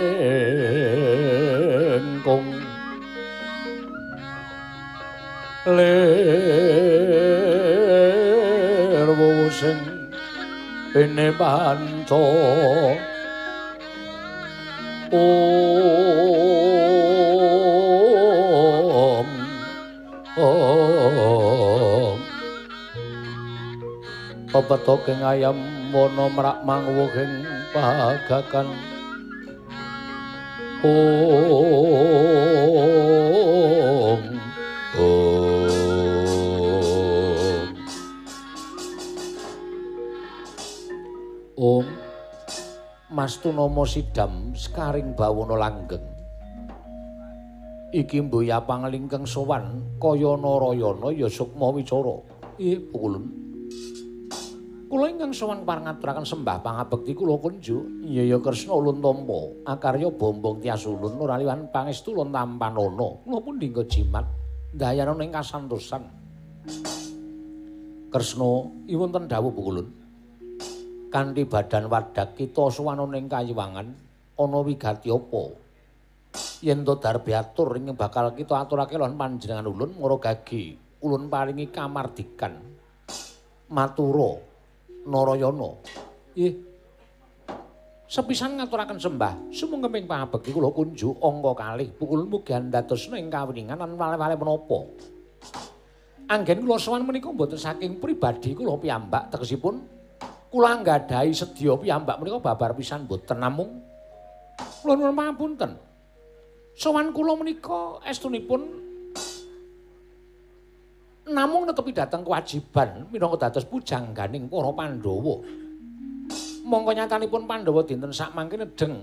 engkung lir wusing ene banco om pepetoking ayam wana mrak mangwuhing pagakan Om Mastunama Sidam Skaring Bawana langgeng iki mboya panglingkeng sowan kaya Narayana ya sukma wicara. Nggih, Pukulun. Kula ingkang sowan pareng ngaturaken sembah pangabekti kula kunjuk. Iya ya Kresna ulun tampa akarya bombong tias ulun ora liwan pangestu lan tampanana. Kula pun dinggo jimat dayana ing kasantosan. Kresna iwunten dawuh Pukulun. Kanthi badan wadak kita sowan ing kayiwangan ana wigati apa? Yen to darbe atur ing bakal kita aturake lan panjenengan ulun mara gagi ulun paringi kamardikan. Matura Narayana. Nggih. Sepisan ngaturaken sembah sumengkeping pangabekti kula kunjuk angka kalih Pukulun mugi andadosna ing kawringan lan wale-wale menapa. Anggen kula sowan menika mboten saking pribadi kula piyambak tegesipun kula nggadahi sedya piyambak menika babar pisan mboten namung kula nuwun pangapunten. Sowan kula menika estunipun namung netepi dhateng kewajiban minangka dados pujangganing para Pandhawa. Mongko nyatanipun Pandhawa dinten sak mangke nedheng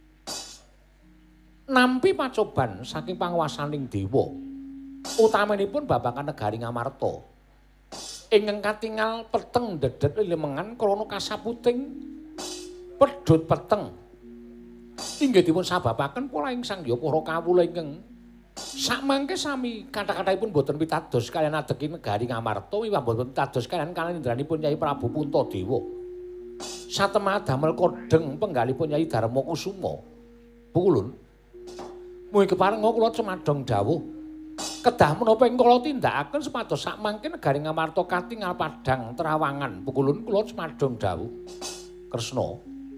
nampi pacoban saking panguwasaning dewa. Utamanipun babagan negari Ngamarta. Ingkang katingal peteng dedet limengan krana kasaputing pedhut peteng inggih dipun sababaken pola ing sangya para kawula ingkang sakmangke sami kata-katahipun boten pitados kaliyan adegi negari Ngamarta miwah boten pitados kaliyan kalendranipun Nyai Prabu Puntadewa satemah damel kodheng penggalipun Nyai Darmakusuma. Pukulun mugi keparenga kula cemadhong dawuh kedah menapa ing kula tindakaken supados sakmangke negari Ngamarta katingal padhang trawangan. Pukulun kula cemadhong dawuh Kresna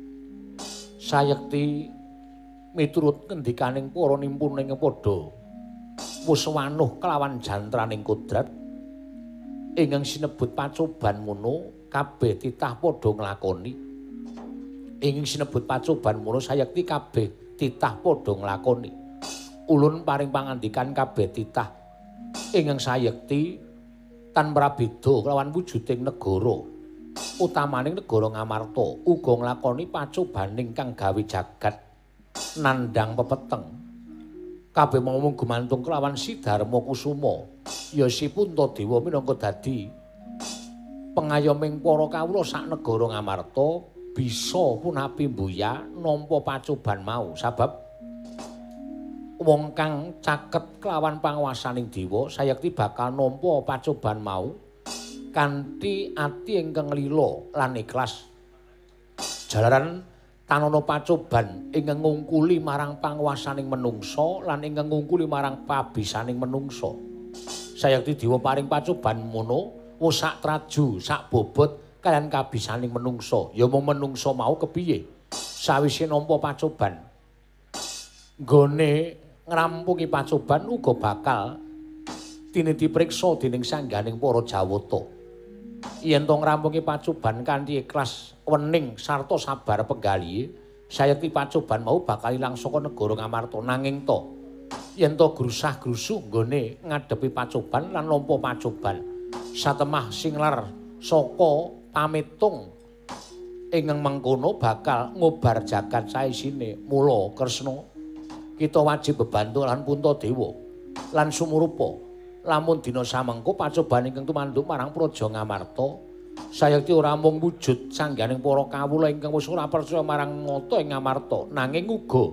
sayekti miturut ngendikaning para nimpuning padha muswanuh kelawan jantraning kodrat ingkang sinebut pacoban mono kabeh titah padha nglakoni. Ingkang sinebut pacoban mono sayekti kabeh titah padha nglakoni. Ulun paring pangandikan kabeh titah ingkang sayekti tanpa beda kelawan wujuding negara utamaning negara Ngamarta uga nglakoni pacobaning kang gawe jagat nandhang pepeteng kabeh mung gumantung kelawan Si Darmakusuma ya Si Puntadewa minangka dadi pengayoming para kawula sak negara Ngamarta bisa punapi mbuya nampa pacoban mau sabab wong kang caket kelawan panguwasaning dewa sayekti bakal nampa pacoban mau kanthi ati ingkang lila lan ikhlas. Jalaran tanana pacoban ingkang ngungkuli marang panguwasaning menungsa lan ingkang ngungkuli marang pabisaning menungsa. Sayekti dewa paring pacoban mono wis sak traju, sak bobot kaliyan kabisaning menungsa. Ya mung menungsa mau kepiye? Sawise nampa pacoban nggone ngrampungi pacoban uga bakal tiniti priksa dening sangganing para Jawata. Yen to ngrampungi pacoban kanthi ikhlas, wening sarta sabar penggalihe, sayekti pacoban mau bakal ilang saka negara Ngamarta. Nanging to yen to grusah-grusuh nggone ngadepi pacoban lan nampa pacoban, satemah singlar saka pamitung ingkang mengkono bakal ngobar jagat saisine. Mula Kresna kita wajib bebantu lan Puntadewa lan sumurupa lamun dina samengko pacoban ingkang tumanduk marang praja Ngamarta sayekti ora mung wujud sangganing para kawula ingkang wis ora percaya marang ngata ing Ngamarta nanging uga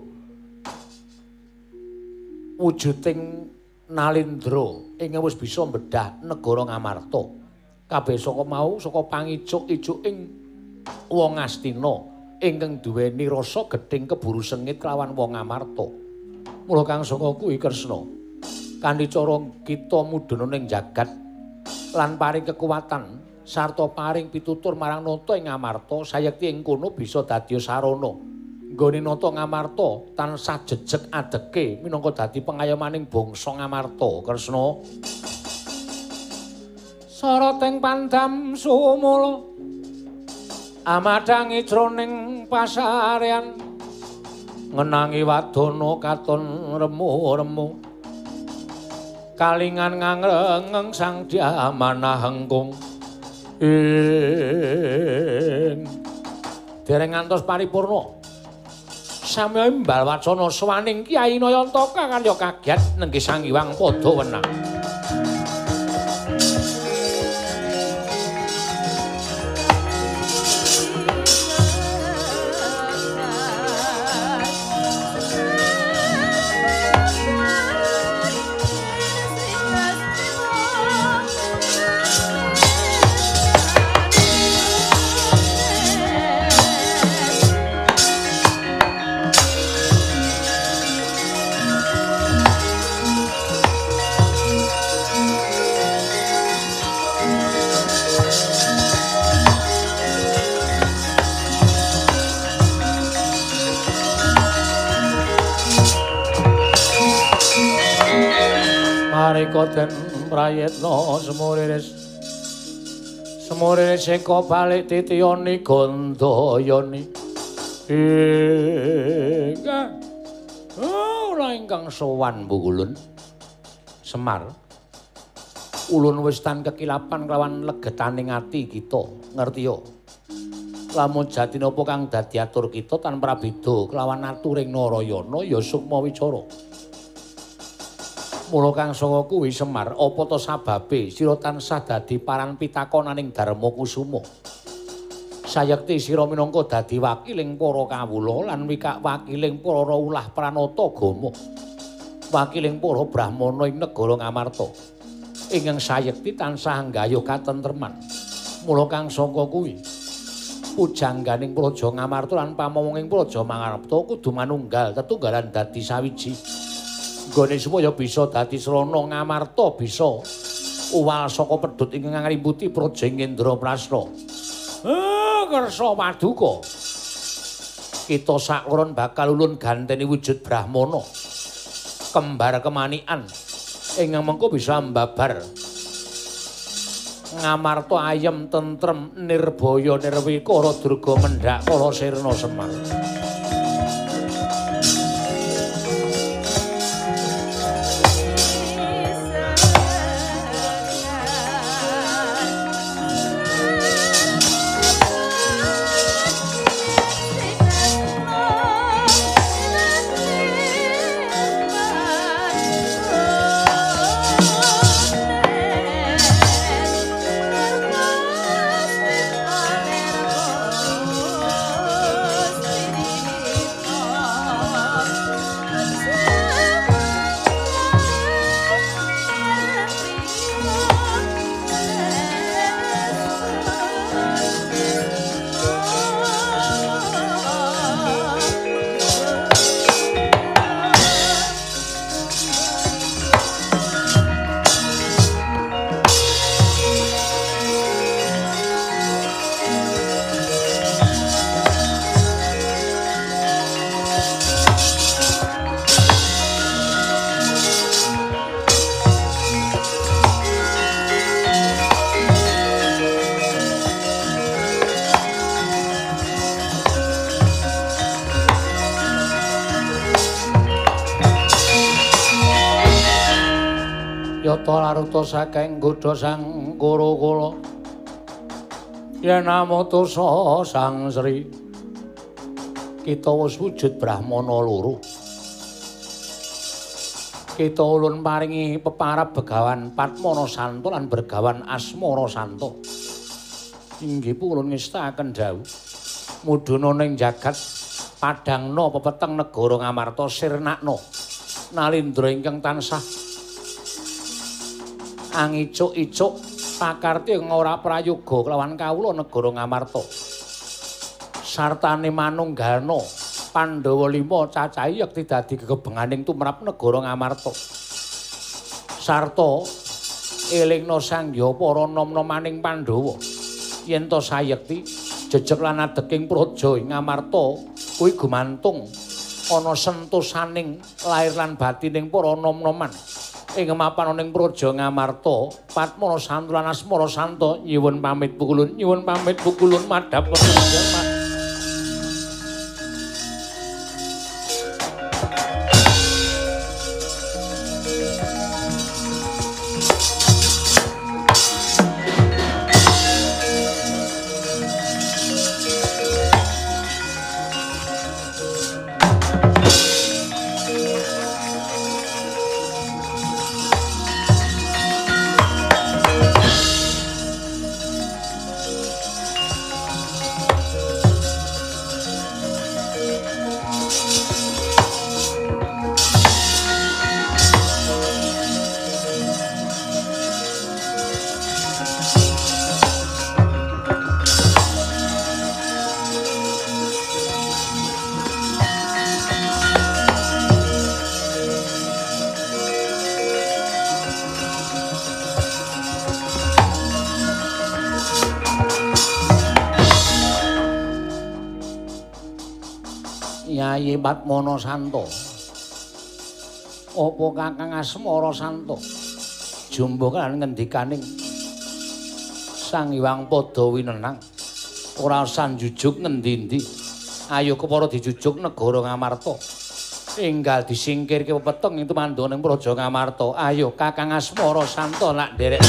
wujuding Nalendra ingkang wis bisa mbedah negara Ngamarta kabeh saka mau saka pangijuk-ijuking wong Astina ingkang duweni rasa gedhing keburu sengit kelawan wong Ngamarta. Mula kang saka kuwi Kresna kanthi cara kita mudhuna ning jagat lan paring kekuatan sarta paring pitutur marang nata ing Ngamarta sayekti ing kono bisa dadi sarana nggone nata Ngamarta tansah jejeg adeke minangka dadi pengayomaning bangsa Ngamarta. Kresna sarateng pandam sumula Amadangi jroning pasarean ngenangi wadana katon remu-remu kalingan ngangrengeng sang diamanah hengkung dereng ngantos paripurna samya imbal wacana swaning Kyai Nayantaka kalya kaget nenggih Sang Hyang padha wenang. Marika den prayitna semuriris seka balik titiyani Gandayani ora ingkang sowan Bu Ulun Semar ulun wis tan kekilapan kelawan legetaning ati kita ngertiya lamun jati napa kang dadi atur kita tanpa beda kelawan aturing Narayana ya sukma wicara. Mula kang sanga kuwi Semar, apa ta sababe sira tansah dadi paran pitakonaning Darma Kusuma? Sayekti sira minangka dadi wakiling para kawula lan wakiling para ulah pranata agama. Wakiling para brahmana ing negara Ngamarta. Ingkang sayekti tansah nggayuh katentreman. Mula kang sanga kuwi pujangganing praja Ngamarta lan pamomonging praja Mangarepta kudu manunggal tetunggalan dadi sawiji. Gone supaya bisa dadi srana Ngamarta bisa uwal saka pedhut ingkang ngrimputi praja Indraprastha. Kersa paduka. Kita sakloron bakal ulun ganteni wujud brahmana. Kembar kemanikan ingkang mengko bisa mbabar Ngamarta ayem tentrem nirbaya nirwikara durga mendhak kala sirna Semar. Yata laruta saking nggodha sang Kurakala yen amutusa sang Sri kita wis wujud brahmana loro. Kita ulun paringi peparab Begawan Padmana Santa lan Begawan Asmara Santa. Inggih pulun ngestaken dawuh mudhuna ning jagat padhangna pepeteng negara Ngamarta sirnakna nalindra ingkang tansah angicuk-icuk pakarti ora prayoga kelawan kawula negara Ngamarta. Sartane manunggalna Pandhawa 5 cacahe yekti dadi gegebenganing tumrap negara Ngamarta. Sarta elingna sangya para nom-nomaning Pandhawa yen to sayekti jejeg lan adeking praja ing Ngamarta kuwi gumantung ana sentosaning lair lan batining para nom-noman ing mapan ning Praja Ngamarta Patmana Santa lan Asmara Santa nyuwun pamit pukulun madhap wonten Nyai Patmana Santa. Apa Kakang Asmara Santa? Jumbo kan ngendikaning Sang Hyang Padawinenang. Ora usah njujuk ngendi-endi. Ayo kepara dijujuk negara Ngamarta. Enggal disingkirke pepeteng ing mandoning Praja Ngamarta. Ayo Kakang Asmara Santa nak nderek.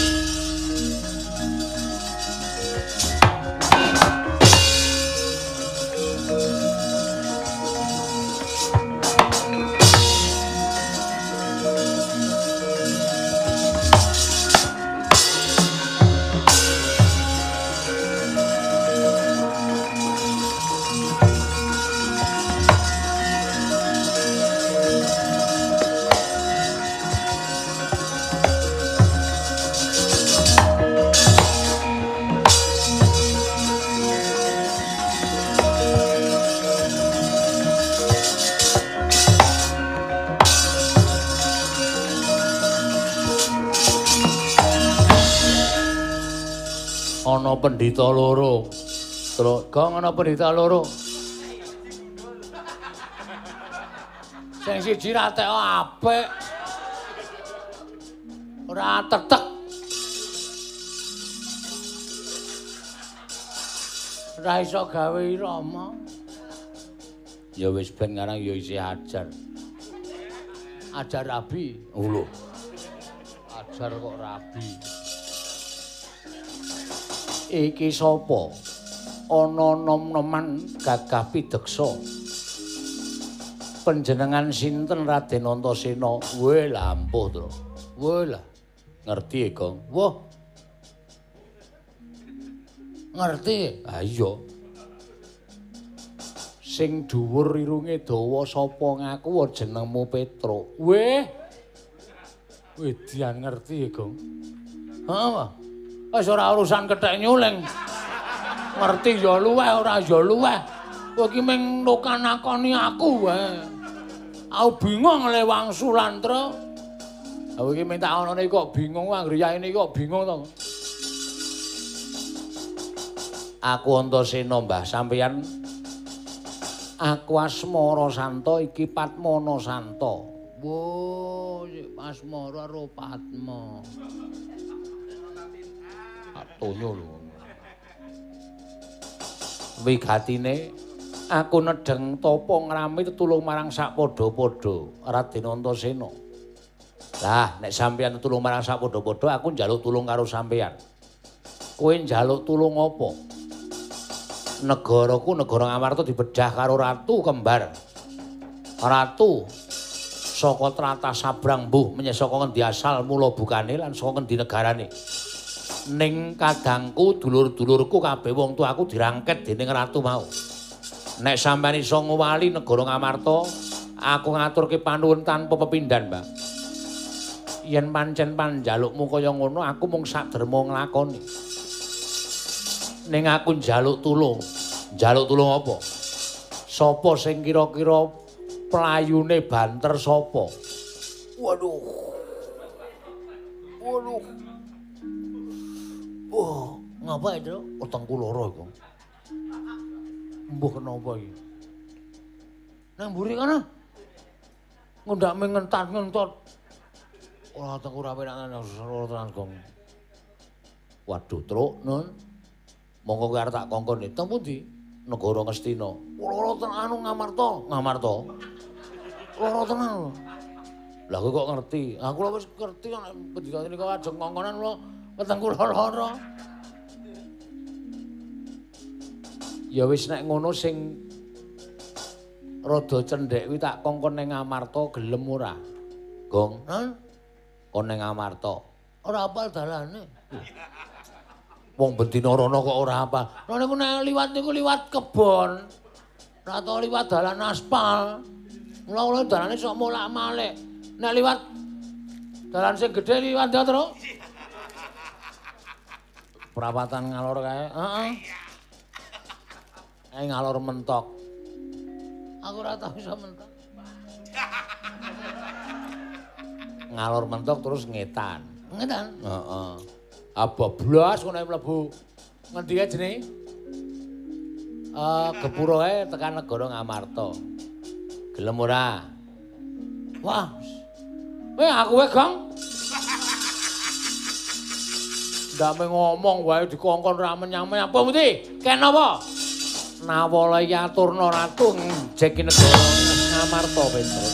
Ana pendhita loro. Terus gong ana pendhita loro. Sing siji ra teko apik. Ora tetek. Ora iso gawe irama. Ya wis ben ngarang ya isih ajar. Ajar rabi. Lho. Ajar kok rabi. Iki sapa? Ana nom-noman gagah pideksa. Panjenengan sinten Raden Antasena? Weh lah ampuh to. Weh lah. Ngerti Kang? Wah. Ngerti? Ah iya. Sing dhuwur irunge dawa sapa ngaku jenengmu Petruk. Weh. Wedian ngerti Kang? Heeh. Wis ora urusan kethek nyuling. Ngerti ya luweh ora ya luweh. Kowe iki mung nakoni aku wae. Aku bingung le Wangsulantra. Aku iki minta anane kok bingung anggere yaene kok bingung to. Aku Antasena Mbah sampeyan. Aku Asmara Santa iki Patmana Santa. Wo, Asmara karo Patma. Tonyo lho. Wigatine aku nedheng tapa ngrami tetulung marang sakpadha-padha Raden Antasena. Lah nek sampeyan tetulung marang sakpadha-padha aku njaluk tulung karo sampeyan. Kowe njaluk tulung apa? Negaraku negara Ngamarta dibedah karo ratu kembar. Ratu saka tlatah sabrang mbuh menyang saka ngendi asal mula bukane lan saka ngendi negarane. Ning kadangku dulur-dulurku kabeh wong tuaku dirangket dening ratu mau. Nek sampeyan iso ngowali negara Ngamarta, aku ngaturke panuwun tanpa pepindhan, Mbak. Yen pancen panjalukmu kaya ngono, aku mung sakderma nglakoni. Ning aku njaluk tulung. Njaluk tulung apa? Sapa sing kira-kira playune banter sapa? Waduh. Waduh. Oh, ngapa itu? Wetengku lara iku. Mbah kenapa iki? Nang mburi kana. Ngundak mengentat-ngentot. Ora teng ora penak tenan Gong. Waduh, Truk, Nun. Monggo kowe arep tak kongkon teng pundi? Negara Ngastina. Lara tenan anu Ngamarta. Lara tenan lho. Lah kowe kok ngerti? Aku lho wis ngerti nek pendika niku ajeng kongkonan kula weteng kula lara. Ya wis nek ngono sing rada cendhek kuwi tak kongkon ning Ngamarta gelem ora? Gong. Hah? Kon ning Ngamarta. Ora apal dalane. Wong bendina rono kok ora apal. Lha niku nek liwat niku liwat kebon. Ora tau liwat dalan aspal. Mula-mula dalane sok molak-malik. Nek liwat dalan sing gedhe liwat ya, Tru. Perawatan ngalor kae. Heeh. Ngalor mentok. Aku ora tau iso mentok. Ngalor mentok terus ngetan. Ngetan? Heeh. Abablas ngono mlebu ngendi ae jenenge? Gepura ae tekan negara Ngamarta. Gelem ora? Wah. Aku wae, Gong. Ndak ngomong wae dikongkon ra menyang-menyang. Apa mesti? Ken apa? Nawala yaturna ratu njeki negara Ngamarta Petruk.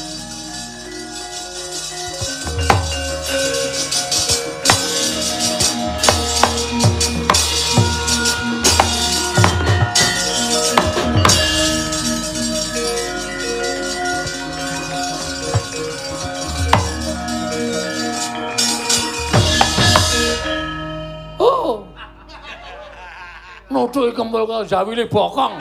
Nuduhi kempul karo jawile bokong.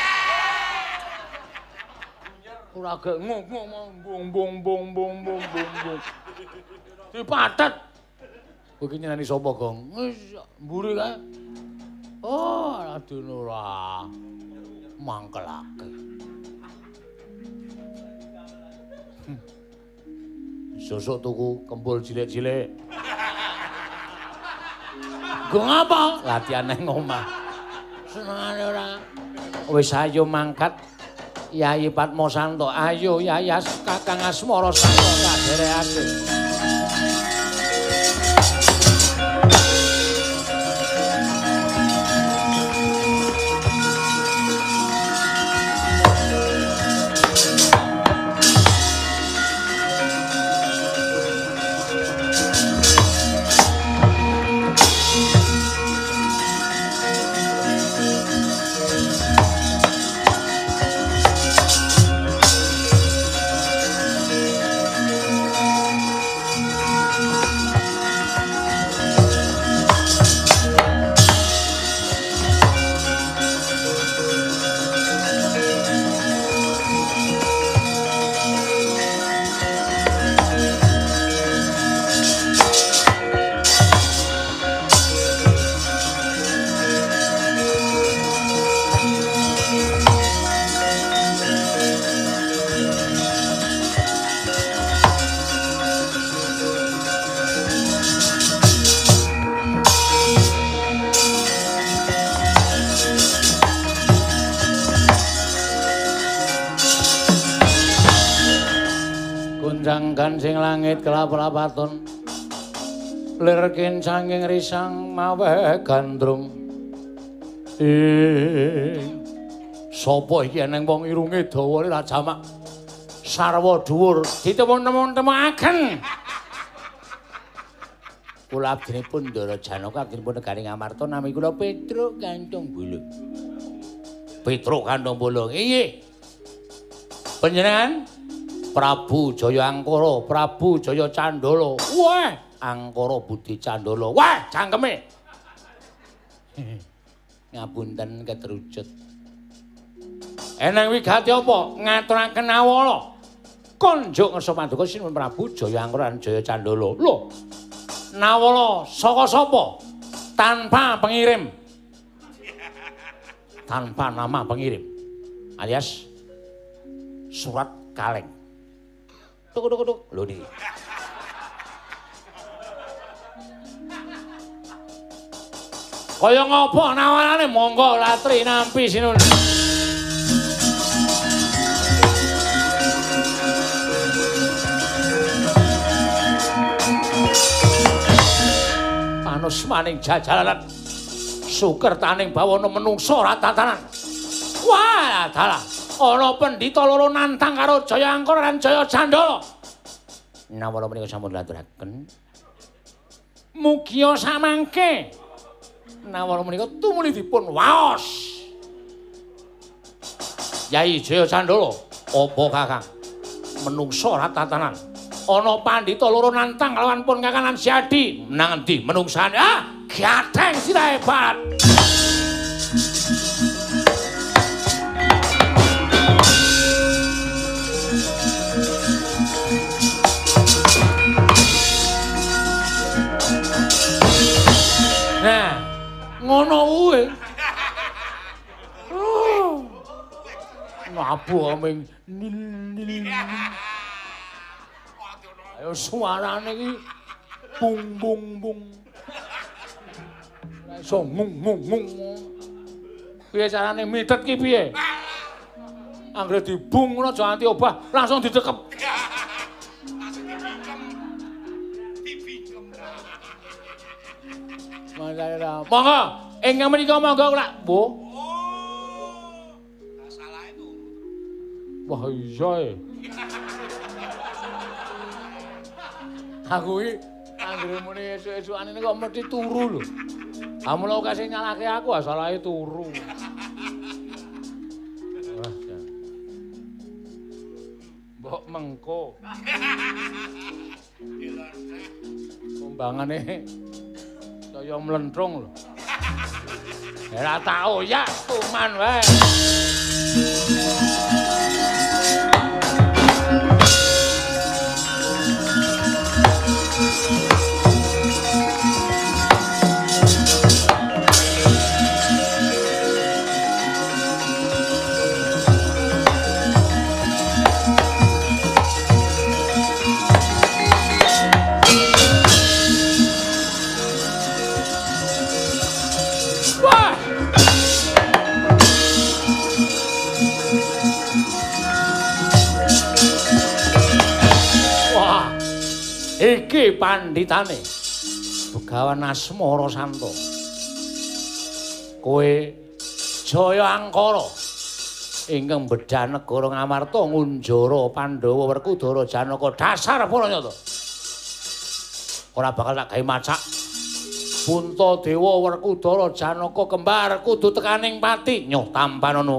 Ora gek ngomong bung. Dipatet. Kowe iki nyenani sapa, Gong? Wis mburi kae. Oh, Raden ora mangkelake. Sosok tuku kempul cilik-cilik. Gong apa? Latihan nang omah. Senengane ora. Wis ayo mangkat Yayi Patmosanto. Ayo Yayas Kakang Asmara Santo kadereake. Janggan sing langit kelap-lapaton lir kincanging risang mawe gandrung sapa iki eneng wong irunge dawa ora jamak sarwa dhuwur ditemun-temunaken kula abdinipun Ndara Janaka abdinipun negari Ngamarta nami kula Petruk Kantong Bolong. Petruk Kantong Bolong. Inggih. Panjenengan Prabu Jaya Angkara, Prabu Jaya Candala. Wah, Angkara Budi Candala. Wah, cangkeme. Ngapunten keterucut. Eneng wigati apa? Ngaturaken awala. Konjuk ngersa paduka sinuwun Prabu Jaya Angkara lan Jaya Candala. Lho. Nawala saka sapa? Tanpa pengirim. Tanpa nama pengirim. Alias surat kaleng. Tuk. Lho niki. Kaya ngapa nawarane monggo latri nampi sinun. manus maning jajalanan sukertaning bawana menungsa ratatanan. Wah, dalah ana pendhita loro nantang karo Jaya Angkara lan Jaya Candala. Nawala menika sampun laturaken. Mugia samangke. Nawala menika tumuli dipun waos. Yai Jaya Candala, apa Kakang? Menungsa ratatanan. Ana pandhita loro nantang kalawan pun Kakang lan Siadi. Menang endi menungsane? Ah, gatheng sirahe hebat. Nah, ngono kuwi. Nabu aming nil. Ayo suarane iki bung bung bung. Iso ngung ngung ngung. Piye carane mitet ki piye? Anggere dibung ngono aja anti obah, langsung didekep. Monggo, ingkang menika monggo kula. Mbuh. Masalahe to. Wah iya e. Aku iki anggere muni esuk-esukane kok mesti turu lho. Amula kasih nyalake aku asalahe turu. Wah. Mbok mengko. Kumbangane kaya mlentrung lho. Ora tau ya kuman wae. Iki pandhitane Begawan Asmara Santa. Kowe Jaya Angkara ingkang bedhah negara Ngamarta ngunjara Pandhawa Werkudara Janaka dasar Pranayata. Ora bakal tak gawe macak. Puntadewa Werkudara Janaka kembar kudu tekaning pati nyoh tampanana.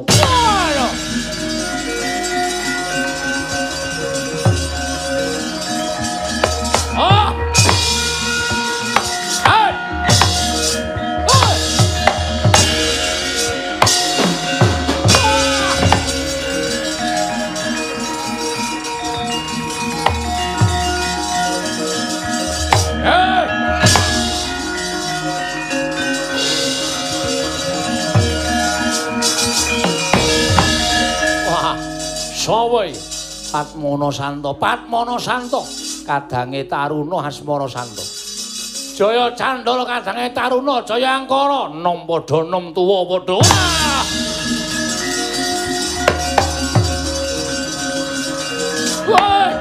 Oh! Hey! Wah, sapa iki? Patmana Santa, Patmana Santa. Kadange Taruna Asmara Santa. Jaya Candala kadange Taruna, Jaya Angkara nom padha nom tuwa padha. Wah!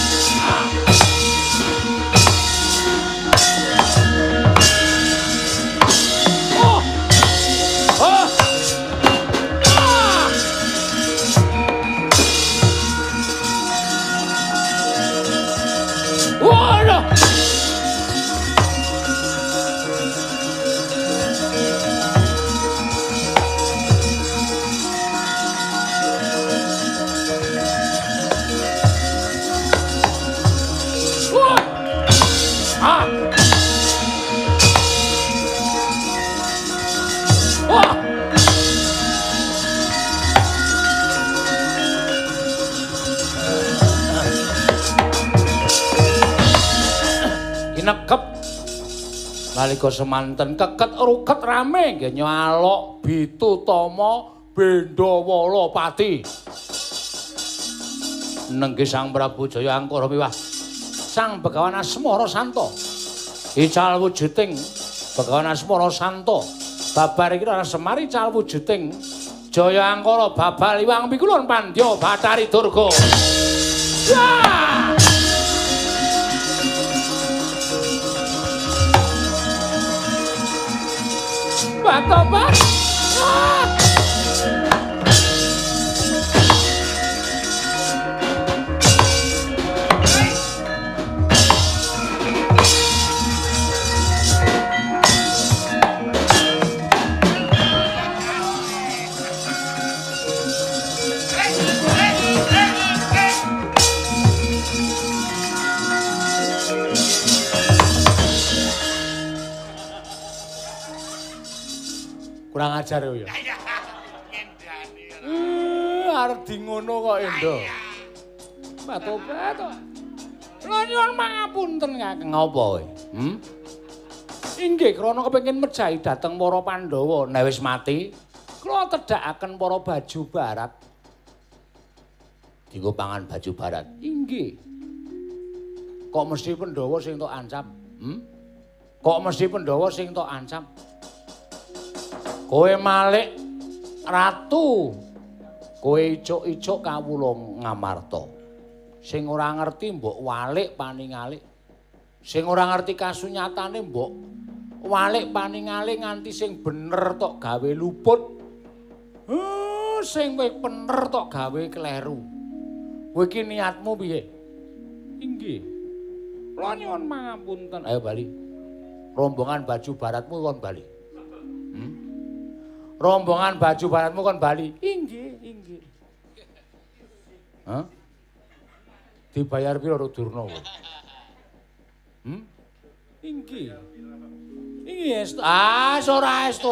Nekep nalika semanten keket ruket rame nggih nyalok Bitutama Bendawala Pati nenggih Sang Prabu Jaya Angkara miwah Sang Begawan Asmara Santa ical wujuding Begawan Asmara Santa babar iki ora semari cal wujuding Jaya Angkara babal iwang pikulun Pandya Bathari Durga. Mbak Tobat. Kurang ajar ya. Arep di ngono kok Endo. Mbak Tobat kok. Lha nyuwun pangapunten Kakang apa kowe? Inggih krana kepengin mejahi dhateng para Pandhawa nek wis mati, kula tedhakaken para baju barat. Dienggo pangan baju barat. Inggih. Kok mesti Pandhawa sing tok ancam? Kok mesti Pandhawa sing tok ancam? Kowe Malik ratu, kowe icuk-icuk kawula Ngamarta. Sing ora ngerti mbok walik paningalik. Sing ora ngerti kasunyatane mbok walik paningalik nganti sing bener tok gawe luput. Sing wis bener tok gawe kleru. Kowe iki niatmu piye? Inggih. Kula nyuwun pangapunten. Ayo bali. Rombongan baju baratmu kon bali. Rombongan baju baratmu kon bali. Inggih, inggih. Hah? Dibayar piro Durna kowe? Inggih. Inggih estu. Ora estu.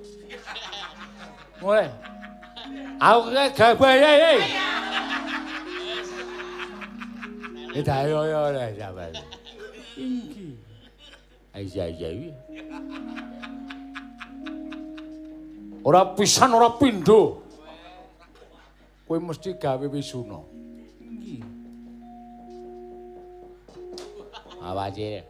Mulai. Aku gak bayar. Ayo ora sabar. Inggih. Ayo. Ora pisan ora pindho. Kowe mesti gawe wisuna. Nggih. Awaje.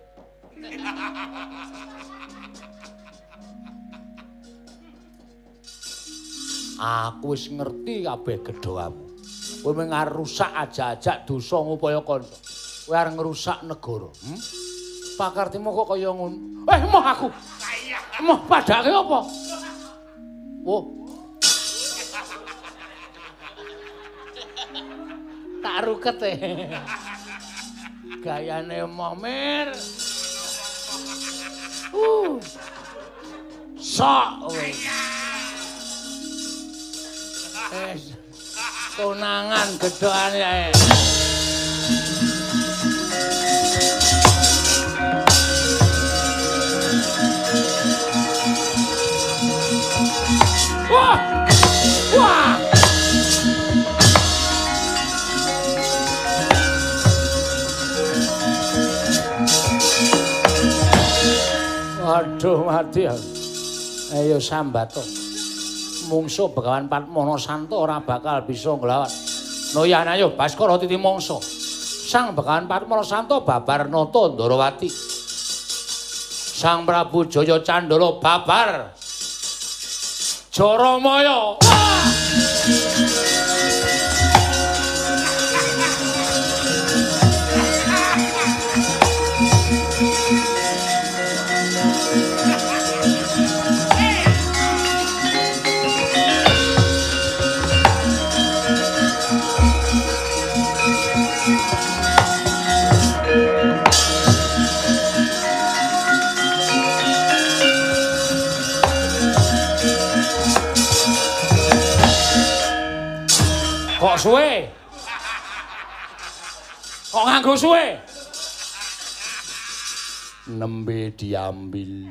Aku wis ngerti kabeh gedhoamu. Kowe mung arep rusak aja-ajak dosa ngupaya kanca. Kowe arep ngrusak negara. Pakartimu kok kaya ngono. Emoh aku. Emoh padake apa? Oh. Tak ruket gayane momer. Sok kowe. Konangan gedhokan ae. Wah! Waduh mati ya. Ayo sambat to. Mungsuh Begawan Padmana Santa ora bakal bisa nglawan. Noyan ayo Baskara Titi Mangsa. Sang Begawan Padmana Santa babar nata Ndarawati. Sang Prabu Jaya Candala babar Jaramaya. Kok suwe? Kok nganggo suwe? Nembe diambil.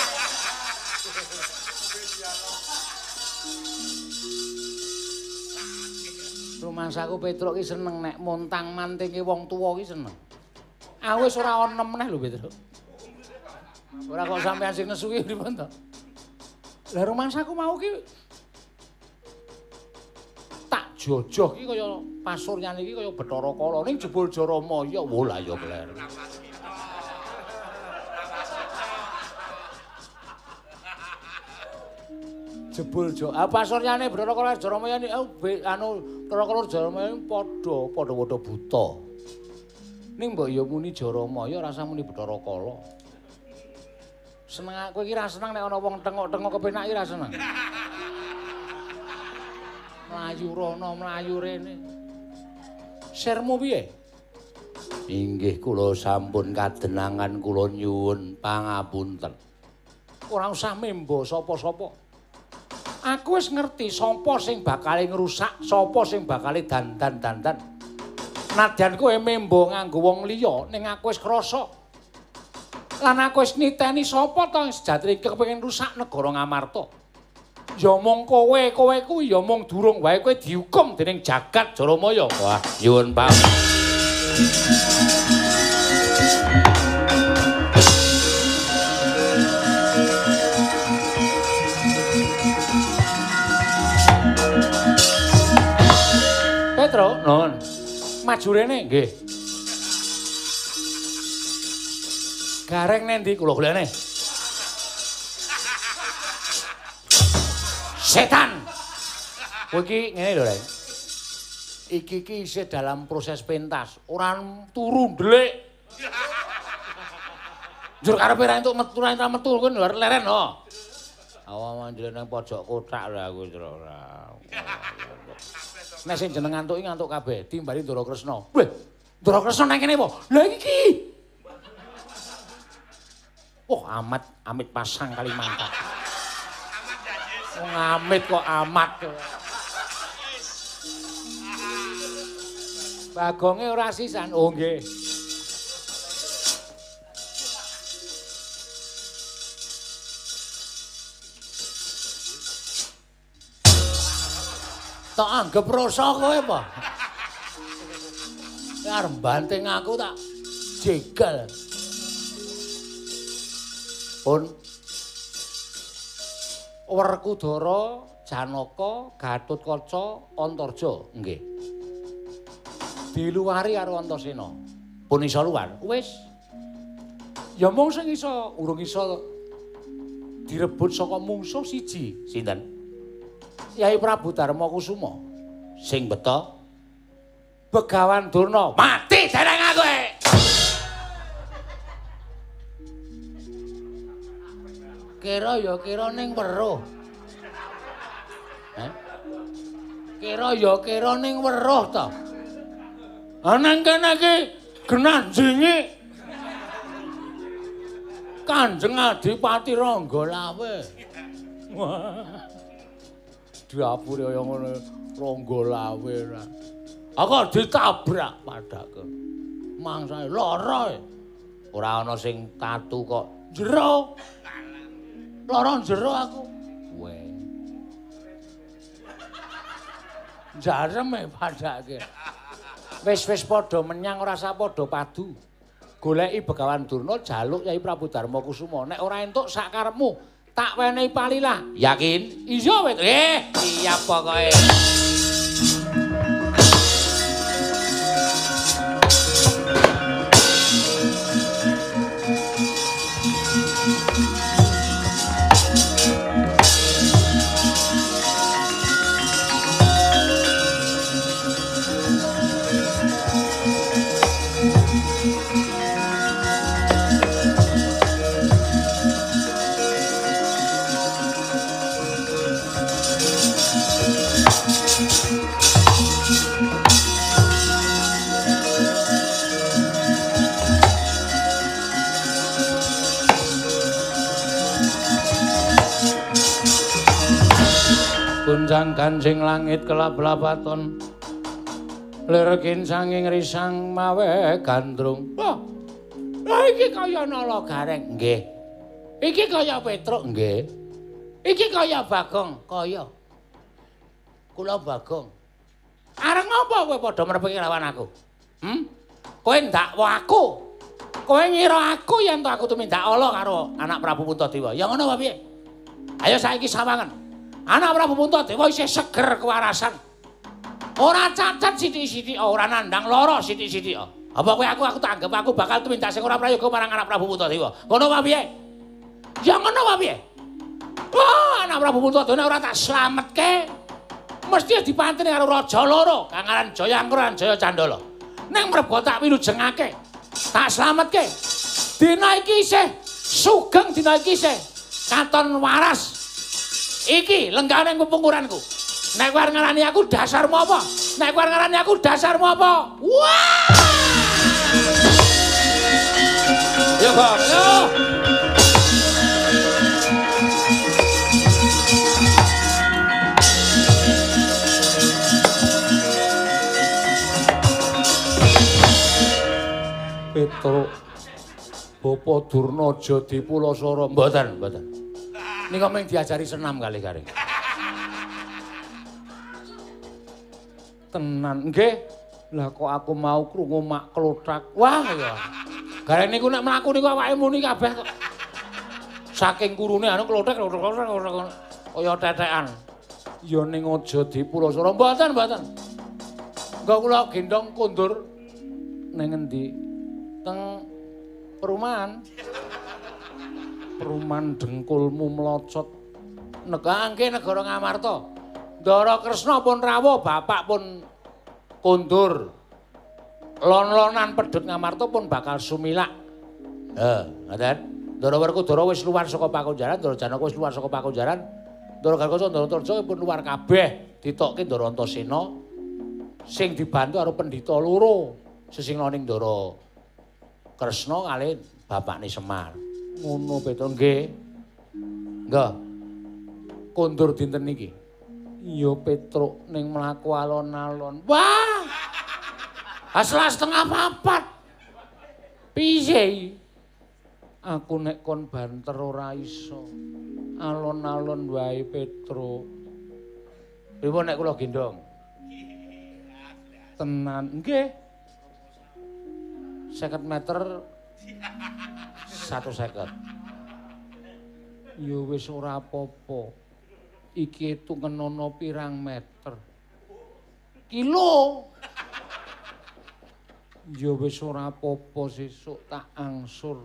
Rumangsaku Petruk ki seneng nek montang mantinge wong tuwa ki seneng. Aku wis ora ono meneh lho Petruk. Ora kok sampean sing nesu ki pripun to? Lah rumangsaku mau ki jojoh ki kaya pasuryan iki kaya Bathara Kala ning jebul Jaramaya. Wo lah ya kler. Jebul pasuryane Bathara Kala Jaramaya anu Bathara Kala Jaramaya padha buta. Ning mbok ya muni Jaramaya rasa muni Bathara Kala. Seneng aku iki ra seneng nek ana wong tengok-tengok kepenak iki ra seneng. Mlayu rono, mlayu rene. Sirmu piye? Inggih kula sampun kadenangan kula nyuwun pangapunten. Ora usah membo sapa-sapa. Aku wis ngerti sapa sing bakal ngrusak, sapa sing bakal dandan-dandan. Nadyan kowe membo nganggo wong liya ning aku wis krasa. Lan aku wis niteni sapa to sejatine kepengin rusak negara Ngamarta. Ya mung kowe kuwi ya mung durung wae kowe dihukum dening jagat Jaramaya. Wah, nyuwun pamit. Petro, non. Maju rene nggih. Gareng nendi kula golekne? Setan. Kowe iki ngene lho, Rek. Iki isih dalam proses pentas, ora turu ndelik. Njur karepe ra entuk metu ra metu kan leren ho. Awak manjel nang pojok kotak lho aku ora. Nek sing jeneng ngantuk iki ngantuk kabeh, timbali Ndara Kresna. Weh, Ndara Kresna nang kene apa? Lah iki. Oh, amit pasang Kalimantan. Wong amit kok amat. Bagonge ora sisan. Oh nggih. Tak anggap rasa kowe apa? Arep banting aku tak jegal. Pun Werkudara, Janaka, Gatotkaca, Antarja, nggih. Diluwari karo Antasena. Pun iso luar. Wis. Ya mung sing iso urung iso direbut saka mungsuh siji. Sinten? Yai Prabu Darmakusuma. Sing beto? Begawan Durna. Mati dereng aku. Kira ya kira ning weruh. Hah? Kira ya kira ning weruh to. Nang kene iki genanjingi Kanjeng Adipati Ranggalawe. Wah. Diapure kaya ngono Ranggalawe ra. Aku ditabrak padake. Mangsae lara. Ora ana sing tatu kok. Jero. Lara jero aku. Weh. Jareme padake. Wis padha menyang ora usah padha padu. Goleki Begawan Durna jaluk Yai Prabu Darmakusuma. Nek ora entuk sak karepmu, tak wenehi palilah. Yakin? Iya wis. Siap pokoke. Gunjang kancing langit kelap-lapaton lerekin sanging risang mawe gandrung. Lah iki kaya Nala Gareng. Nggih. Iki kaya Petruk. Nggih. Iki kaya Bagong. Kaya. Kula Bagong. Areng ngapa kowe padha mrepeki lawan aku? Kowe ndakwa aku. Kowe ngira aku yen aku tumindak ala karo anak Prabu Puntadewa. Ya ngono apa piye? Ayo saiki sawangen. Anak Prabu Puntadewa isih seger kewarasan. Ora cacat sithik-sithik, ora nandang lara sithik-sithik. Apa kowe aku tak anggap aku bakal tumindak sing ora prayoga marang anak Prabu Puntadewa. Ngono apa piye? Ya ngono apa piye? Wah, anak Prabu Puntadewa ora tak slametke. Mesti dipanteni karo raja loro, kang aran Jayangkara lan Jaya Candala. Ning mrebo tak wilujengake. Tak slametke. Dina iki isih Sugeng dina iki sih katon waras. Iki lenggane pengukuranku. Nek kowe ngarani aku dasarmu apa? Nek kowe ngarani aku dasarmu apa? Wah! Yo, Bang. Yo. Petruk Bapa Durnaja Dipulasara mboten. Nika mung diajari senam kali-kali. Tenan nggih. Lah kok aku mau krungu mak klothak. Wah ya. Gareng niku nek mlaku niku awake muni kabeh kok. Saking kurune anu klothek kaya tetekan. Ya ning aja Dipulasara mboten. Engko kula gendong kondur ning endi? Teng perumahan. Perumahan dengkulmu melocot. Negangke negara Ngamarta. Ndara Kresna pun rawuh, bapak pun kondur. Lon-lonan pedhut Ngamarta pun bakal sumilak. Ngoten. Ndara Werkudara wis luwar saka Pakunjaran, Ndara Janaka wis luwar saka Pakunjaran. Ndara Garkasa, Ndara Antarja pun luwar kabeh. Ditokke Ndara Antasena. Sing dibantu karo pendhita loro. Sesinglaning Ndara Kresna kalih bapakne Semar. Ngono Petruk nggih. Nggih. Kondur dinten niki. Iya Petruk ning mlaku alon-alon. Wah! Asla setengah papat. Piye? Aku nek kon banter ora iso. Alon-alon wae Petruk. Pripun nek kula gendong? Tenan nggih. 50 meter 150. Ya wis ora apa-apa. Iki tungenono pirang meter. Kilo. Ya wis ora apa-apa sesuk tak angsur.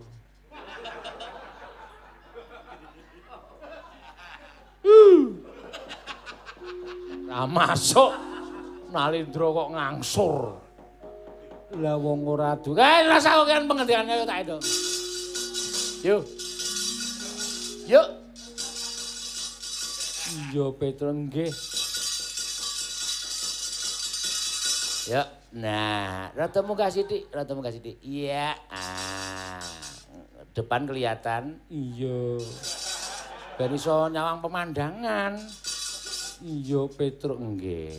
Nah masuk Nalindra kok ngangsur. Lah wong ora adu. Rasa kok kan pengendikane tak itu. Yuk. Iya Petruk nggih. Ya, nah, rada munggah sithik. Iya. Depan kelihatan. Iya. Ben iso nyawang pemandangan. Iya Petruk nggih.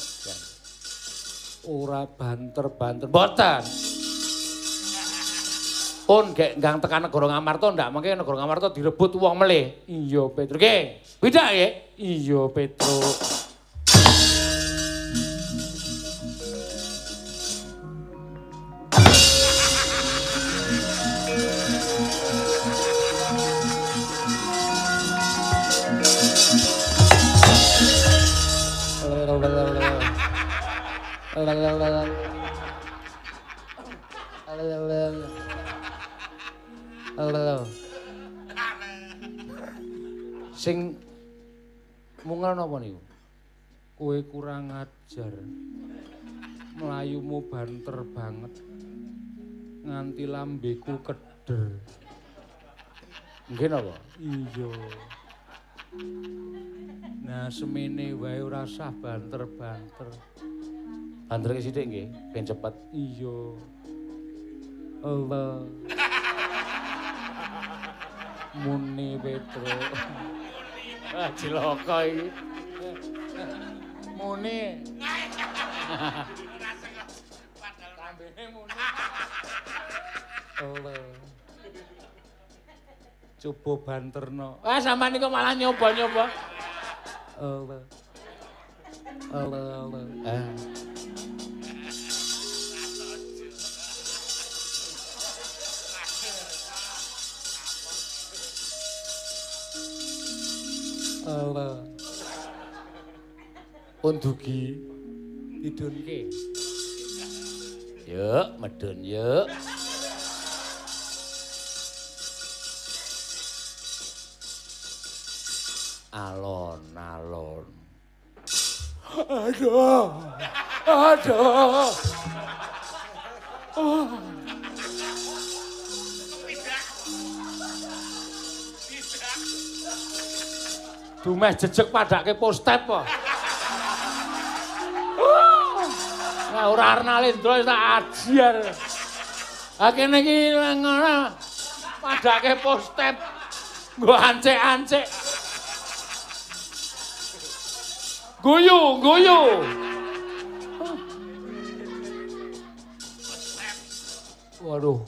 Ora banter-banter. Mboten. Pun gek nggang tekan negara Ngamarta ndak mengke negara Ngamarta direbut wong melih. Iya Petruk. Nggih. Beda nggih? Iya Petruk. Sing mungel napa niku? Kowe kurang ajar. Mlayumu banter banget. Nganti lambeku keder. Nggih napa? Iya. Nah, semene wae ora usah banter-banter. Banterke sithik nggih, ben cepet. Iya. Allah. Muni Petruk. Ah, cilaka iki. Muni. Lambene muni. Allah. Coba banterno. Ah, sampean niku malah nyoba-nyoba. Allah. Allah. Allah. Undugi didunke. Yuk, medun yuk. Alon-alon. Aduh. Dumeh jejeg padake postep kok. Nah ora Arnalendra tak ajar. Ha kene iki ngono padake postep. Nggo ancek-ancek. Guyu. Waduh.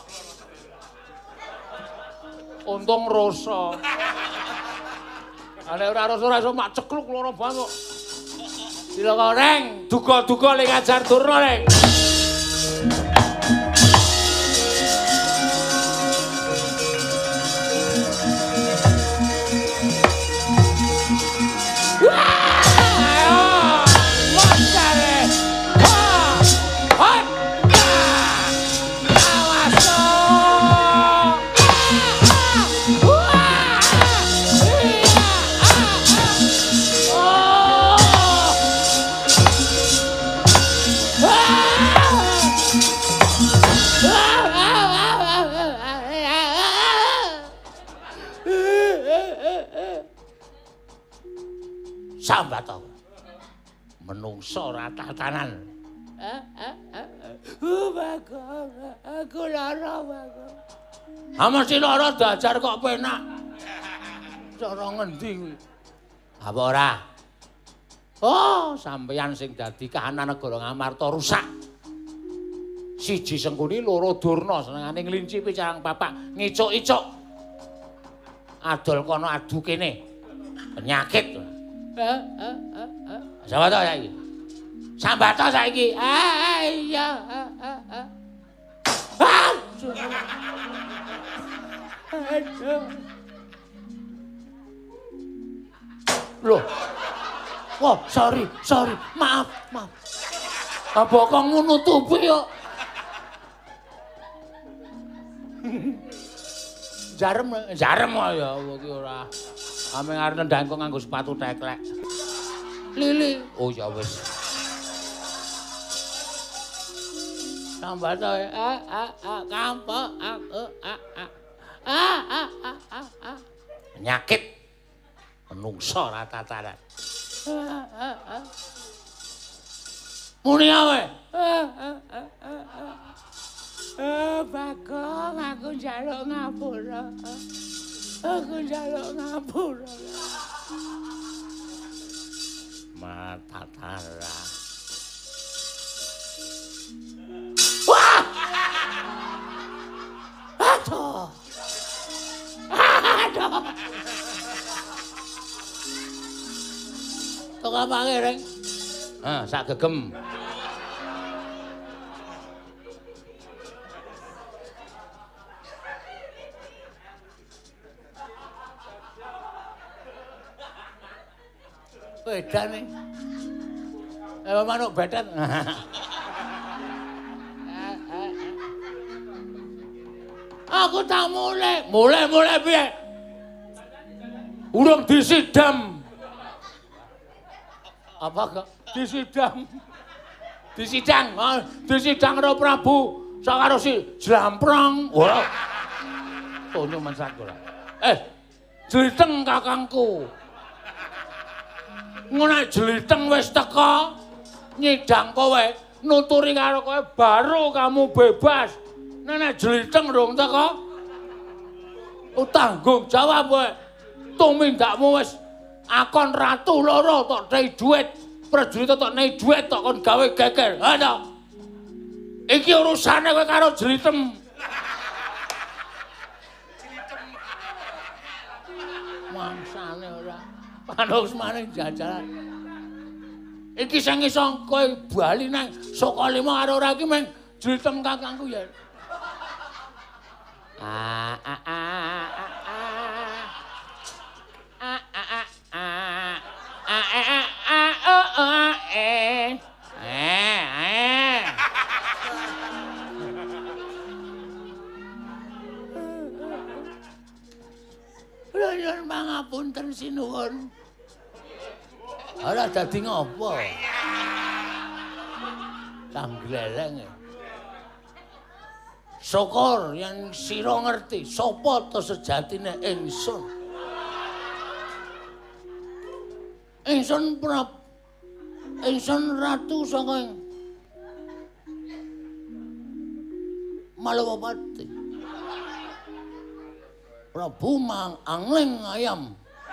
Untung rasa. Ane ora rasa iso mak cekluk loro banget kok. Sila koreng, duga-duga ning ajar durna ning. Sambata menungso ora tatanan. Bagong, aku lara Bagong. Ha mesti lara dajar kok penak. Cara ngendi kuwi? Apa ora? Oh, sampeyan sing dadi kahanan negara Ngamarta rusak. Siji Sengkuni, loro Durna senengane nglinci picarang bapak, ngicuk-icuk. Adol kono adu kene. Penyakit. Sambata saiki. Sambata saiki. Iya. Aduh. Loh. Wah, sorry. Maaf. Apa kok nutupi kok? Jarem ya iki ora. Ame arep nendang kok nganggo sepatu teklek. Lili. Oh ya wis. Sambata kampok aku penyakit menungso ora tataran. Muni awe. Bagong aku njaluk ngapura. Mata tara. Wah! Aduh. Tok apange, Reng? Sak gegem. Bedan nih. Manuk bedan. Aku tak mulai piye? Urung disidam. Apa kok? Disidang karo Prabu sakaro si Jlamprong. Ora. Tonyo mensak ora. Jliteng kakangku. Ngono jliteng wis teka nyidang kowe nuturi karo kowe baru kamu bebas. Nek jliteng rung teka tanggung jawab kowe. Tumindakmu wis akon ratu loro tok dai dhuwit. Prajurit tok nei dhuwit tok kon gawe geger. Ha to. Iki urusane kowe karo jliteng. Mangsane ora. Panos maning jajaran. Iki sing iso kowe bali nang saka lima karo ora iki meng jlitem kakangku ya. Nyuwun pangapunten sinuwun. Ora dadi ngopo? Tanggleleng. Syukur yen sira ngerti sapa to sejatine ingsun. Ingsun ratu saka Malawapati. Prabu Mang Angling Ayam.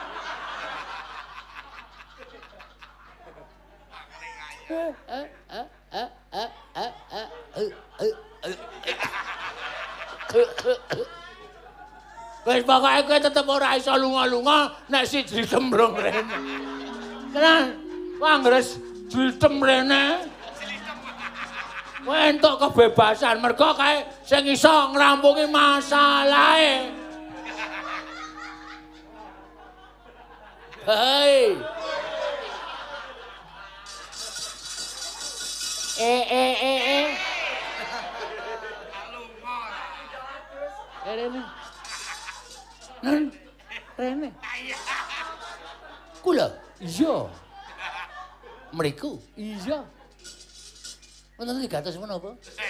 Wis pokoke kowe tetep ora iso lunga-lunga nek siji cembrung rene. Tenan, wangres jiltem rene. Kowe entuk kebebasan mergo kae sing iso ngrampungi masalahe. Hei. Rene. Nan, rene. Kula? Iya. Mriku? Iya. Wonten digatos menapa?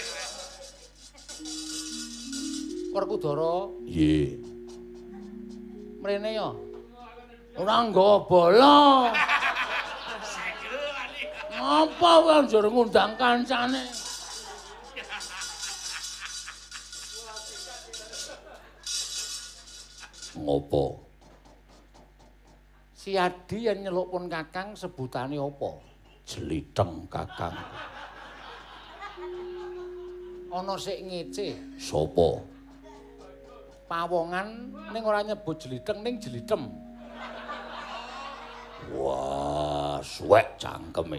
Werkudara. Nggih. Mrene ya. Ora nggawa bola. Apa wae njur ngundang kancane? Ngopo? Si Adi yen nyeluk pun Kakang sebutane apa? Jeliteng Kakang. Ana sik ngece. Sopo? Pawongan ning ora nyebut jeliteng ning jelitem. Wah, suwek cangkeme.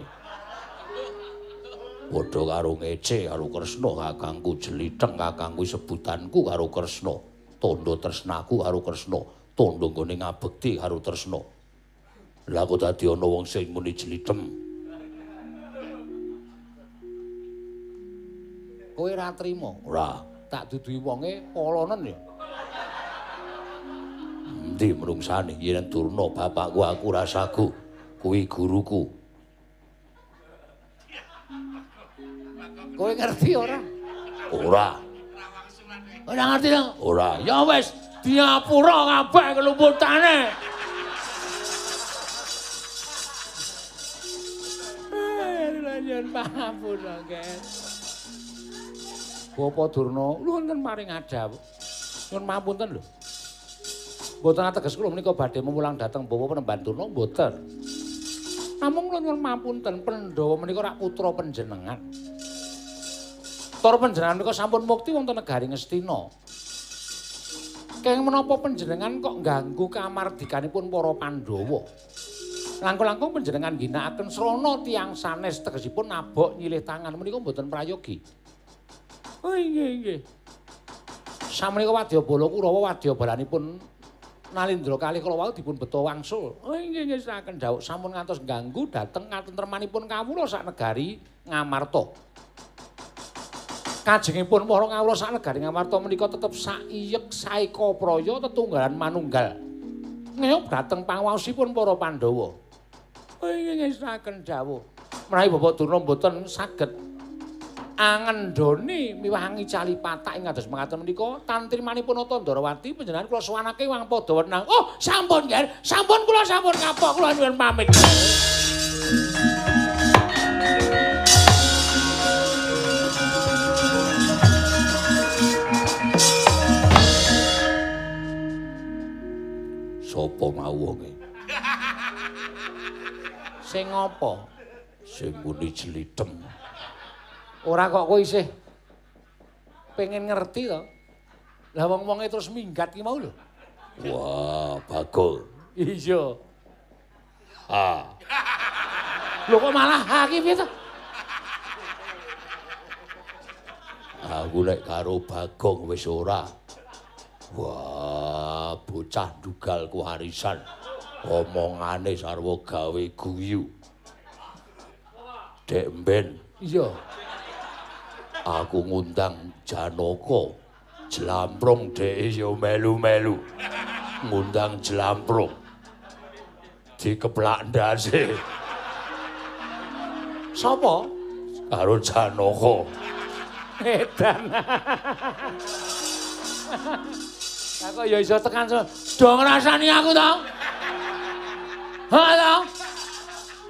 Padha karo ngece karo Kresna kakangku jeliteng kakangku sebutanku karo Kresna. Tondo tresnaku karo Kresna. Tondo nggone ngabekti karo Tresna. Lah kok dadi ana wong sing muni jelitem. Kowe ra trima? Ora. Tak duduhi wonge polonen ya. Endi menungsane yen Durna bapakku aku rasaku kuwi guruku. Kowe ngerti ora? Ora. Ora ngerti to? Ora. Ya wis diapura kabeh kelumputane. Lanjut pangapura, guys. Bapak Durna, nuwun maring adhawuh. Nyuwun pamunten lho. Mboten ateges kula menika badhe memulang dhateng Bapak Penemban Durna mboten. Namung kula nyuwun pamunten Pandhawa menika rak putra panjenengan. Para panjenengan menika sampun mukti wonten negari Ngastina. Kenging menapa panjenengan kok ngganggu kamardikanipun para Pandhawa? Langkung-langkung panjenengan ginakaken srana tiyang sanes tegesipun nabok nyilih tangan menika mboten prayogi. Oh nggih. Samenika Wadyabala Kurawa wadyabalanipun Nalindra kalih kala wau dipun beto wangsul. Oh nggih saken dawuh sampun ngantos ganggu dhateng katentremanipun kawula sak negari Ngamarta. Kajengipun para kawula sak negari Ngamarta menika tetep saiyek saeka praya tetunggalan manunggal. Ngeyop dhateng panguwasipun para Pandhawa. Oh nggih saken dawuh. Menawi Bapak Durna mboten saged angendoni miwahangi cali patak ing kados mekaten menika tantrimanipun Tandrawati panjenengan kula suwanake wang padha wenang. Oh, sampun nggih. Sampun kula sampun kapok kula nyuwun pamit. Sopo mau wonge? Sing apa? Sing muni jelitem. Ora kok kowe isih pengen ngerti to. Lah wong-wonge terus minggat ki mau lho. Wah, bagol. Iya. Ha. Lho kok malah ha ki piye to? Aku lek karo Bagong wis ora. Wah, bocah dugal kuharisan. Omongane sarwa gawe guyu. Dek mben. Iya. Aku ngundang Janaka. Jlamprung dhek ya melu-melu. Ngundang Jlamprung. Dikeplak ndase. Sapa? Karo Janaka. Edan. Aku ya iso tekan do ngrasani aku to. Ha to?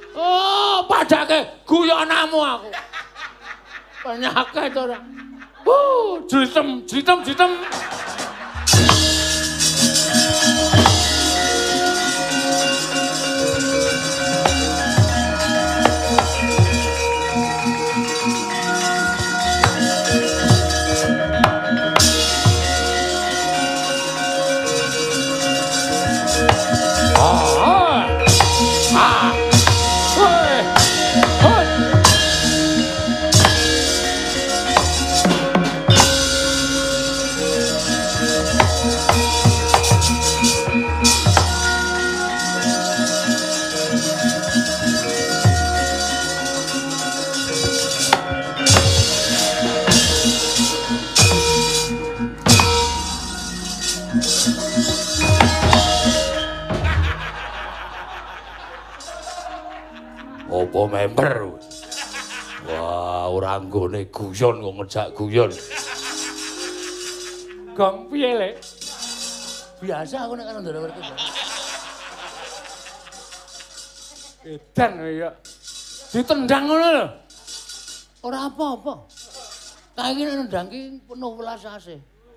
Oh, padake guyonanmu aku. Penyakit ora. Jitem. Apa member? Wah, ora nggone guyon kok ngejak guyon. Gong piye, Le? Biasa aku nek karo ndara werku. Edan ya. Ditendang ngono lho. Ora apa-apa. Kae iki nendang ki penuh welasase.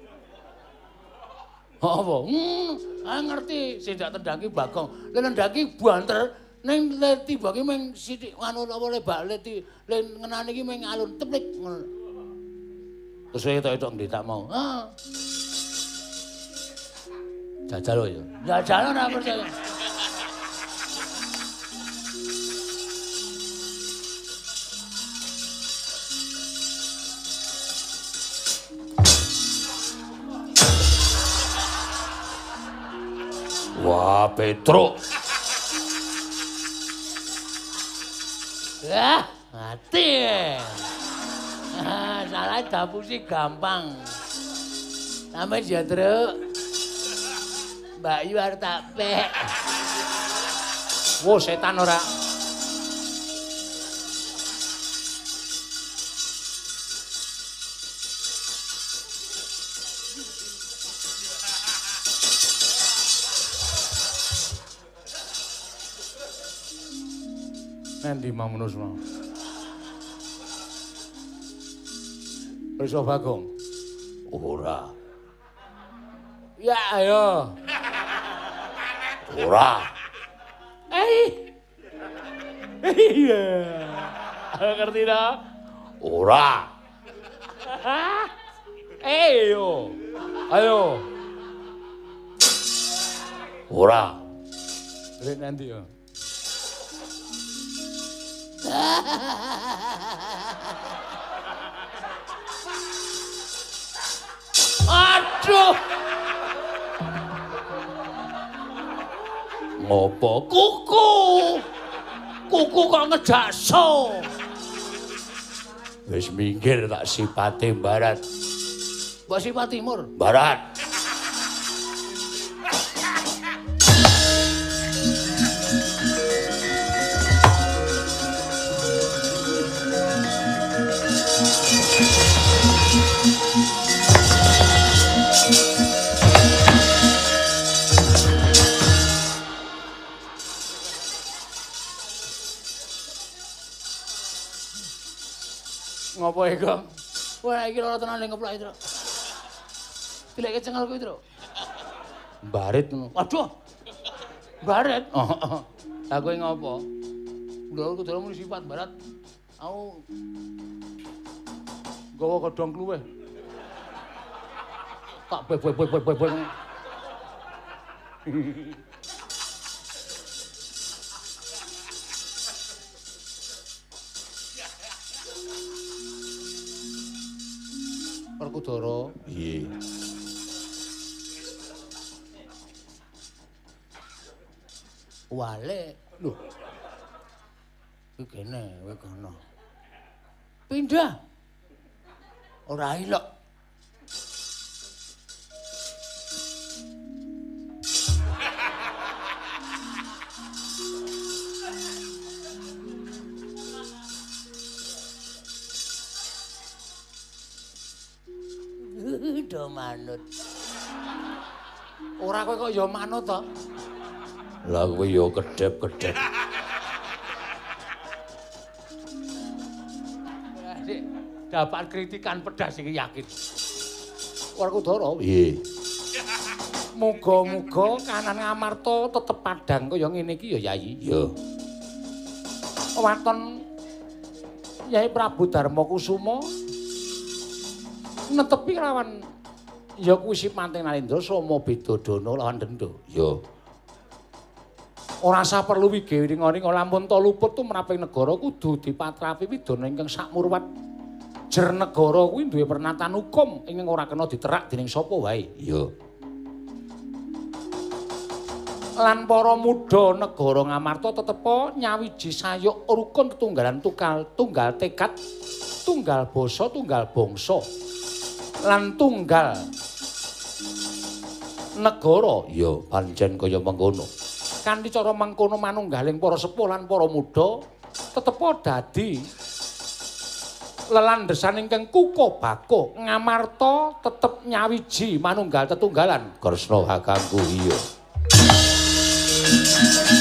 Apa? Ngerti sing dak tendang ki Bagong. Lek nendang ki banter ning tiba ki meng sithik anu apa lebak leti ngenane ki meng alun teplik ngono. Terus etok-etok ndi tak mau. Jajal yo. Jajal ora percaya. Wah, Petruk. Mati. Salah dapusi gampang. Sampe jadruk. Mbak Yu arep tak pek. Wo setan ora. Nanti Mamunus mau. Wis Bagong. Ora. Ya ayo. Ora. Iya. Ngerti ta? Ora. Ayo. Ayo. Ora. Rek nanti ya. Aduh. Ngopo kuku? Kuku kok ngejakso. Wis minggir tak sipate barat. Mbok sipat timur? Barat. Ngopo iki, Gong? Wah, iki lara tenan ning ngeplak iki, Tru. Dileke cengal kuwi, Tru. Barit ngono. Waduh. Barit. Lah kowe ngopo? Lho kudu muni sifat barat. Aku gawa godhong kluweh. Tak boy. Perkudara. Piye? Wale. Lho. Iki kene, kowe kono. Pindah. Ora ilok. Do manut. Ora kowe kok ya manut to? Lah kowe ya kedep-kedep. dapat kritikan pedas iki yakin. Werkudara, piye? Muga-muga kanan Ngamarta tetep padhang kaya ngene iki ya, Yayi. Ya. Waton Yai Prabu Darmakusuma netepi lawan ya kuwi Sipanting Narendra Soma Bedadana lawan Denda. Ya. Ora usah perlu wigening-ning lamun ta luput tumraping negara kudu dipatrapi widana ingkang sakmurwat. Jer negara kuwi duwe pernatan hukum ingkang ora kena diterak dening sapa wae. Ya. Lan para muda negara Ngamarta tetepa nyawiji sayuk rukun tetunggalan tunggal tekad, tunggal basa, tunggal bangsa. Lan tunggal negara ya pancen kaya mengkono. Kanthi cara mengkono manunggaling para sepuh lan para muda tetepa dadi lelandhesan ingkang kukuh bakuh. Ngamarta tetep nyawiji manunggal tetunggalan. Kresna kakangku iya.